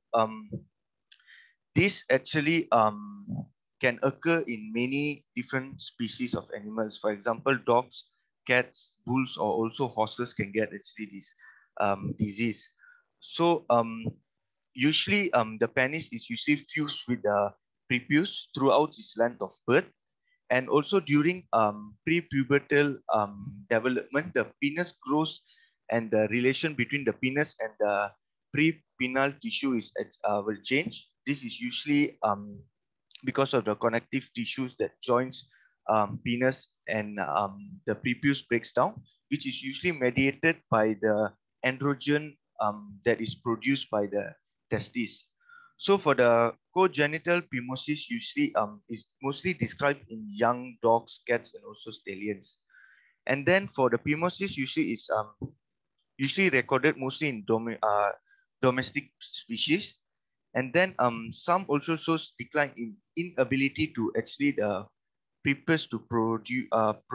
this actually can occur in many different species of animals. For example, dogs, cats, bulls, or also horses can get actually this disease. So usually the penis is usually fused with the prepuce throughout its length of birth. And also during prepubertal development, the penis grows, and the relation between the penis and the prepenile tissue is will change. This is usually because of the connective tissues that joins penis and the prepuce breaks down, which is usually mediated by the androgen that is produced by the testes. So for the congenital phimosis, usually is mostly described in young dogs, cats, and also stallions. And then for the phimosis, usually is usually recorded mostly in domestic species. And then some also shows decline in inability to actually the prepuce to produce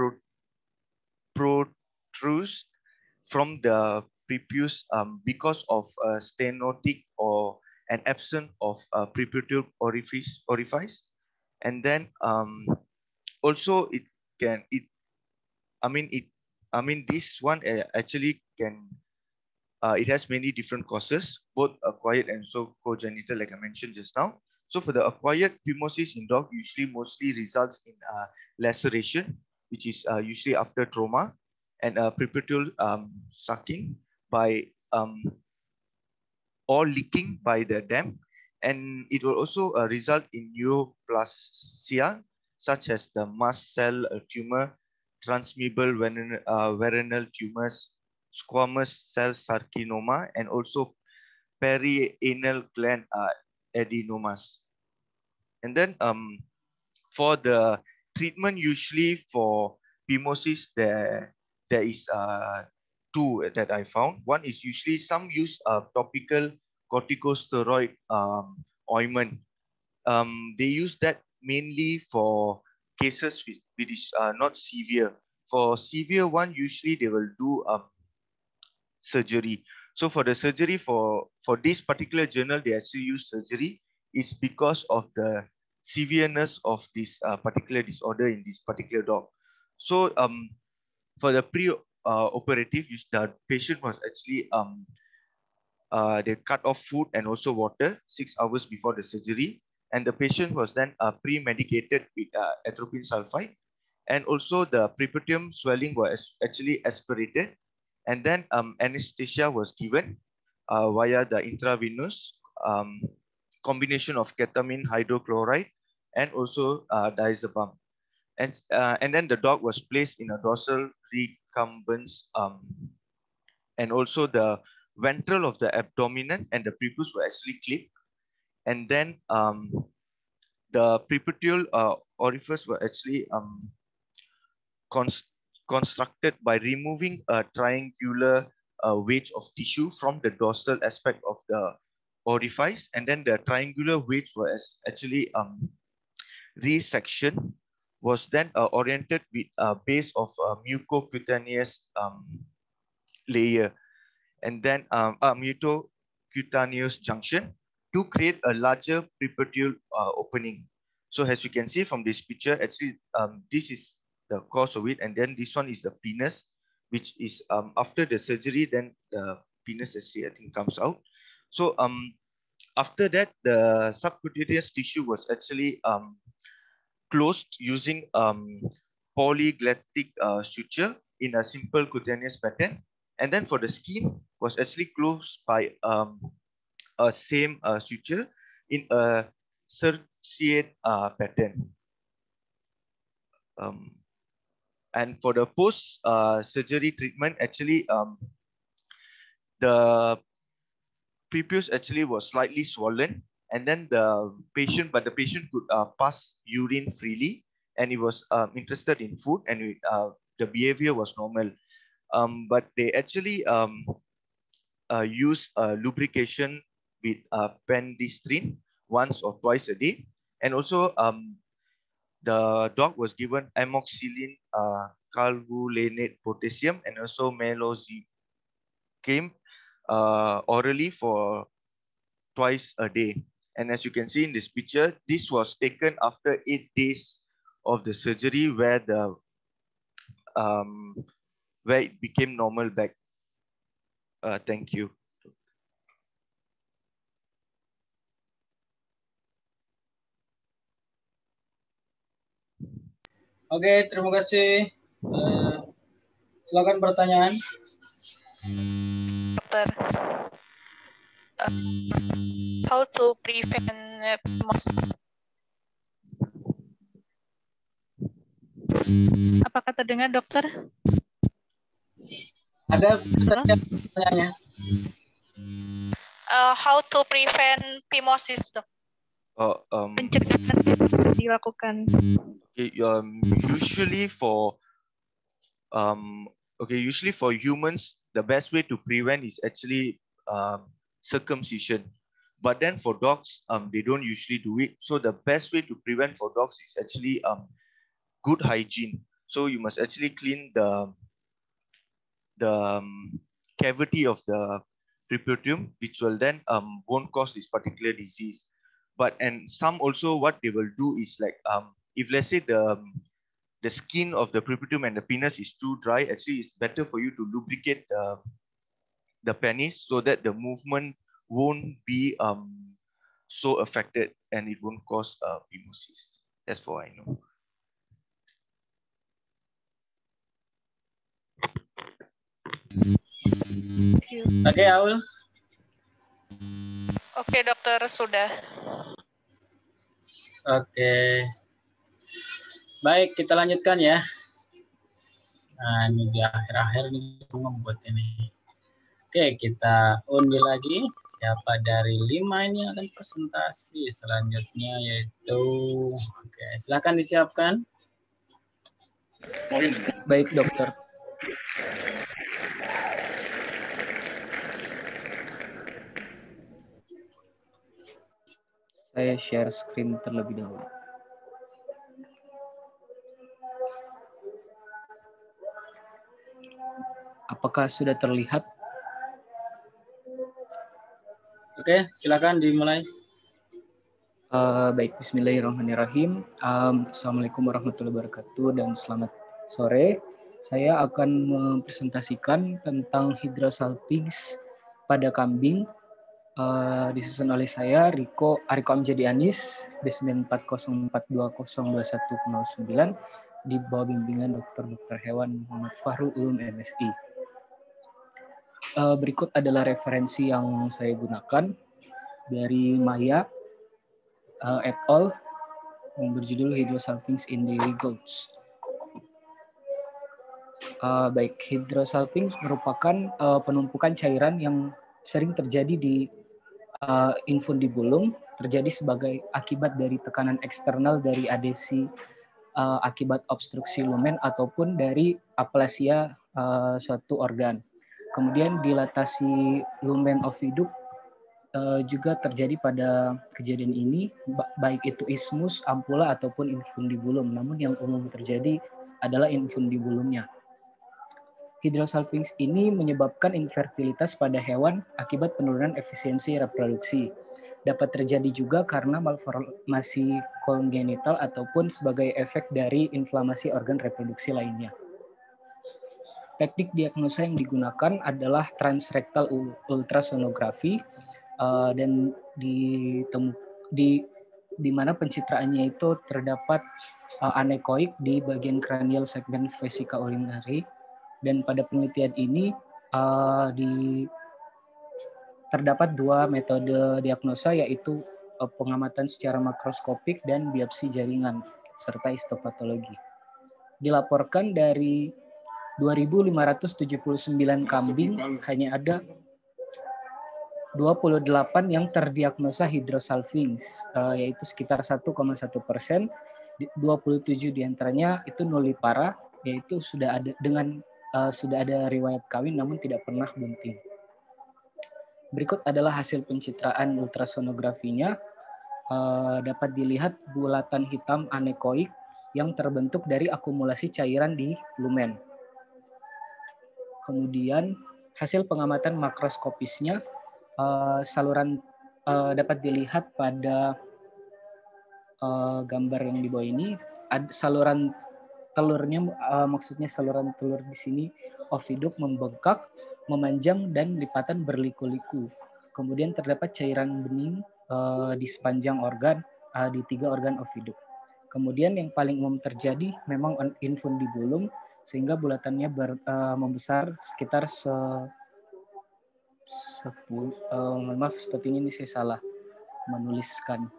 protrude from the prepuce because of stenotic or an absence of prepubial orifice. And then also this one actually can it has many different causes, both acquired and so congenital, like I mentioned just now. So for the acquired phimosis in dog, usually mostly results in laceration, which is usually after trauma, and prepubial sucking by or leaking by the dam. And it will also result in neoplasia, such as the mast cell tumor, transmissible venereal tumors, squamous cell carcinoma, and also perianal gland adenomas. And then for the treatment, usually for phimosis, there is two that I found. One is usually some use topical corticosteroid ointment. They use that mainly for cases which is not severe. For severe one, usually they will do surgery. So for the surgery for this particular journal, they actually use surgery is because of the severeness of this particular disorder in this particular dog. So for the pre-operative, the patient was actually they cut off food and also water 6 hours before the surgery, and the patient was then pre-medicated with atropine sulfide, and also the prepubium swelling was actually aspirated, and then anesthesia was given via the intravenous combination of ketamine hydrochloride and also diazepam. And then the dog was placed in a dorsal recumbence, and also the ventral of the abdomen and the prepuce were actually clipped, and then the preputeal orifice were actually constructed by removing a triangular wedge of tissue from the dorsal aspect of the orifice, and then the triangular wedge was actually resection was then oriented with a base of a mucocutaneous layer, and then a mucocutaneous junction to create a larger preputeal opening. So as you can see from this picture, actually this is the cause of it, and then this one is the penis, which is after the surgery, then the penis actually I think comes out. So after that, the subcutaneous tissue was actually closed using polyglottic suture in a simple cutaneous pattern, and then for the skin was actually closed by a same suture in a cerciate pattern. And for the post surgery treatment, actually the prepuce actually was slightly swollen, and then the patient could pass urine freely, and he was interested in food, and the behavior was normal. But they actually use lubrication with pendistrine once or twice a day, and also the dog was given amoxicillin calvulinate potassium and also meloxicam orally for twice a day. And as you can see in this picture, this was taken after 8 days of the surgery, where it became normal back. Thank you. Oke, terima kasih. Silakan pertanyaan. Dokter, how to prevent phimosis? Apakah terdengar, dokter? Ada pertanyaannya. How to prevent phimosis, dok? Pencegahan dilakukan. Okay, usually for humans, the best way to prevent is actually circumcision. But then for dogs, they don't usually do it. So the best way to prevent for dogs is actually good hygiene. So you must actually clean the cavity of the preputeum, which will then won't cause this particular disease. And some also what they will do is like if let's say the skin of the preputeum and the penis is too dry, actually it's better for you to lubricate the penis so that the movement won't be so affected and it won't cause phimosis. That's all I know. Oke, Aul. Oke, dokter, sudah. Oke. Baik, kita lanjutkan ya. Nah, ini di akhir-akhir nih membuat ini. Oke, kita undi lagi. Siapa dari 5 ini akan presentasi selanjutnya, yaitu oke, silakan disiapkan. Baik, dokter. Saya share screen terlebih dahulu. Apakah sudah terlihat? Oke, silakan dimulai. Baik, bismillahirrahmanirrahim. Assalamualaikum warahmatullahi wabarakatuh dan selamat sore. Saya akan mempresentasikan tentang hydrosalpinx pada kambing. Disusun oleh saya, Ariko Amjadi Anis, B9404202109, di bawah bimbingan Dr. Hewan Muhammad Fahrul Ulum MSI. Berikut adalah referensi yang saya gunakan dari Maya et al. Yang berjudul Hydrosalpinx in Dairy Goats. Baik, hydrosalpinx merupakan penumpukan cairan yang sering terjadi di infundibulum terjadi sebagai akibat dari tekanan eksternal dari adesi akibat obstruksi lumen ataupun dari aplasia suatu organ. Kemudian dilatasi lumen oviduk juga terjadi pada kejadian ini, baik itu ismus, ampula, ataupun infundibulum. Namun yang umum terjadi adalah infundibulumnya. Hydrosalpinx ini menyebabkan infertilitas pada hewan akibat penurunan efisiensi reproduksi. Dapat terjadi juga karena malformasi kongenital ataupun sebagai efek dari inflamasi organ reproduksi lainnya. Teknik diagnosa yang digunakan adalah transrektal ultrasonografi dan di mana pencitraannya itu terdapat anekoik di bagian cranial segmen vesica urinary, dan pada penelitian ini terdapat dua metode diagnosa, yaitu pengamatan secara makroskopik dan biopsi jaringan serta histopatologi. Dilaporkan dari 2.579 kambing hanya ada 28 yang terdiagnosa hydrosalpinx, yaitu sekitar 1,1%. 27 diantaranya itu nullipara, yaitu sudah ada riwayat kawin namun tidak pernah bunting. Berikut adalah hasil pencitraan ultrasonografinya. Dapat dilihat bulatan hitam anekoik yang terbentuk dari akumulasi cairan di lumen. Kemudian hasil pengamatan makroskopisnya, saluran dapat dilihat pada gambar yang di bawah ini. Saluran telurnya, maksudnya saluran telur di sini oviduk membengkak, memanjang, dan lipatan berliku-liku. Kemudian terdapat cairan bening di sepanjang organ, di 3 organ oviduk. Kemudian yang paling umum terjadi memang infundibulum, sehingga bulatannya membesar sekitar maaf, sepertinya ini saya salah menuliskan.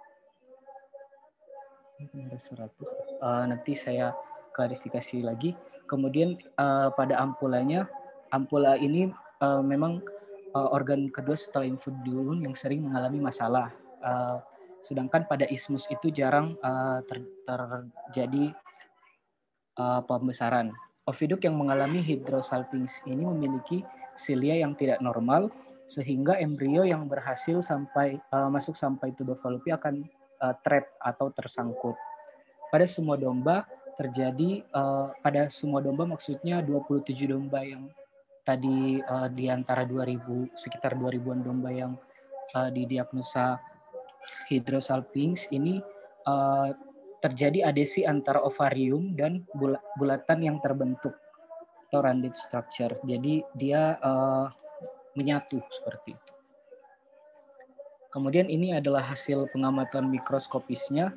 Nanti saya klarifikasi lagi. Kemudian pada ampulanya, ampula ini memang organ kedua setelah infundibulum yang sering mengalami masalah. Sedangkan pada ismus itu jarang terjadi pembesaran. Oviduk yang mengalami hydrosalpinx ini memiliki silia yang tidak normal, sehingga embrio yang berhasil masuk sampai tuba fallopi akan trap atau tersangkut. Pada semua domba terjadi, pada semua domba maksudnya 27 domba yang tadi di antara sekitar 2000-an domba yang didiagnosa hydrosalpinx ini terjadi adesi antara ovarium dan bulatan yang terbentuk atau rounded structure. Jadi dia menyatu seperti itu. Kemudian ini adalah hasil pengamatan mikroskopisnya.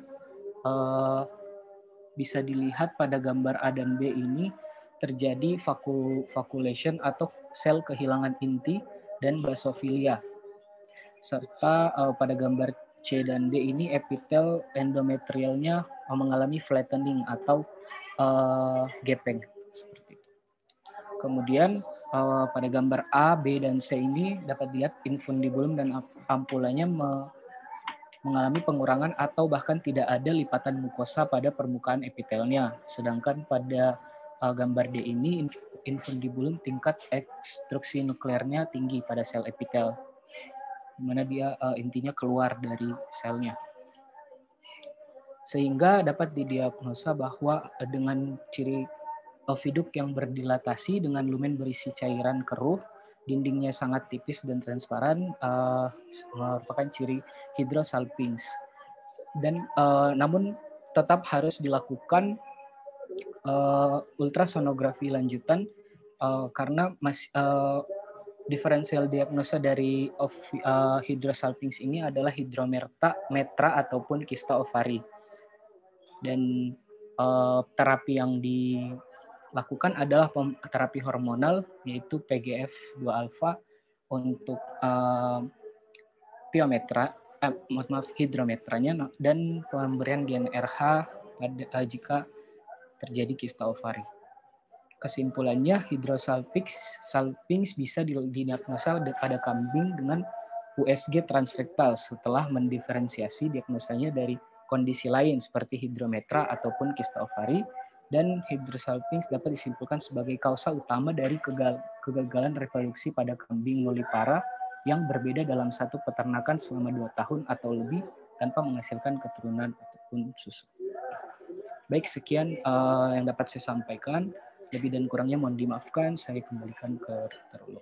Bisa dilihat pada gambar A dan B ini terjadi vacuolation atau sel kehilangan inti dan basofilia. Serta pada gambar C dan D ini epitel endometrialnya mengalami flattening atau gepeng seperti itu. Kemudian pada gambar A, B, dan C ini dapat dilihat infundibulum dan ampulanya mengalami pengurangan atau bahkan tidak ada lipatan mukosa pada permukaan epitelnya. Sedangkan pada gambar D ini infundibulum tingkat ekstruksi nuklearnya tinggi pada sel epitel, di mana dia intinya keluar dari selnya. Sehingga dapat didiagnosa bahwa dengan ciri oviduk yang berdilatasi dengan lumen berisi cairan keruh, dindingnya sangat tipis dan transparan, merupakan ciri hydrosalpinx. Dan namun tetap harus dilakukan ultrasonografi lanjutan karena diferensial diagnosa dari hydrosalpinx ini adalah hidrometra ataupun kista ovari. Dan terapi yang dilakukan adalah terapi hormonal, yaitu PGF2 alfa untuk hidrometranya, dan pemberian GnRH jika terjadi kista ovari. Kesimpulannya, hydrosalpinx bisa didiagnosa pada kambing dengan USG transrektal setelah mendiferensiasi diagnosanya dari kondisi lain seperti hidrometra ataupun kista ovari, dan hydrosalpinx dapat disimpulkan sebagai kausa utama dari kegagalan reproduksi pada kambing nulipara yang berbeda dalam satu peternakan selama 2 tahun atau lebih tanpa menghasilkan keturunan ataupun susu. Baik, sekian yang dapat saya sampaikan. Lebih dan kurangnya mohon dimaafkan. Saya kembalikan ke Dr. Ulo.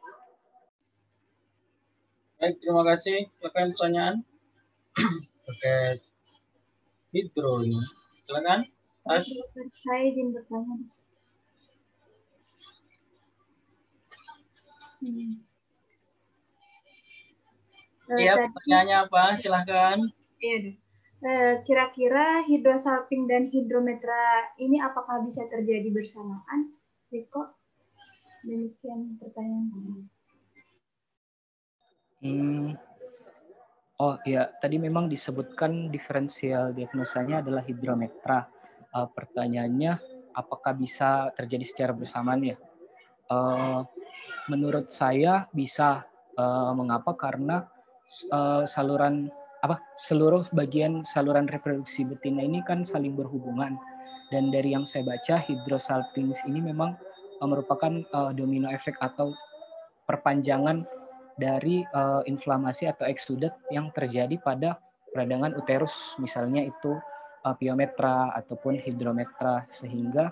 Baik, terima kasih. Siapa yang pertanyaan? Terkait hidro ini. Silakan. Mas. Saya izin bertanya. Iya, pertanyaannya apa? Silahkan. Iya, deh. Kira-kira hidrosalping dan hidrometra ini apakah bisa terjadi bersamaan? Riko, demikian pertanyaan. Oh ya, tadi memang disebutkan diferensial diagnosanya adalah hidrometra. Pertanyaannya, apakah bisa terjadi secara bersamaan ya? Menurut saya bisa. Mengapa? Karena seluruh bagian saluran reproduksi betina ini kan saling berhubungan, dan dari yang saya baca hidrosalpinx ini memang merupakan domino efek atau perpanjangan dari inflamasi atau eksudat yang terjadi pada peradangan uterus, misalnya itu piometra ataupun hidrometra, sehingga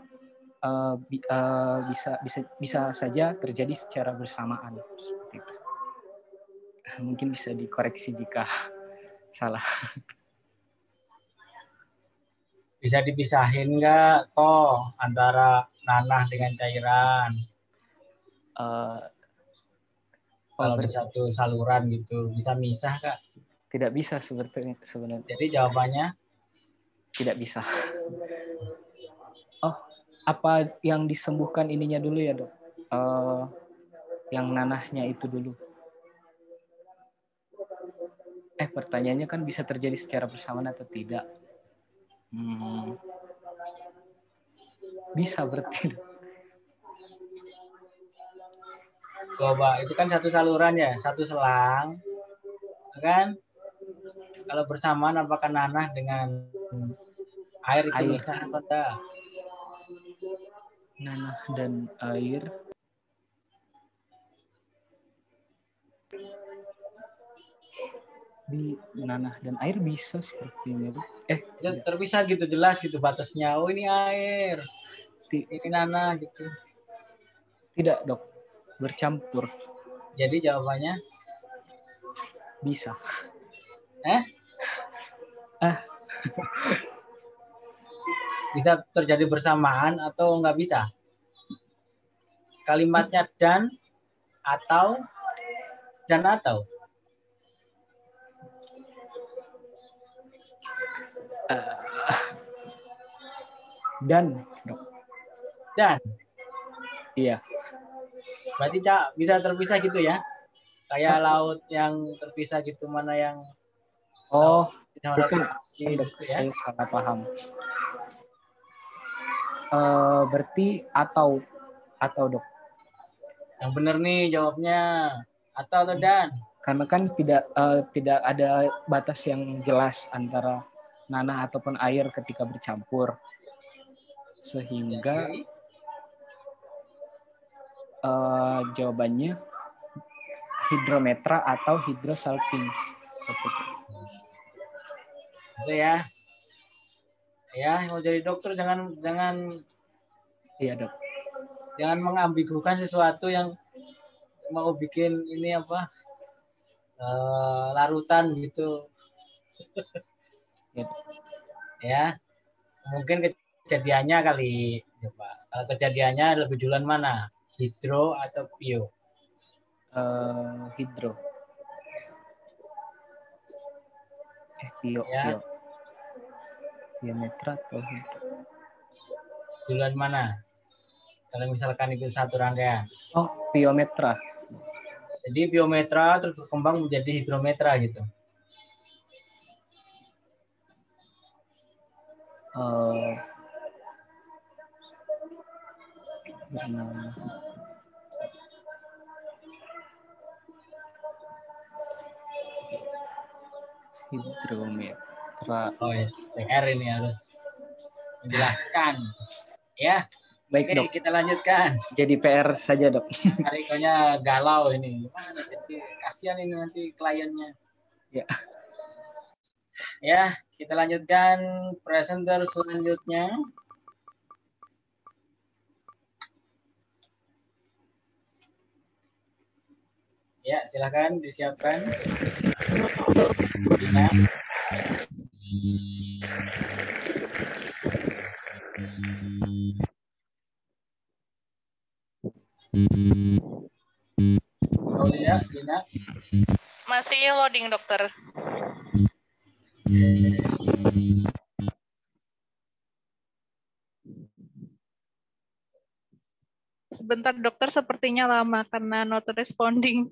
bisa saja terjadi secara bersamaan seperti itu. Mungkin bisa dikoreksi jika salah. Bisa dipisahin nggak kok antara nanah dengan cairan? Kalau di satu saluran gitu, bisa misah Kak? Tidak bisa sebenarnya. Jadi jawabannya? Tidak bisa. Oh, apa yang disembuhkan ininya dulu ya dok? Yang nanahnya itu dulu. Pertanyaannya kan bisa terjadi secara bersamaan atau tidak? Bisa berarti. Coba, itu kan satu saluran ya, satu selang, kan? Kalau bersamaan apakah nanah dengan air itu bisa atau tidak? Nanah dan air. Di nanah dan air bisa seperti ini. Bisa terpisah gitu, jelas gitu batasnya. Oh ini air, ini nanah gitu. Tidak dok, bercampur. Jadi jawabannya? Bisa. Bisa terjadi bersamaan atau nggak bisa? Kalimatnya dan atau. Dan, dok. Dan? Iya. Berarti bisa terpisah gitu ya? Kayak laut yang terpisah gitu, mana yang... Oh, bukan. Gitu ya? Saya salah paham. Berarti atau dok? Yang benar nih jawabnya. Atau dan? Karena kan tidak ada batas yang jelas antara nanah ataupun air ketika bercampur, sehingga jawabannya hidrometra atau hidrosalpinx seperti itu. Itu ya. Ya, mau jadi dokter jangan iya dok. Jangan mengambigukan sesuatu yang mau bikin ini apa? Larutan gitu. Ya. Mungkin kejadiannya kali coba. Kalau kejadiannya lebih duluan mana? Hidro atau pio? Hidro. Pio. Piometra atau hidro? Duluan mana? Kalau misalkan itu satu rangkaian. Oh, piometra. Jadi piometra terus berkembang menjadi hidrometra gitu. hidrometra. Oh yes, PR ini harus menjelaskan. Ya. Baik, Oke, Dok. kita lanjutkan. Jadi PR saja, Dok. Harikonya galau ini. Gimana nanti? Kasihan ini nanti kliennya. Ya. Ya, kita lanjutkan presenter selanjutnya. Ya, silakan disiapkan. Dina. Oh ya, Dina. Masih loading, dokter. Sebentar, dokter, sepertinya lama karena not responding.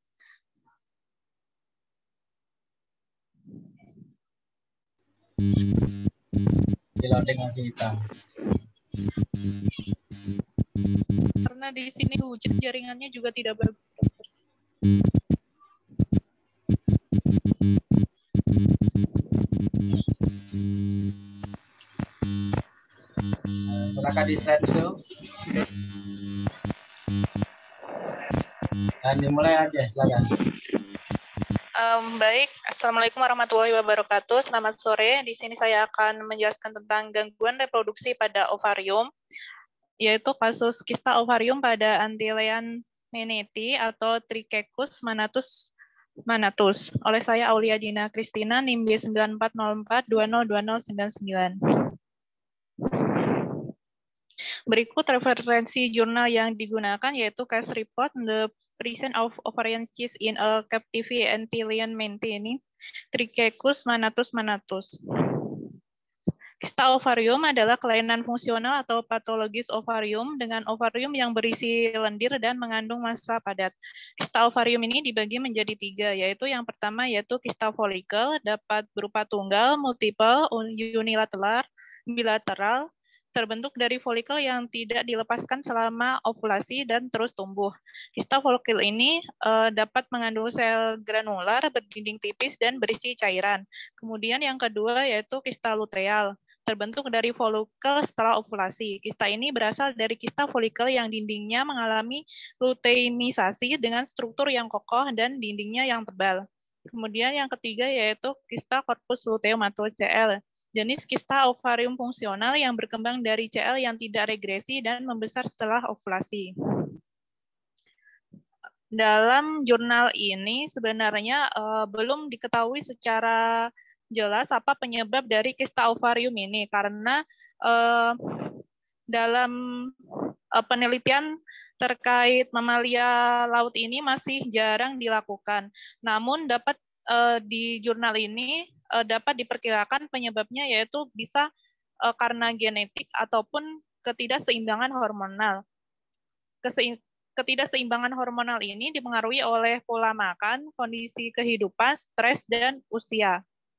Di loading masih hitam. Karena di sini hujan, jaringannya juga tidak bagus, dokter. Silakan di slideshow. Dan dimulai aja, silakan. Baik, Assalamualaikum warahmatullahi wabarakatuh. Selamat sore. Di sini saya akan menjelaskan tentang gangguan reproduksi pada ovarium, yaitu kasus kista ovarium pada Antillean meneti atau Trichechus manatus. Oleh saya Aulia Dina Kristina, NIM B9404202099. Berikut referensi jurnal yang digunakan yaitu case report The Presence of Ovarian Cyst in a Captive Antillean Menete, Trichechus manatus. Kista ovarium adalah kelainan fungsional atau patologis ovarium dengan ovarium yang berisi lendir dan mengandung massa padat. Kista ovarium ini dibagi menjadi 3, yaitu yang pertama yaitu kista folikel, dapat berupa tunggal, multiple, unilateral, bilateral, terbentuk dari folikel yang tidak dilepaskan selama ovulasi dan terus tumbuh. Kista folikel ini dapat mengandung sel granular, berdinding tipis, dan berisi cairan. Kemudian yang kedua yaitu kista luteal, terbentuk dari folikel setelah ovulasi. Kista ini berasal dari kista folikel yang dindingnya mengalami luteinisasi dengan struktur yang kokoh dan dindingnya yang tebal. Kemudian yang ketiga yaitu kista corpus luteum atau CL, jenis kista ovarium fungsional yang berkembang dari CL yang tidak regresi dan membesar setelah ovulasi. Dalam jurnal ini sebenarnya belum diketahui secara jelas apa penyebab dari kista ovarium ini, karena dalam penelitian terkait mamalia laut ini masih jarang dilakukan. Namun dapat di jurnal ini dapat diperkirakan penyebabnya yaitu bisa karena genetik ataupun ketidakseimbangan hormonal. Ketidakseimbangan hormonal ini dipengaruhi oleh pola makan, kondisi kehidupan, stres, dan usia.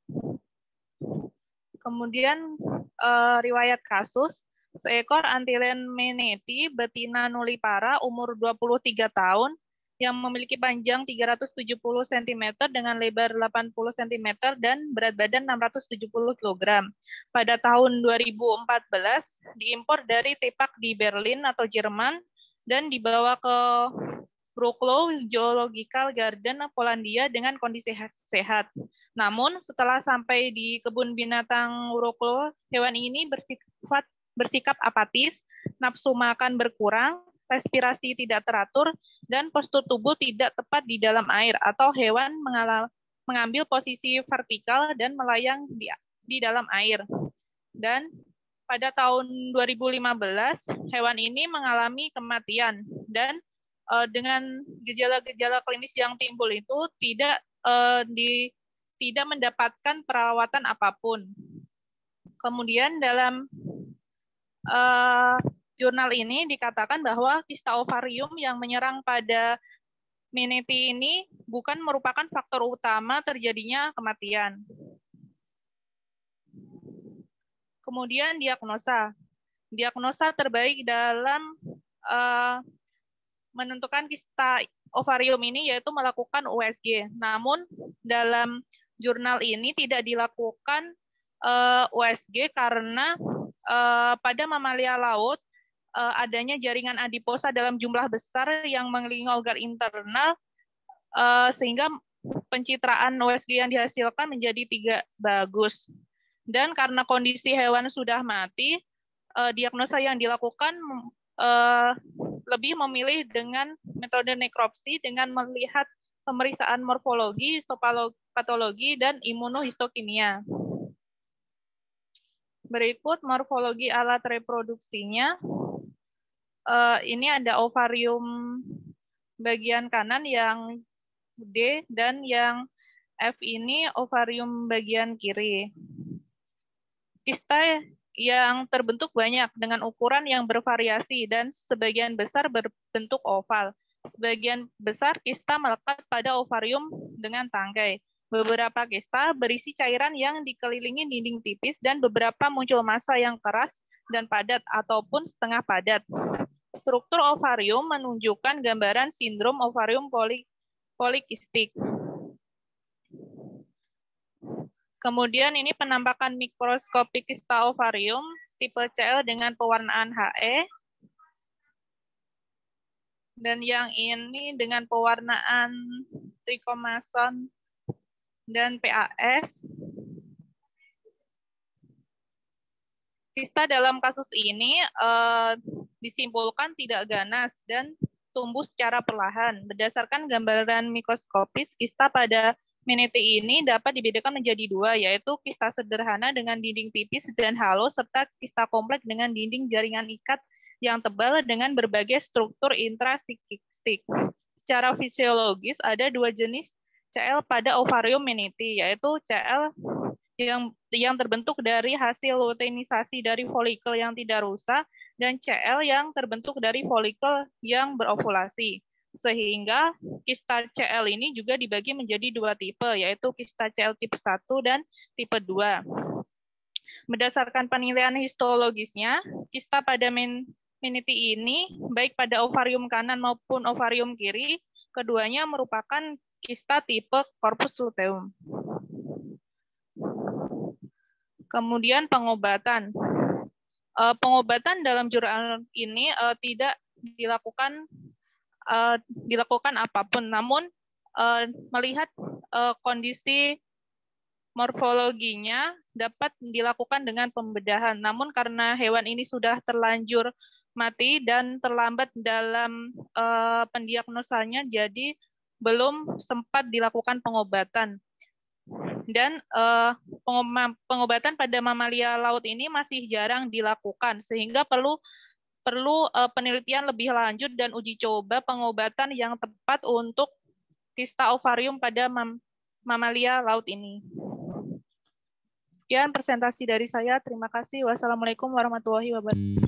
Kemudian riwayat kasus, seekor Antillean meneti betina nulipara umur 23 tahun yang memiliki panjang 370 cm dengan lebar 80 cm dan berat badan 670 kg. Pada tahun 2014 diimpor dari Tepak di Berlin atau Jerman dan dibawa ke Wrocław Zoological Garden Polandia dengan kondisi sehat. Namun setelah sampai di kebun binatang Wrocław, hewan ini bersikap apatis, nafsu makan berkurang, respirasi tidak teratur, dan postur tubuh tidak tepat di dalam air, atau hewan mengambil posisi vertikal dan melayang di dalam air. Dan pada tahun 2015, hewan ini mengalami kematian, dan dengan gejala-gejala klinis yang timbul itu tidak mendapatkan perawatan apapun. Kemudian dalam jurnal ini dikatakan bahwa kista ovarium yang menyerang pada meneti ini bukan merupakan faktor utama terjadinya kematian. Kemudian diagnosa terbaik dalam menentukan kista ovarium ini yaitu melakukan USG. Namun dalam jurnal ini tidak dilakukan USG karena pada mamalia laut adanya jaringan adiposa dalam jumlah besar yang mengelilingi organ internal sehingga pencitraan USG yang dihasilkan menjadi tidak bagus. Dan karena kondisi hewan sudah mati, diagnosa yang dilakukan lebih memilih dengan metode nekropsi dengan melihat pemeriksaan morfologi, histopatologi, dan imunohistokimia. Berikut morfologi alat reproduksinya. Ini ada ovarium bagian kanan yang D dan yang F ini ovarium bagian kiri. Kista yang terbentuk banyak dengan ukuran yang bervariasi dan sebagian besar berbentuk oval. Sebagian besar kista melekat pada ovarium dengan tangkai. Beberapa kista berisi cairan yang dikelilingi dinding tipis dan beberapa muncul massa yang keras dan padat ataupun setengah padat. Struktur ovarium menunjukkan gambaran sindrom ovarium polikistik. Kemudian ini penampakan mikroskopik kista ovarium tipe CL dengan pewarnaan HE. Dan yang ini dengan pewarnaan trikomason dan PAS. Kista dalam kasus ini disimpulkan tidak ganas dan tumbuh secara perlahan. Berdasarkan gambaran mikroskopis, kista pada Menete ini dapat dibedakan menjadi dua, yaitu kista sederhana dengan dinding tipis dan halo, serta kista kompleks dengan dinding jaringan ikat yang tebal dengan berbagai struktur intrasikistik. Secara fisiologis, ada dua jenis CL pada ovarium Menete, yaitu CL yang terbentuk dari hasil luteinisasi dari folikel yang tidak rusak, dan CL yang terbentuk dari folikel yang berovulasi. Sehingga kista CL ini juga dibagi menjadi dua tipe, yaitu kista CL tipe 1 dan tipe 2. Berdasarkan penilaian histologisnya, kista pada Menete ini, baik pada ovarium kanan maupun ovarium kiri, keduanya merupakan kista tipe corpus luteum. Kemudian pengobatan. Pengobatan dalam jurnal ini tidak dilakukan apapun, namun melihat kondisi morfologinya dapat dilakukan dengan pembedahan. Namun karena hewan ini sudah terlanjur mati dan terlambat dalam pendiagnosanya, jadi belum sempat dilakukan pengobatan. Dan pengobatan pada mamalia laut ini masih jarang dilakukan, sehingga perlu penelitian lebih lanjut dan uji coba pengobatan yang tepat untuk kista ovarium pada mamalia laut ini. Sekian presentasi dari saya. Terima kasih. Wassalamualaikum warahmatullahi wabarakatuh.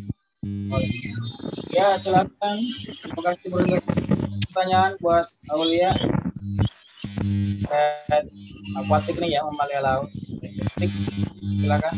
Ya, silakan. Terima kasih banyak pertanyaan buat Aulia. Akuatik nih ya, mamalia laut. Silakan.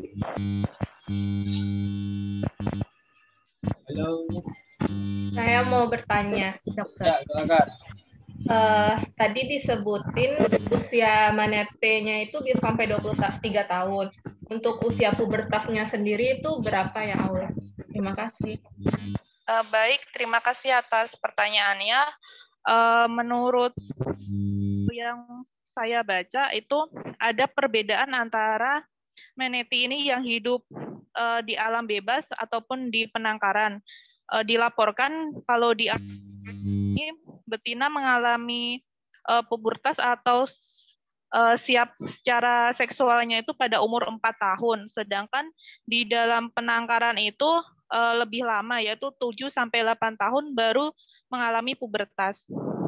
Halo. Saya mau bertanya, dokter. Ya, silakan. Tadi disebutin usia Menete-nya itu bisa sampai 23 tahun. Untuk usia pubertasnya sendiri itu berapa ya, Aul? Terima kasih. Baik, terima kasih atas pertanyaannya. Menurut yang saya baca itu ada perbedaan antara Menete ini yang hidup di alam bebas ataupun di penangkaran. Dilaporkan kalau di ini betina mengalami pubertas atau siap secara seksualnya itu pada umur 4 tahun, sedangkan di dalam penangkaran itu lebih lama, yaitu 7-8 tahun baru mengalami pubertas.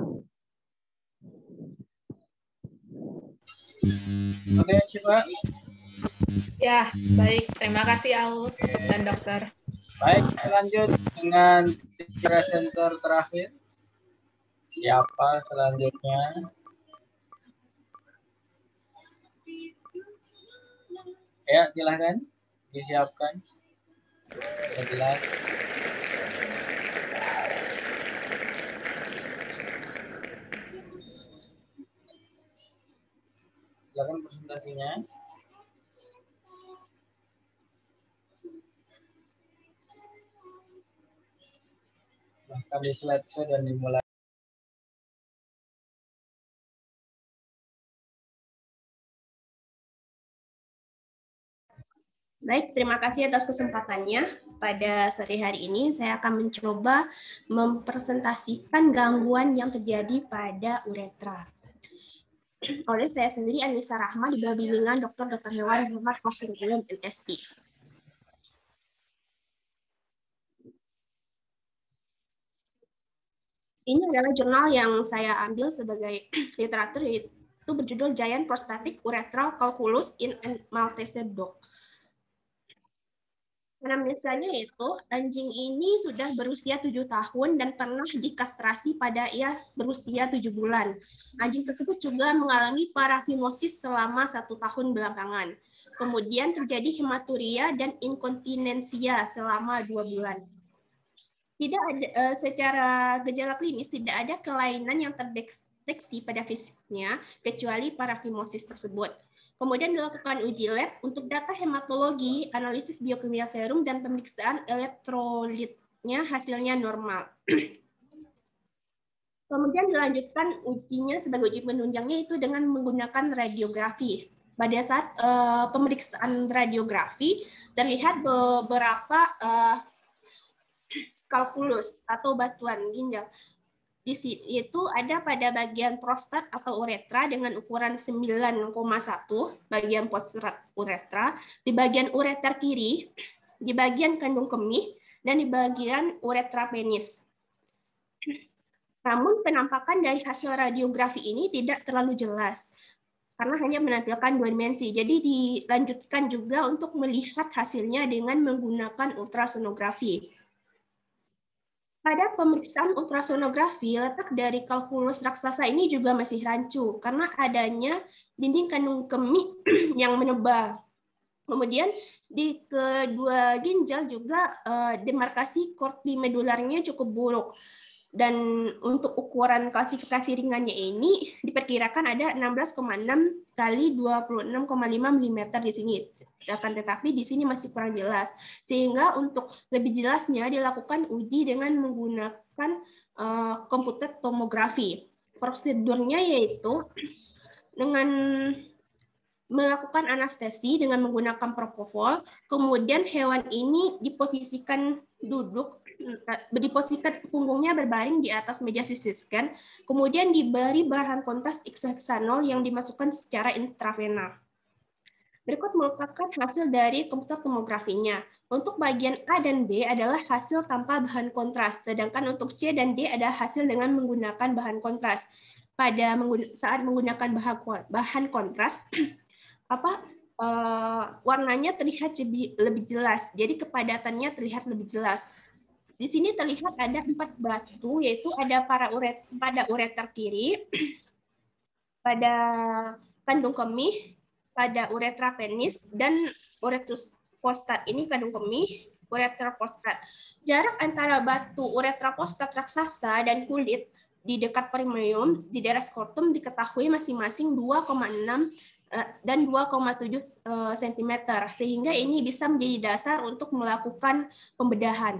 Oke, coba. Ya, baik. Terima kasih, Aul dan dokter. Baik, lanjut dengan presenter terakhir. Siapa selanjutnya? Ya, silakan disiapkan. Sudah jelas. presentasinya. Bahkan di slideshow dan dimulai. Baik, terima kasih atas kesempatannya. Pada sore hari ini saya akan mencoba mempresentasikan gangguan yang terjadi pada uretra. Oleh saya sendiri, Anissa Rahma, di bawah bimbingan Dr. Hewan Muhammad Fakhruddin MSI. Ini adalah jurnal yang saya ambil sebagai literatur, yaitu berjudul Giant Prostatic Urethral Calculus in Maltese Dog. Anamnesanya yaitu anjing ini sudah berusia 7 tahun dan pernah dikastrasi pada ia berusia 7 bulan. Anjing tersebut juga mengalami parafimosis selama 1 tahun belakangan. Kemudian terjadi hematuria dan inkontinensia selama 2 bulan. Tidak ada, secara gejala klinis tidak ada kelainan yang terdeteksi pada fisiknya kecuali parafimosis tersebut. Kemudian dilakukan uji lab untuk data hematologi, analisis biokimia serum, dan pemeriksaan elektrolitnya hasilnya normal. Kemudian dilanjutkan ujinya sebagai uji penunjangnya itu dengan menggunakan radiografi. Pada saat pemeriksaan radiografi terlihat beberapa kalkulus atau batuan ginjal. Di sini itu ada pada bagian prostat atau uretra dengan ukuran 9,1 bagian prostat uretra, di bagian ureter kiri, di bagian kandung kemih, dan di bagian uretra penis. Namun penampakan dari hasil radiografi ini tidak terlalu jelas karena hanya menampilkan 2 dimensi. Jadi dilanjutkan juga untuk melihat hasilnya dengan menggunakan ultrasonografi. Pada pemeriksaan ultrasonografi, letak dari kalkulus raksasa ini juga masih rancu karena adanya dinding kandung kemih yang menebal. Kemudian di kedua ginjal juga demarkasi korti medularnya cukup buruk. Dan untuk ukuran klasifikasi ringannya ini diperkirakan ada 16,6 kali 26,5 mm di sini. Akan tetapi di sini masih kurang jelas. Sehingga untuk lebih jelasnya dilakukan uji dengan menggunakan komputer tomografi. Prosedurnya yaitu dengan melakukan anestesi dengan menggunakan propofol, kemudian hewan ini diposisikan duduk, diposisikan punggungnya berbaring di atas meja CT scan, kemudian diberi bahan kontras isohexanol yang dimasukkan secara intravena. Berikut merupakan hasil dari komputer tomografinya. Untuk bagian A dan B adalah hasil tanpa bahan kontras, sedangkan untuk C dan D ada hasil dengan menggunakan bahan kontras. Saat menggunakan bahan kontras, warnanya terlihat lebih jelas, jadi kepadatannya terlihat lebih jelas. Di sini terlihat ada 4 batu, yaitu ada pada ureter kiri, pada kandung kemih, pada uretra penis, dan uretrus prostat. Ini kandung kemih, uretra prostat. Jarak antara batu uretra prostat raksasa dan kulit di dekat perineum di daerah skrotum diketahui masing-masing 2,6 dan 2,7 cm, sehingga ini bisa menjadi dasar untuk melakukan pembedahan.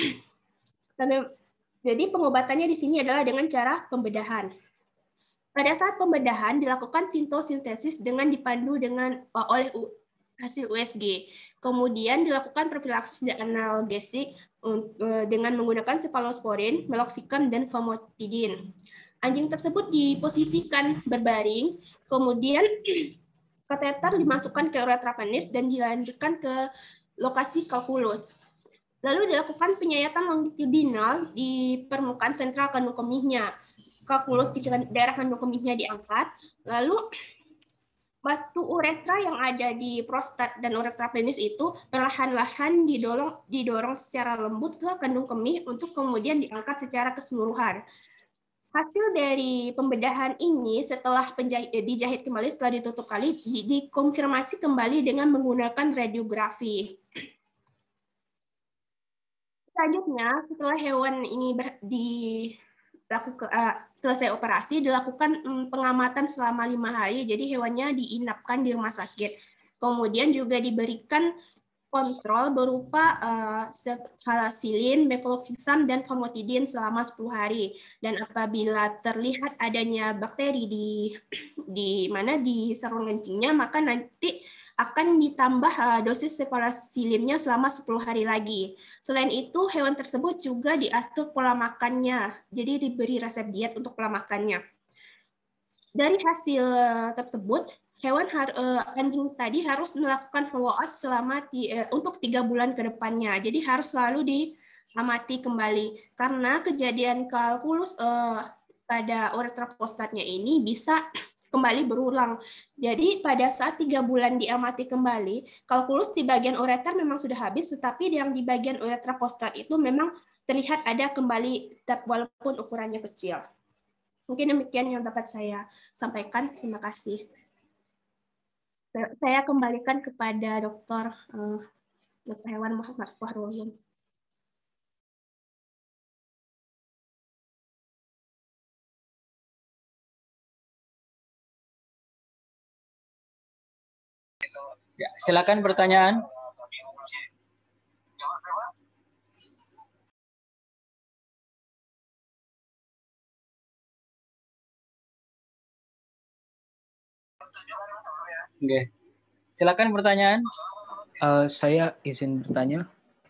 Jadi pengobatannya di sini adalah dengan cara pembedahan. Pada saat pembedahan dilakukan sintosintesis dengan dipandu oleh hasil USG. Kemudian dilakukan profilaksis analgesik dengan menggunakan cephalosporin, meloxicam, dan famotidin. Anjing tersebut diposisikan berbaring, kemudian kateter dimasukkan ke uretra penis dan dilanjutkan ke lokasi kalkulus. Lalu dilakukan penyayatan longitudinal di permukaan ventral kandung kemihnya. Kalkulus di daerah kandung kemihnya diangkat, lalu batu uretra yang ada di prostat dan uretra penis itu perlahan-lahan didorong secara lembut ke kandung kemih untuk kemudian diangkat secara keseluruhan. Hasil dari pembedahan ini setelah dijahit kembali, setelah ditutup kali, dikonfirmasi kembali dengan menggunakan radiografi. Selanjutnya, setelah hewan ini selesai operasi dilakukan pengamatan selama 5 hari, jadi hewannya diinapkan di rumah sakit. Kemudian juga diberikan kontrol berupa halasilin, mefloxisam, dan famotidin selama 10 hari. Dan apabila terlihat adanya bakteri di saluran kencingnya, maka nanti akan ditambah dosis cefalasilinnya selama 10 hari lagi. Selain itu, hewan tersebut juga diatur pola makannya, jadi diberi resep diet untuk pola makannya. Dari hasil tersebut, hewan anjing tadi harus melakukan follow up selama untuk 3 bulan ke depannya. Jadi harus selalu diamati kembali, karena kejadian kalkulus pada uretra prostatnya ini bisa kembali berulang. Jadi pada saat 3 bulan diamati kembali, kalkulus di bagian ureter memang sudah habis, tetapi yang di bagian uretra prostat itu memang terlihat ada kembali walaupun ukurannya kecil. Mungkin demikian yang dapat saya sampaikan. Terima kasih. Saya kembalikan kepada Dr. Hewan Muhammad Fahrulun. Ya, silakan pertanyaan. Oke, silakan pertanyaan. Saya izin bertanya.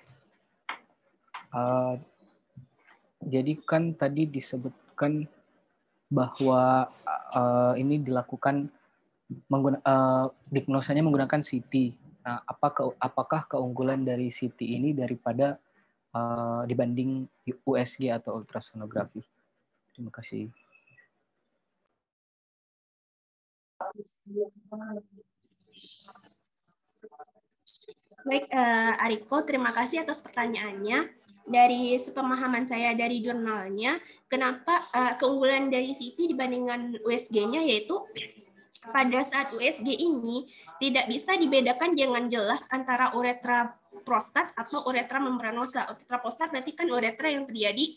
Jadi kan tadi disebutkan bahwa ini dilakukan diagnosanya menggunakan CT. Nah, apakah keunggulan dari CT ini daripada dibanding USG atau ultrasonografi? Terima kasih. Baik, Ariko, terima kasih atas pertanyaannya. Dari sepemahaman saya dari jurnalnya, kenapa keunggulan dari CT dibandingkan USG-nya, yaitu pada saat USG ini tidak bisa dibedakan dengan jelas antara uretra prostat atau uretra membranosa. Uretra prostat berarti kan uretra yang terjadi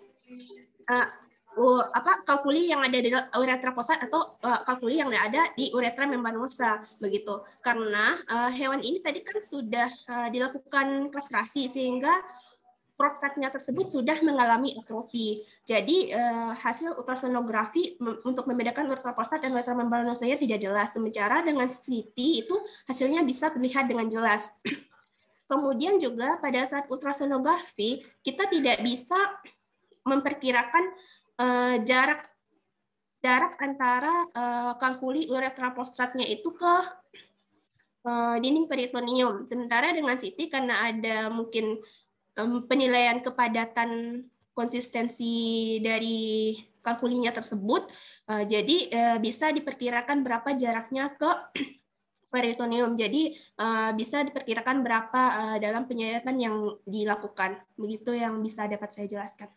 kalkuli yang ada di uretra prostat atau kalkuli yang ada di uretra membranosa begitu. Karena hewan ini tadi kan sudah dilakukan kastrasi sehingga prostatnya tersebut sudah mengalami atrofi. Jadi hasil ultrasonografi untuk membedakan uretra prostat dan uretra membranosanya tidak jelas. Sementara dengan CT itu hasilnya bisa terlihat dengan jelas. Kemudian juga pada saat ultrasonografi kita tidak bisa memperkirakan jarak antara kalkuli uretra prostatnya itu ke dinding peritoneum. Sementara dengan CT karena ada mungkin penilaian kepadatan konsistensi dari kalkulinya tersebut, jadi bisa diperkirakan berapa jaraknya ke peritoneum. Jadi bisa diperkirakan berapa dalam penyayatan yang dilakukan. Begitu yang bisa dapat saya jelaskan.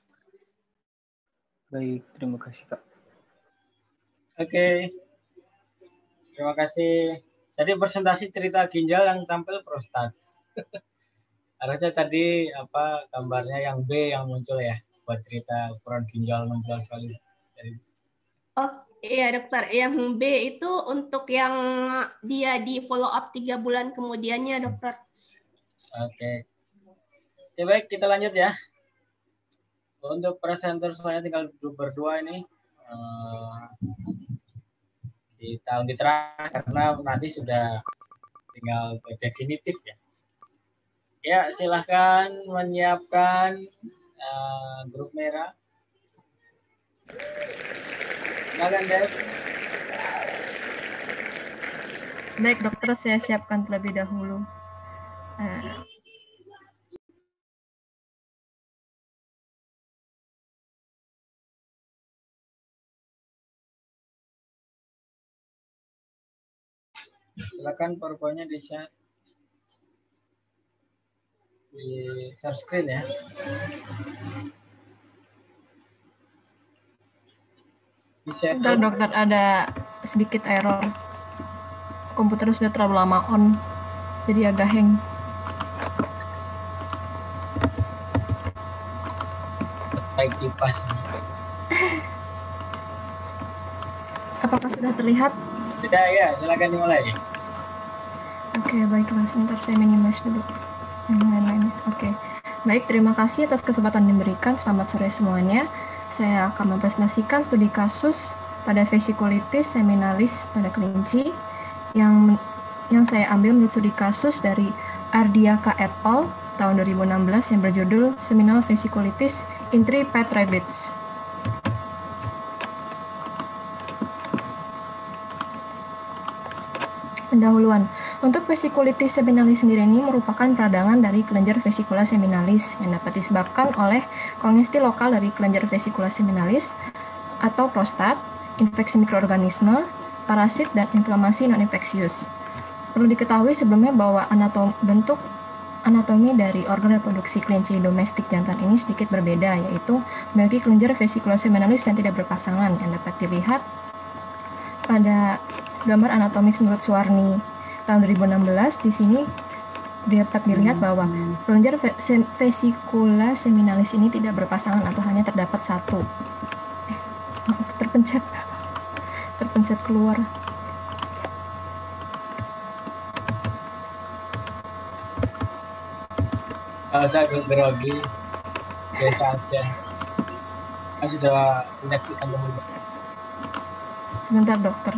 Baik, terima kasih, Kak. Oke. Terima kasih. Tadi presentasi cerita ginjal yang tampil prostat. Harusnya tadi gambarnya yang B yang muncul ya, buat cerita ukuran ginjal menjual sekali. Oh iya dokter, yang B itu untuk yang dia di follow up 3 bulan kemudiannya dokter. Oke. Ya, baik, kita lanjut ya. Untuk presenter selanjutnya tinggal berdua ini di tahun terakhir karena nanti sudah tinggal definitif ya. Ya, silahkan menyiapkan grup merah. Silakan, Dev. Baik, dokter, saya siapkan terlebih dahulu. Silakan PowerPoint-nya di share screen ya. Sebentar dokter, ada sedikit error. Komputer sudah terlalu lama on, jadi agak hang. Baik kipas. Apakah sudah terlihat? Sudah ya, silakan dimulai. Oke, baiklah. Sebentar saya minimize dulu yang lain-lainnya. Oke. Baik, terima kasih atas kesempatan yang diberikan. Selamat sore semuanya. Saya akan mempresentasikan studi kasus pada vesikulitis seminalis pada kelinci yang saya ambil menurut studi kasus dari Ardiaka et al. Tahun 2016 yang berjudul Seminal Vesikulitis in 3 Pet Rabbits. Pendahuluan. Untuk vesikulitis seminalis sendiri ini merupakan peradangan dari kelenjar vesikula seminalis yang dapat disebabkan oleh kongesti lokal dari kelenjar vesikula seminalis atau prostat, infeksi mikroorganisme, parasit, dan inflamasi non-infeksius. Perlu diketahui sebelumnya bahwa bentuk anatomi dari organ reproduksi kelinci domestik jantan ini sedikit berbeda, yaitu memiliki kelenjar vesikula seminalis yang tidak berpasangan yang dapat dilihat pada gambar anatomis menurut Suwarni tahun 2016. Di sini dapat dilihat bahwa kelenjar vesikula seminalis ini tidak berpasangan atau hanya terdapat satu. Terpencet keluar. Kalau saya grogi, biasa aja. Saya sudah menyaksikan dulu. Sebentar, dokter.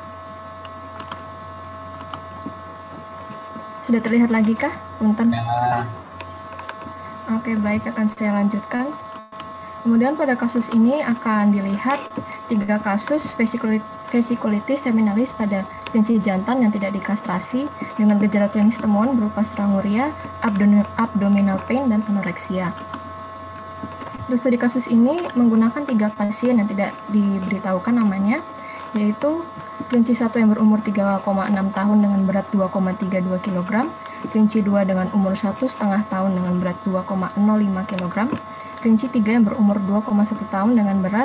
Sudah terlihat lagi kah, Punten? Ya. Oke, baik, akan saya lanjutkan. Kemudian pada kasus ini akan dilihat 3 kasus vesikulitis seminalis pada kelinci jantan yang tidak dikastrasi dengan gejala klinis temuan berupa stranguria, abdominal pain, dan anoreksia. Untuk studi kasus ini menggunakan 3 pasien yang tidak diberitahukan namanya, yaitu kelinci 1 yang berumur 3,6 tahun dengan berat 2,32 kg, kelinci 2 dengan umur 1,5 tahun dengan berat 2,05 kg, kelinci 3 yang berumur 2,1 tahun dengan berat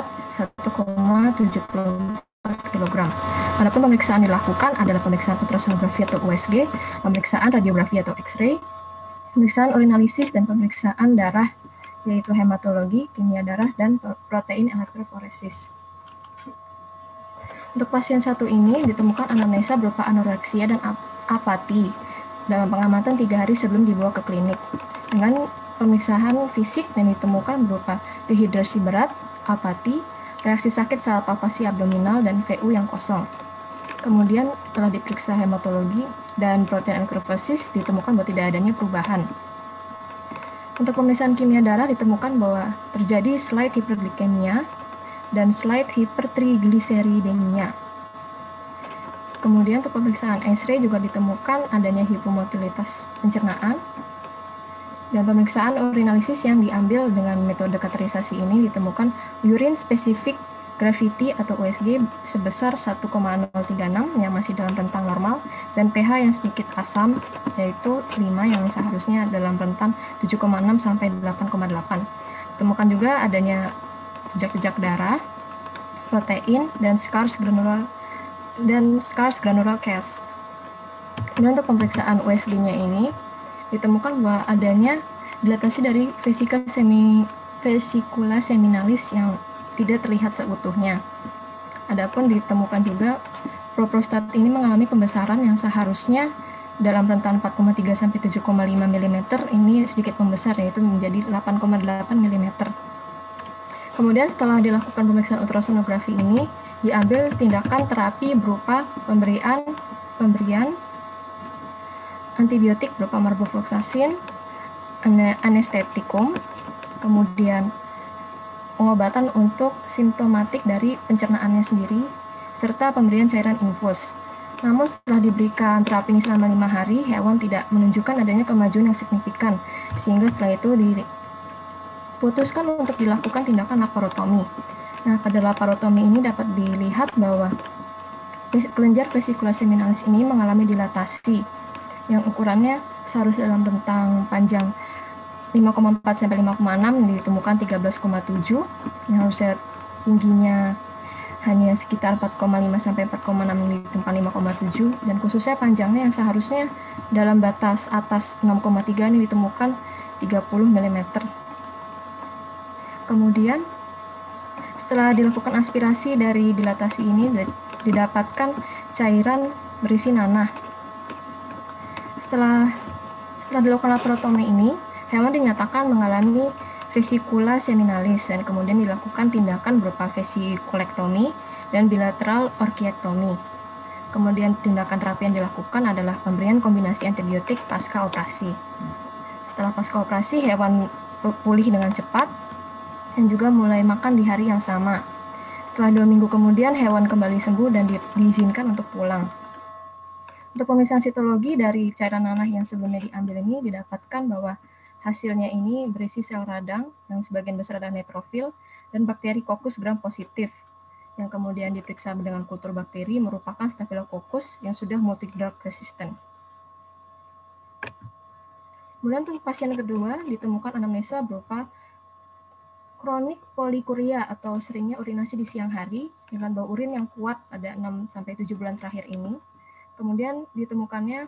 1,74 kg. Adapun pemeriksaan dilakukan adalah pemeriksaan ultrasonografi atau USG, pemeriksaan radiografi atau X-ray, pemeriksaan urinalisis, dan pemeriksaan darah, yaitu hematologi, kimia darah, dan protein elektroforesis. Untuk pasien 1 ini ditemukan anamnesa berupa anoreksia dan apati dalam pengamatan 3 hari sebelum dibawa ke klinik. Dengan pemeriksaan fisik yang ditemukan berupa dehidrasi berat, apati, reaksi sakit saat palpasi abdominal, dan VU yang kosong. Kemudian setelah diperiksa hematologi dan protein elektroforesis ditemukan bahwa tidak adanya perubahan. Untuk pemeriksaan kimia darah ditemukan bahwa terjadi slight hiperglikemia dan slight hipertrigliseridemia. Kemudian untuk pemeriksaan X-ray juga ditemukan adanya hipomotilitas pencernaan. Dan pemeriksaan urinalisis yang diambil dengan metode kateterisasi ini ditemukan urine specific gravity atau USG sebesar 1,036 yang masih dalam rentang normal dan pH yang sedikit asam yaitu 5 yang seharusnya dalam rentang 7,6 sampai 8,8. Ditemukan juga adanya jejak-jejak darah, protein, dan scars granular cast. Dan untuk pemeriksaan USG-nya ini ditemukan bahwa adanya dilatasi dari vesikula seminalis yang tidak terlihat seutuhnya. Adapun ditemukan juga prostat ini mengalami pembesaran yang seharusnya dalam rentan 4,3 sampai 7,5 mm ini sedikit membesar yaitu menjadi 8,8 mm. Kemudian setelah dilakukan pemeriksaan ultrasonografi ini diambil tindakan terapi berupa pemberian antibiotik berupa marbofloxacin, anestetikum, kemudian pengobatan untuk simptomatik dari pencernaannya sendiri, serta pemberian cairan infus. Namun setelah diberikan terapi ini selama 5 hari, hewan tidak menunjukkan adanya kemajuan yang signifikan, sehingga setelah itu diputuskan untuk dilakukan tindakan laparotomi. Nah, pada laparotomi ini dapat dilihat bahwa kelenjar vesikula seminalis ini mengalami dilatasi, yang ukurannya seharusnya dalam rentang panjang 5,4 sampai 5,6 ditemukan 13,7 yang harusnya tingginya hanya sekitar 4,5 sampai 4,6 ditemukan 5,7 dan khususnya panjangnya yang seharusnya dalam batas atas 6,3 ini ditemukan 30 mm. Kemudian Setelah dilakukan aspirasi dari dilatasi ini, didapatkan cairan berisi nanah. Setelah dilakukan laparotomi ini, hewan dinyatakan mengalami vesikula seminalis dan kemudian dilakukan tindakan berupa vesikulektomi dan bilateral orkiektomi. Kemudian tindakan terapi yang dilakukan adalah pemberian kombinasi antibiotik pasca operasi. Setelah pasca operasi, hewan pulih dengan cepat dan juga mulai makan di hari yang sama. Setelah 2 minggu kemudian, hewan kembali sembuh dan diizinkan untuk pulang. Untuk pemeriksaan sitologi dari cairan nanah yang sebelumnya diambil ini, didapatkan bahwa hasilnya ini berisi sel radang yang sebagian besar adalah neutrofil dan bakteri Coccus gram positif, yang kemudian diperiksa dengan kultur bakteri merupakan Staphylococcus yang sudah multi-drug resistant. Kemudian untuk pasien kedua ditemukan anamnesa berupa kronik polikuria atau seringnya urinasi di siang hari dengan bau urin yang kuat pada 6-7 bulan terakhir ini. Kemudian ditemukannya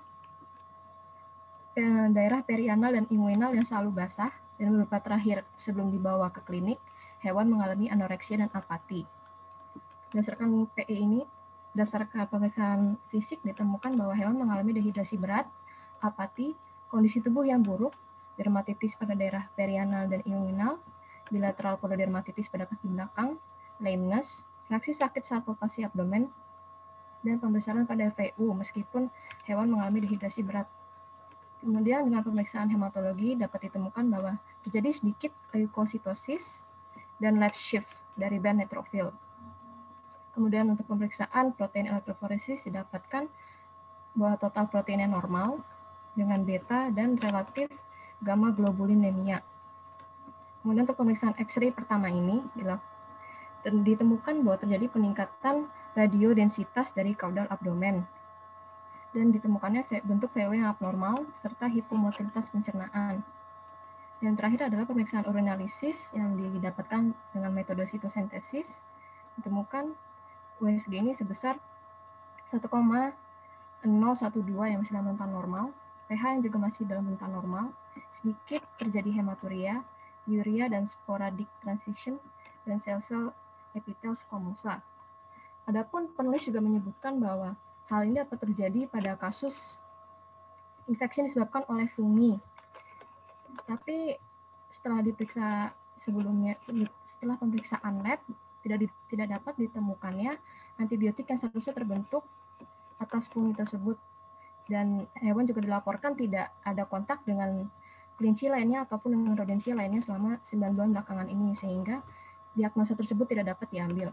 daerah perianal dan inguinal yang selalu basah dan beberapa terakhir sebelum dibawa ke klinik, hewan mengalami anoreksia dan apati. Berdasarkan PE ini, berdasarkan pemeriksaan fisik ditemukan bahwa hewan mengalami dehidrasi berat, apati, kondisi tubuh yang buruk, dermatitis pada daerah perianal dan inguinal, bilateral pododermatitis pada kaki belakang, lameness, reaksi sakit saat palpasi abdomen, dan pembesaran pada VU meskipun hewan mengalami dehidrasi berat. Kemudian dengan pemeriksaan hematologi dapat ditemukan bahwa terjadi sedikit leukositosis dan left shift dari band neutrophil. Kemudian untuk pemeriksaan protein elektroforesis didapatkan bahwa total proteinnya normal dengan beta dan relatif gamma globulinemia. Kemudian untuk pemeriksaan X-ray pertama ini ditemukan bahwa terjadi peningkatan radiodensitas dari kaudal abdomen dan ditemukannya bentuk VW yang abnormal serta hipomotilitas pencernaan. Dan terakhir adalah pemeriksaan urinalisis yang didapatkan dengan metode sitosintesis. Ditemukan USG ini sebesar 1,012 yang masih dalam rentang normal, pH yang juga masih dalam rentang normal, sedikit terjadi hematuria, urea dan sporadic transition, dan sel-sel epitel squamosa. Adapun penulis juga menyebutkan bahwa hal ini dapat terjadi pada kasus infeksi yang disebabkan oleh fungi. Tapi setelah diperiksa sebelumnya, setelah pemeriksaan lab, tidak dapat ditemukannya antibiotik yang seharusnya terbentuk atas fungi tersebut. Dan hewan juga dilaporkan tidak ada kontak dengan kelinci lainnya ataupun dengan rodensia lainnya selama 9 bulan belakangan ini, sehingga diagnosa tersebut tidak dapat diambil.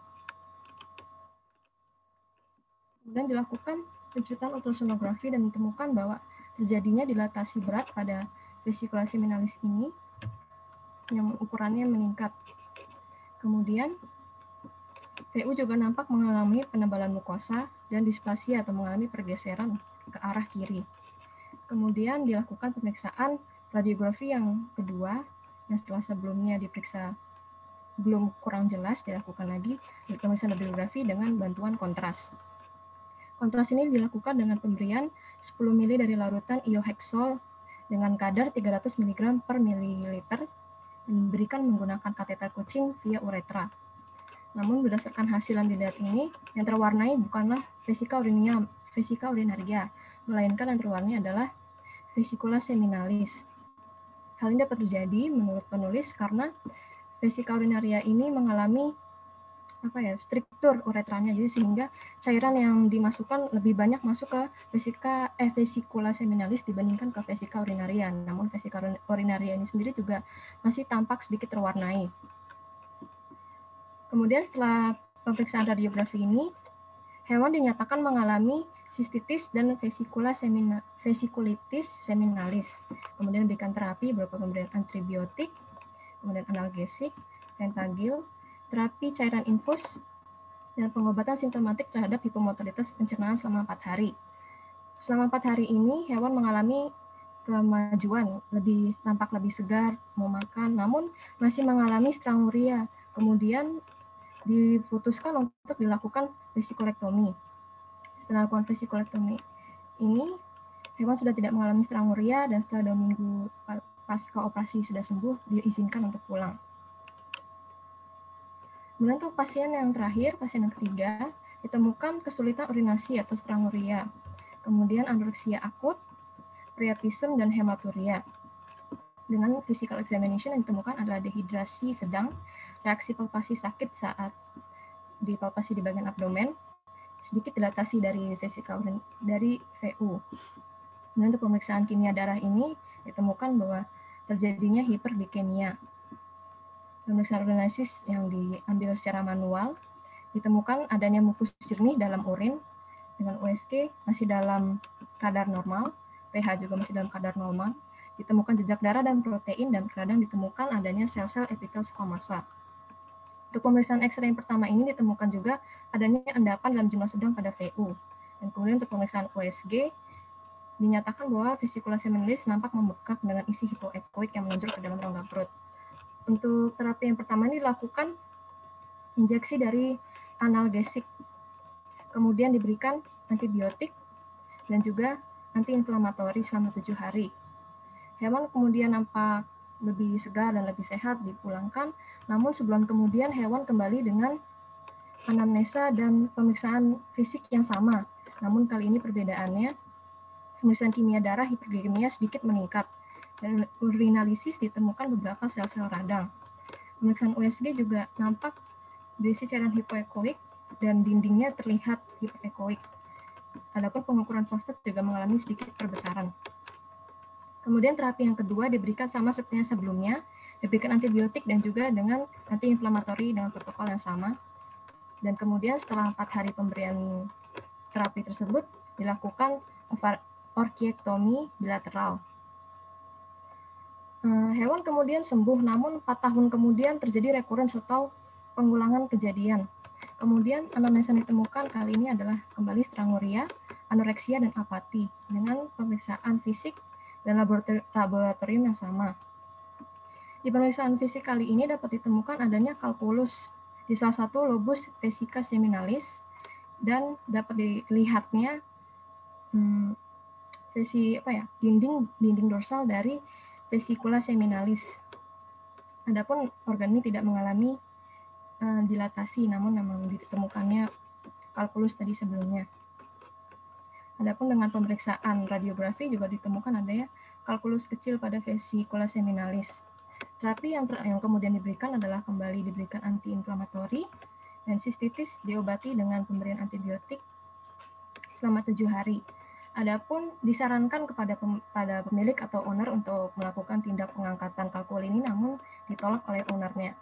Kemudian dilakukan penceritaan ultrasonografi dan ditemukan bahwa terjadinya dilatasi berat pada vesikula seminalis ini yang ukurannya meningkat. Kemudian VU juga nampak mengalami penebalan mukosa dan displasia atau mengalami pergeseran ke arah kiri. Kemudian dilakukan pemeriksaan radiografi yang kedua, yang setelah sebelumnya diperiksa belum kurang jelas, dilakukan lagi pemeriksaan radiografi dengan bantuan kontras. Kontras ini dilakukan dengan pemberian 10 ml dari larutan iohexol dengan kadar 300 mg per mililiter dan diberikan menggunakan kateter kucing via uretra. Namun berdasarkan hasil yang dilihat ini, yang terwarnai bukanlah vesika urinaria, melainkan yang terwarnai adalah vesikula seminalis. Hal ini dapat terjadi menurut penulis karena vesika urinaria ini mengalami struktur uretranya, jadi sehingga cairan yang dimasukkan lebih banyak masuk ke vesikula seminalis dibandingkan ke vesika urinaria. Namun vesika urinaria ini sendiri juga masih tampak sedikit terwarnai. Kemudian setelah pemeriksaan radiografi ini, hewan dinyatakan mengalami sistitis dan vesikulitis seminalis. Kemudian diberikan terapi berupa pemberian antibiotik, kemudian analgesik, pentagil, terapi cairan infus, dan pengobatan simptomatik terhadap hipomotilitas pencernaan selama 4 hari. Selama 4 hari ini, hewan mengalami kemajuan, tampak lebih segar, mau makan, namun masih mengalami stranguria. Kemudian diputuskan untuk dilakukan vesikulektomi. Setelah dilakukan vesikulektomi ini, hewan sudah tidak mengalami stranguria dan setelah 2 minggu pasca operasi sudah sembuh, diizinkan untuk pulang. Kemudian untuk pasien yang terakhir, pasien yang ketiga, ditemukan kesulitan urinasi atau stranguria. Kemudian anoreksia akut, priapism, dan hematuria. Dengan physical examination yang ditemukan adalah dehidrasi sedang, reaksi palpasi sakit saat dipalpasi di bagian abdomen, sedikit dilatasi dari vesika urin dari VU. Dan untuk pemeriksaan kimia darah ini ditemukan bahwa terjadinya hiperdikemia. Pemeriksaan urinalysis yang diambil secara manual ditemukan adanya mukus jernih dalam urin dengan USG masih dalam kadar normal, pH juga masih dalam kadar normal. Ditemukan jejak darah dan protein, dan kadang ditemukan adanya sel-sel epitel squamosa. Untuk pemeriksaan X-ray yang pertama ini ditemukan juga adanya endapan dalam jumlah sedang pada VU. Dan kemudian untuk pemeriksaan USG dinyatakan bahwa vesicula seminalis nampak membekak dengan isi hipoekoik yang menonjol ke dalam rongga perut. Untuk terapi yang pertama ini dilakukan injeksi dari analgesik, kemudian diberikan antibiotik dan juga antiinflamatori selama 7 hari. Hewan kemudian nampak lebih segar dan lebih sehat, dipulangkan. Namun sebulan kemudian hewan kembali dengan anamnesa dan pemeriksaan fisik yang sama. Namun kali ini perbedaannya, pemeriksaan kimia darah hiperglikemia sedikit meningkat. Dan urinalisis ditemukan beberapa sel-sel radang. Pemeriksaan USG juga nampak berisi cairan hipoekoik dan dindingnya terlihat hiperekoik. Adapun pengukuran prostat juga mengalami sedikit perbesaran. Kemudian terapi yang kedua diberikan sama seperti yang sebelumnya, diberikan antibiotik dan juga dengan antiinflamatori dengan protokol yang sama. Dan kemudian setelah 4 hari pemberian terapi tersebut, dilakukan orkiektomi bilateral. Hewan kemudian sembuh, namun 4 tahun kemudian terjadi recurrence atau pengulangan kejadian. Kemudian anamnesa yang ditemukan kali ini adalah kembali stranguria, anoreksia, dan apati dengan pemeriksaan fisik dan laboratorium yang sama. Di pemeriksaan fisik kali ini dapat ditemukan adanya kalkulus di salah satu lobus vesica seminalis dan dapat dilihatnya dinding dorsal dari vesicula seminalis. Adapun organ ini tidak mengalami dilatasi, namun memang ditemukannya kalkulus tadi sebelumnya. Adapun dengan pemeriksaan radiografi juga ditemukan adanya kalkulus kecil pada vesicula seminalis. Terapi yang kemudian diberikan adalah kembali diberikan antiinflamatori dan sistitis diobati dengan pemberian antibiotik selama 7 hari. Adapun disarankan kepada pemilik atau owner untuk melakukan tindak pengangkatan kalkul ini, namun ditolak oleh ownernya.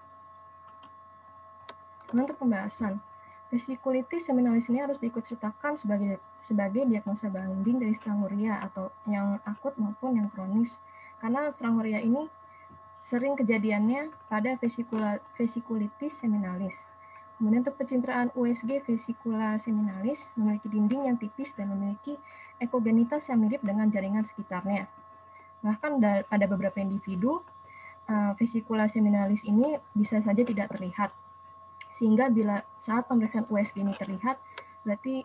Untuk pembahasan, vesikulitis seminalis ini harus diikutsertakan sebagai diagnosa banding dari stranguria atau yang akut maupun yang kronis. Karena stranguria ini sering kejadiannya pada vesikulitis seminalis. Kemudian untuk pencitraan USG vesicula seminalis memiliki dinding yang tipis dan memiliki ekogenitas yang mirip dengan jaringan sekitarnya. Bahkan pada beberapa individu, vesicula seminalis ini bisa saja tidak terlihat. Sehingga bila saat pemeriksaan USG ini terlihat, berarti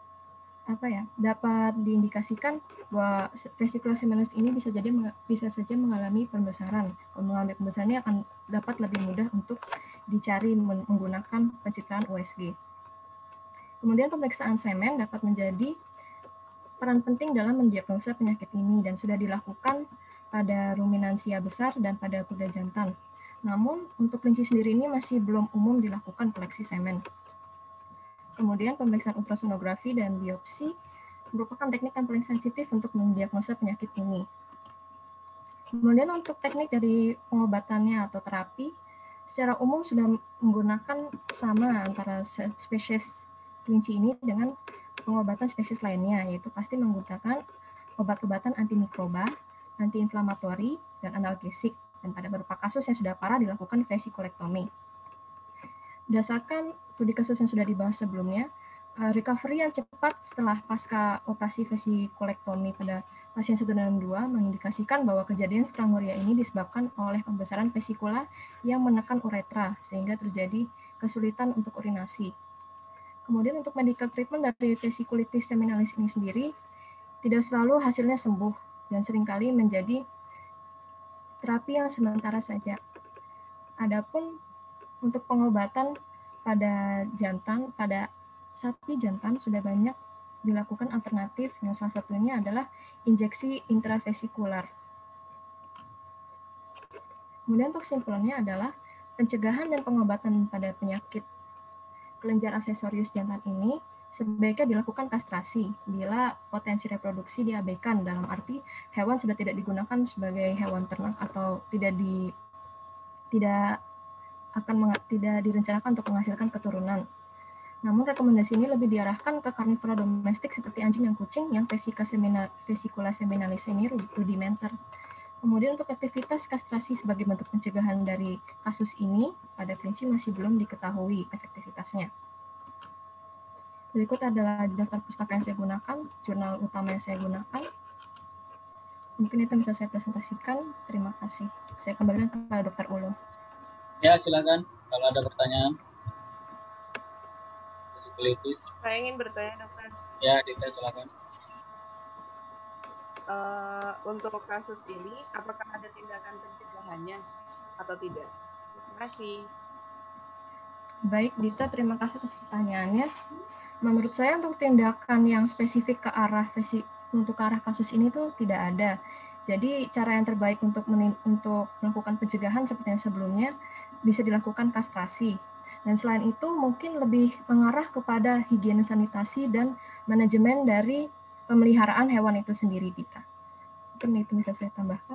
dapat diindikasikan bahwa vesicula seminalis ini bisa saja mengalami pembesaran. Kalau mengalami pembesaran ini akan dapat lebih mudah untuk dicari menggunakan pencitraan USG. Kemudian pemeriksaan semen dapat menjadi peran penting dalam mendiagnosa penyakit ini dan sudah dilakukan pada ruminansia besar dan pada kuda jantan. Namun, untuk kelinci sendiri ini masih belum umum dilakukan koleksi semen. Kemudian, pemeriksaan ultrasonografi dan biopsi merupakan teknik yang paling sensitif untuk mendiagnosa penyakit ini. Kemudian, untuk teknik dari pengobatannya atau terapi, secara umum sudah menggunakan sama antara spesies kelinci ini dengan pengobatan spesies lainnya, yaitu pasti menggunakan obat-obatan antimikroba, antiinflamatori, dan analgesik. Dan pada beberapa kasus yang sudah parah dilakukan vesikulektomi. Berdasarkan studi kasus yang sudah dibahas sebelumnya, recovery yang cepat setelah pasca operasi vesikulektomi pada pasien 1 dan 2 mengindikasikan bahwa kejadian stranguria ini disebabkan oleh pembesaran vesikula yang menekan uretra sehingga terjadi kesulitan untuk urinasi. Kemudian untuk medical treatment dari vesikulitis seminalis ini sendiri tidak selalu hasilnya sembuh dan seringkali menjadi terapi yang sementara saja. Adapun untuk pengobatan pada sapi jantan sudah banyak dilakukan alternatif, yang salah satunya adalah injeksi intravesikular. Kemudian untuk kesimpulannya adalah pencegahan dan pengobatan pada penyakit kelenjar aksesorius jantan ini sebaiknya dilakukan kastrasi bila potensi reproduksi diabaikan, dalam arti hewan sudah tidak digunakan sebagai hewan ternak atau tidak direncanakan untuk menghasilkan keturunan. Namun rekomendasi ini lebih diarahkan ke karnivora domestik seperti anjing dan kucing yang vesicula seminalis ini rudimenter. Kemudian untuk aktivitas kastrasi sebagai bentuk pencegahan dari kasus ini pada kelinci masih belum diketahui efektivitasnya. Berikut adalah daftar pustaka yang saya gunakan, jurnal utama yang saya gunakan. Mungkin itu bisa saya presentasikan. Terima kasih. Saya kembalikan kepada Dr. Ulum. Ya, silakan kalau ada pertanyaan. Saya ingin bertanya, Dokter. Ya, Dita, silakan. Untuk kasus ini, apakah ada tindakan pencegahannya atau tidak? Terima kasih. Baik, Dita, terima kasih atas pertanyaannya. Menurut saya untuk tindakan yang spesifik ke arah kasus ini tuh tidak ada. Jadi cara yang terbaik untuk melakukan pencegahan seperti yang sebelumnya bisa dilakukan kastrasi. Dan selain itu mungkin lebih mengarah kepada higiene sanitasi dan manajemen dari pemeliharaan hewan itu sendiri, Dita. Mungkin itu bisa saya tambahkan.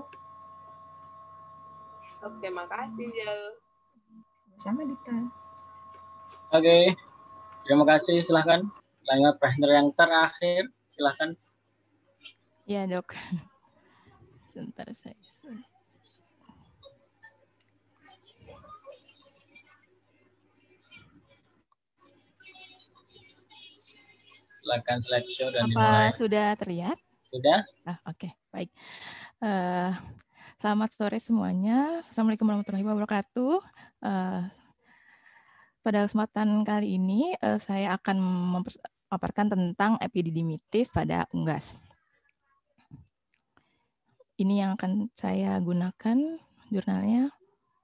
Oke, makasih, Jel. Sama, Dita. Oke, terima kasih. Silahkan. Lanjut presenter yang terakhir. Silahkan. Ya, Dok. Sebentar saya. Silakan slideshow dan dimulai. dimulai. Sudah terlihat? Sudah. Oke, baik. Selamat sore semuanya. Assalamualaikum warahmatullahi wabarakatuh. Pada kesempatan kali ini saya akan memaparkan tentang epididimitis pada unggas. Ini yang akan saya gunakan jurnalnya.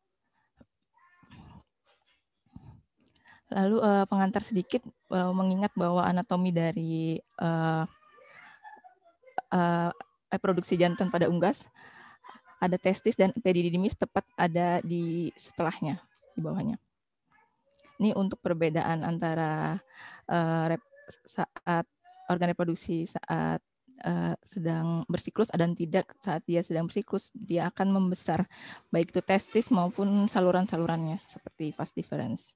Lalu pengantar sedikit mengingat bahwa anatomi dari reproduksi jantan pada unggas ada testis dan epididymis tepat ada di setelahnya, di bawahnya. Ini untuk perbedaan antara saat organ reproduksi saat sedang bersiklus dan tidak saat dia sedang bersiklus, dia akan membesar baik itu testis maupun saluran-salurannya seperti vas deferens.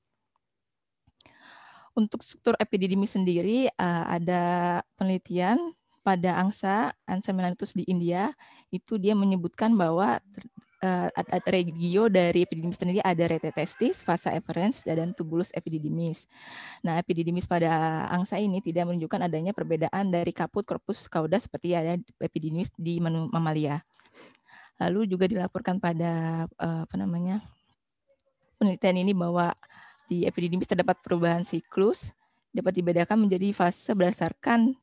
Untuk struktur epididymis sendiri ada penelitian pada angsa melanitus di India, itu dia menyebutkan bahwa regio dari epididymis sendiri ada rete testis, vasa efferens, dan tubulus epididymis. Nah, epididymis pada angsa ini tidak menunjukkan adanya perbedaan dari kaput, corpus, cauda seperti ada epididymis di mamalia. Lalu juga dilaporkan pada penelitian ini bahwa di epididymis terdapat perubahan siklus, dapat dibedakan menjadi fase berdasarkan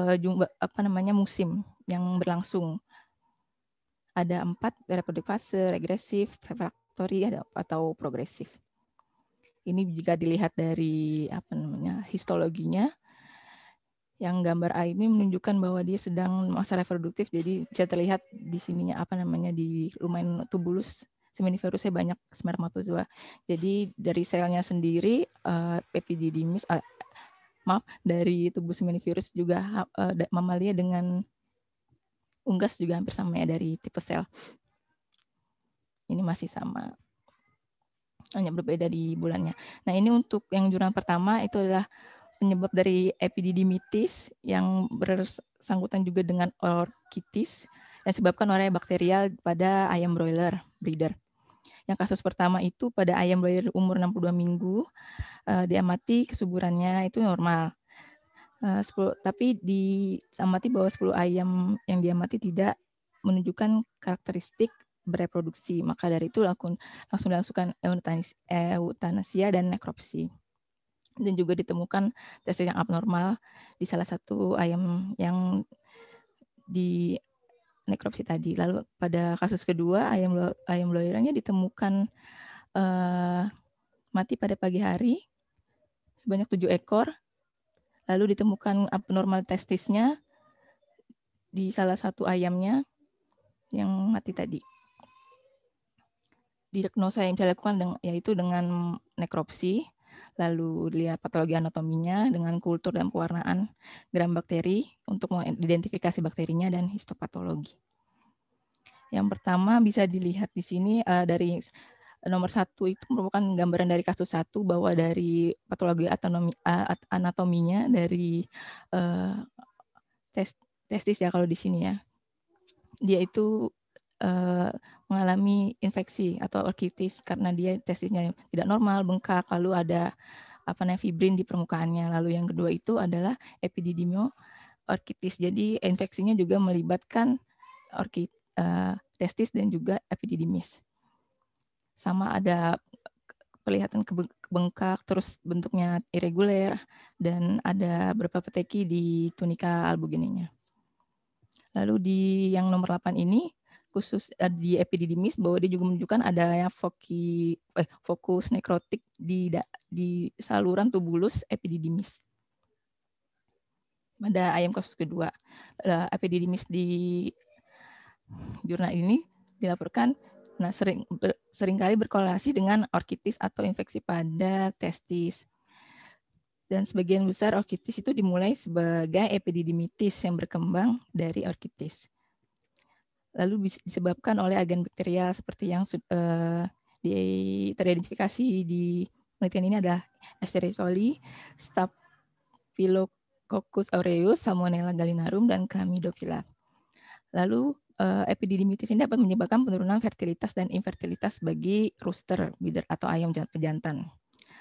musim yang berlangsung. Ada 4, reproduktif fase, regresif, refraktori, atau progresif. Ini jika dilihat dari histologinya, yang gambar A ini menunjukkan bahwa dia sedang masa reproduktif, jadi bisa terlihat di sininya di lumen tubulus seminiferusnya banyak spermatozoa. Jadi dari selnya sendiri epididymis dari tubuh seminiferus juga mamalia dengan unggas juga hampir sama ya dari tipe sel. Ini masih sama. Hanya berbeda di bulannya. Nah, ini untuk yang jurnal pertama itu adalah penyebab dari epididymitis yang bersangkutan juga dengan orkitis yang disebabkan oleh bakterial pada ayam broiler breeder. Yang kasus pertama itu pada ayam broiler umur 62 minggu, diamati kesuburannya itu normal. Tapi diamati bahwa 10 ayam yang diamati tidak menunjukkan karakteristik bereproduksi. Maka dari itu langsung dilakukan eutanasia dan nekropsi. Dan juga ditemukan testis yang abnormal di salah satu ayam yang di nekropsi tadi. Lalu pada kasus kedua ayam broilernya ditemukan mati pada pagi hari sebanyak 7 ekor. Lalu ditemukan abnormal testisnya di salah satu ayamnya yang mati tadi. Diagnosa yang bisa dilakukan yaitu dengan nekropsi, lalu lihat patologi anatominya dengan kultur dan pewarnaan gram bakteri untuk mengidentifikasi bakterinya dan histopatologi. Yang pertama bisa dilihat di sini dari nomor 1 itu merupakan gambaran dari kasus 1 bahwa dari patologi anatominya dari testis ya kalau di sini ya, dia itu mengalami infeksi atau orkitis karena dia testisnya tidak normal, bengkak, lalu ada fibrin di permukaannya. Lalu yang kedua itu adalah epididimio orkitis. Jadi infeksinya juga melibatkan testis dan juga epididymis. Sama ada kelihatan bengkak, terus bentuknya irregular, dan ada beberapa peteki di tunika albuginenya. Lalu di yang nomor 8 ini, khusus di epididymis, bahwa dia juga menunjukkan adanya fokus nekrotik di saluran tubulus epididymis. Pada ayam kasus kedua, epididymis di jurnal ini dilaporkan seringkali berkorelasi dengan orkitis atau infeksi pada testis. Dan sebagian besar orkitis itu dimulai sebagai epididimitis yang berkembang dari orkitis. Lalu disebabkan oleh agen bakterial seperti yang teridentifikasi di penelitian ini adalah Escherichia coli, Staphylococcus aureus, Salmonella gallinarum, dan Chlamydophila. Lalu epididimitis ini dapat menyebabkan penurunan fertilitas dan infertilitas bagi rooster, bider atau ayam pejantan.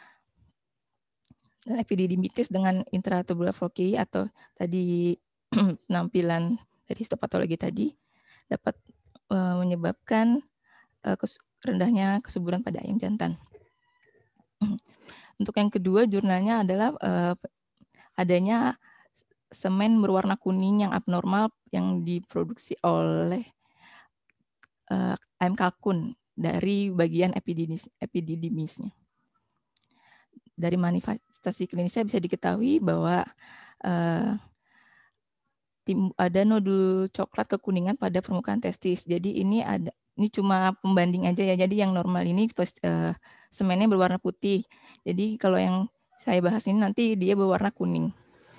Dan epididimitis dengan intratubular foci atau tadi penampilan dari histopatologi tadi dapat menyebabkan rendahnya kesuburan pada ayam jantan. Untuk yang kedua, jurnalnya adalah adanya semen berwarna kuning yang abnormal yang diproduksi oleh ayam kalkun dari bagian epididymisnya. Dari manifestasi klinisnya bisa diketahui bahwa ada nodul coklat kekuningan pada permukaan testis. Jadi ini cuma pembanding aja ya. Jadi yang normal ini semennya berwarna putih. Jadi kalau yang saya bahas ini nanti dia berwarna kuning.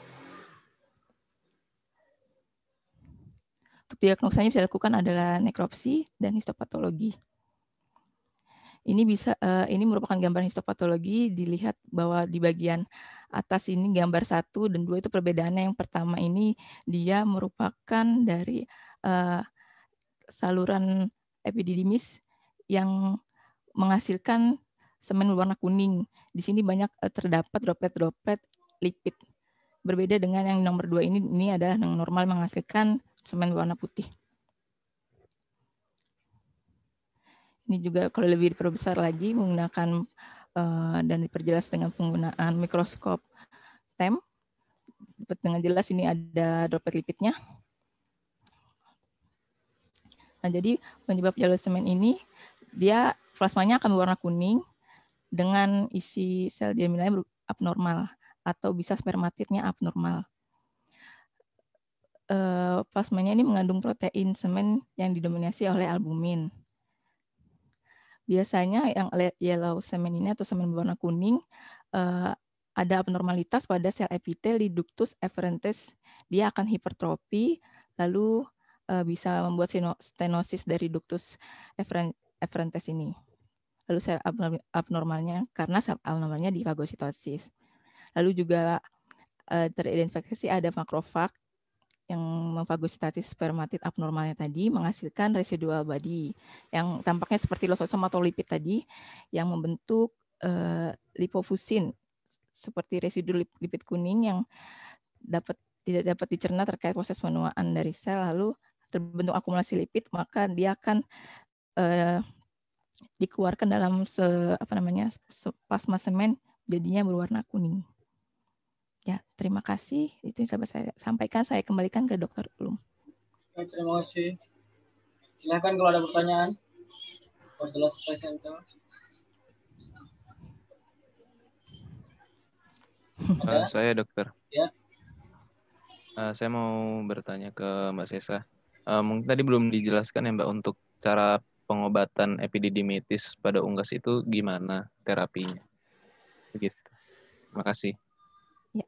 Untuk diagnosanya bisa dilakukan adalah nekropsi dan histopatologi. Ini merupakan gambaran histopatologi, dilihat bahwa di bagian atas ini gambar 1 dan 2 itu perbedaannya. Yang pertama ini dia merupakan dari saluran epididymis yang menghasilkan semen berwarna kuning. Di sini banyak terdapat droplet-droplet lipid. Berbeda dengan yang nomor 2 ini adalah yang normal menghasilkan semen berwarna putih. Ini juga kalau lebih diperbesar lagi menggunakan dan diperjelas dengan penggunaan mikroskop TEM. Dengan jelas ini ada droplet lipidnya. Nah, jadi penyebab jalur semen ini, dia plasmanya akan berwarna kuning dengan isi sel germinalnya abnormal atau bisa spermatidnya abnormal. Plasmanya ini mengandung protein semen yang didominasi oleh albumin. Biasanya yang yellow semen ini atau semen berwarna kuning ada abnormalitas pada sel epitel di ductus efferentes. Dia akan hipertrofi, lalu bisa membuat stenosis dari ductus efferentes ini. Lalu sel abnormalnya karena sel abnormalnya di fagositosis. Lalu juga teridentifikasi ada makrofag yang memfagositosis spermatid abnormalnya tadi menghasilkan residual body yang tampaknya seperti lososom atau lipid tadi yang membentuk lipofusin seperti residu lipid kuning yang tidak dapat dicerna terkait proses penuaan dari sel, lalu terbentuk akumulasi lipid, maka dia akan dikeluarkan dalam plasma semen, jadinya berwarna kuning. Ya, terima kasih. Itu yang saya sampaikan. Saya kembalikan ke Dr. Ulum. Ya, terima kasih. Silakan kalau ada pertanyaan. For the last presenter. Saya dokter. Ya. Saya mau bertanya ke Mbak Sesa. Mungkin tadi belum dijelaskan ya Mbak untuk cara pengobatan epididymitis pada unggas itu gimana terapinya. Begitu. Terima kasih. Ya.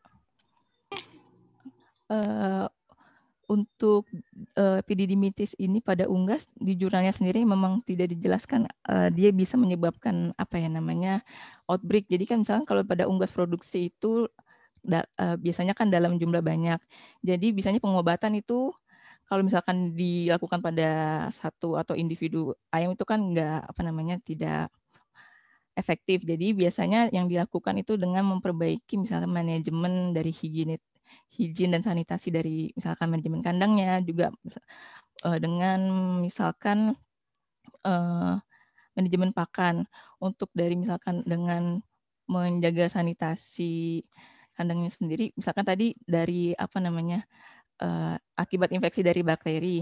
Untuk epididymitis ini pada unggas di jurnalnya sendiri memang tidak dijelaskan dia bisa menyebabkan apa ya namanya outbreak. Jadi kan misalkan kalau pada unggas produksi itu biasanya kan dalam jumlah banyak. Jadi biasanya pengobatan itu kalau misalkan dilakukan pada satu atau individu ayam itu kan nggak apa namanya tidak efektif. Jadi biasanya yang dilakukan itu dengan memperbaiki misalnya manajemen dari higien dan sanitasi dari misalkan manajemen kandangnya, juga dengan misalkan manajemen pakan, untuk dari misalkan dengan menjaga sanitasi kandangnya sendiri, misalkan tadi dari apa namanya akibat infeksi dari bakteri,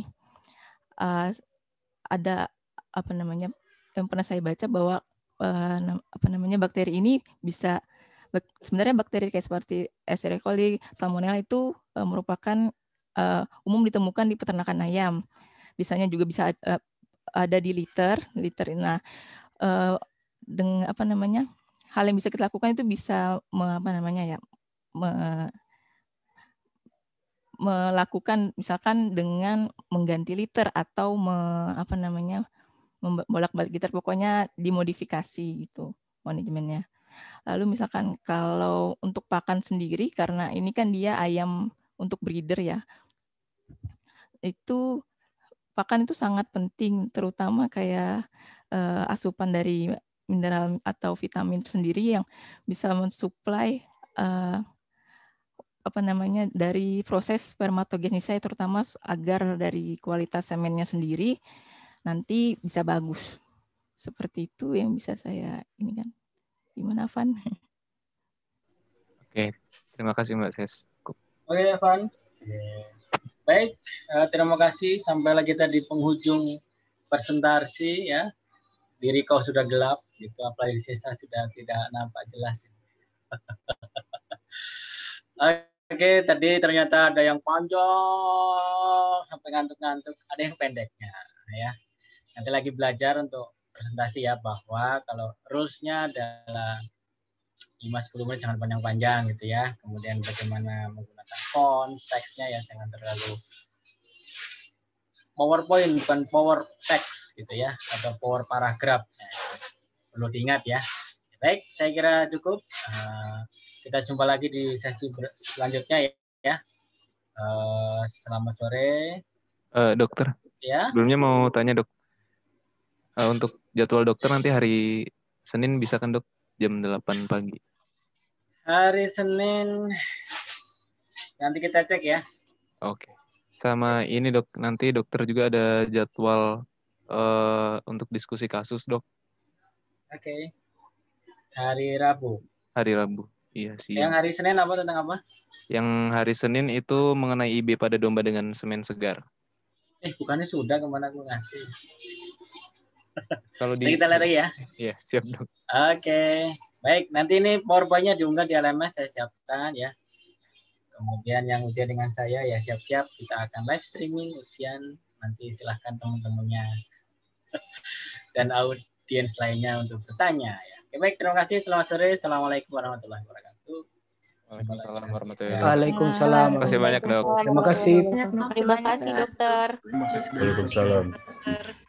ada apa namanya yang pernah saya baca bahwa apa namanya bakteri ini bisa sebenarnya bakteri kayak seperti Escherichia coli, Salmonella itu merupakan umum ditemukan di peternakan ayam. Biasanya juga bisa ada di liter. Nah, dengan apa namanya hal yang bisa kita lakukan itu bisa melakukan misalkan dengan mengganti liter atau bolak-balik liter, pokoknya dimodifikasi gitu manajemennya. Lalu misalkan kalau untuk pakan sendiri, karena ini kan dia ayam untuk breeder ya, itu pakan itu sangat penting, terutama kayak asupan dari mineral atau vitamin sendiri yang bisa mensuplai apa namanya dari proses spermatogenesis, terutama agar dari kualitas semennya sendiri nanti bisa bagus. Seperti itu yang bisa saya ini kan. Gimana, Van? Oke, terima kasih Mbak Ses. Oke, Van. Baik, terima kasih. Sampailah kita di penghujung presentasi ya. Diri kau sudah gelap, gitu. Apalagi Sesa sudah tidak nampak jelas. Oke, tadi ternyata ada yang panjang sampai ngantuk-ngantuk, ada yang pendeknya ya. Nanti lagi belajar untuk presentasi ya, bahwa kalau rules-nya adalah 5-10 menit, jangan panjang-panjang gitu ya. Kemudian bagaimana menggunakan font, teksnya ya jangan terlalu PowerPoint, bukan power text gitu ya, atau power paragraf. Nah, perlu diingat ya. Baik, saya kira cukup. Kita jumpa lagi di sesi selanjutnya ya. Selamat sore. Dokter. Ya. Sebelumnya mau tanya dok. Untuk jadwal dokter nanti hari Senin bisa kan dok? Jam 8 pagi. Hari Senin nanti kita cek ya. Oke. Sama ini dok, nanti dokter juga ada jadwal untuk diskusi kasus dok. Oke. Hari Rabu. Hari Rabu. Iya sih. Yang hari Senin apa, tentang apa? Yang hari Senin itu mengenai IB pada domba dengan semen segar. Bukannya sudah, kemana aku ngasih. Kalau kita lihat lagi ya. Iya, siap dok. Oke. Baik, nanti ini PowerPoint-nya diunggah di LMS, saya siapkan ya. Kemudian yang ujian dengan saya ya siap-siap, kita akan live streaming ujian. Nanti silahkan teman-temannya dan audiens lainnya untuk bertanya ya. Oke, baik, terima kasih. Selamat sore. Assalamualaikum warahmatullahi wabarakatuh. Waalaikumsalam warahmatullahi wabarakatuh. Waalaikumsalam. Terima kasih banyak dok. Terima kasih. Terima kasih dokter. Waalaikumsalam.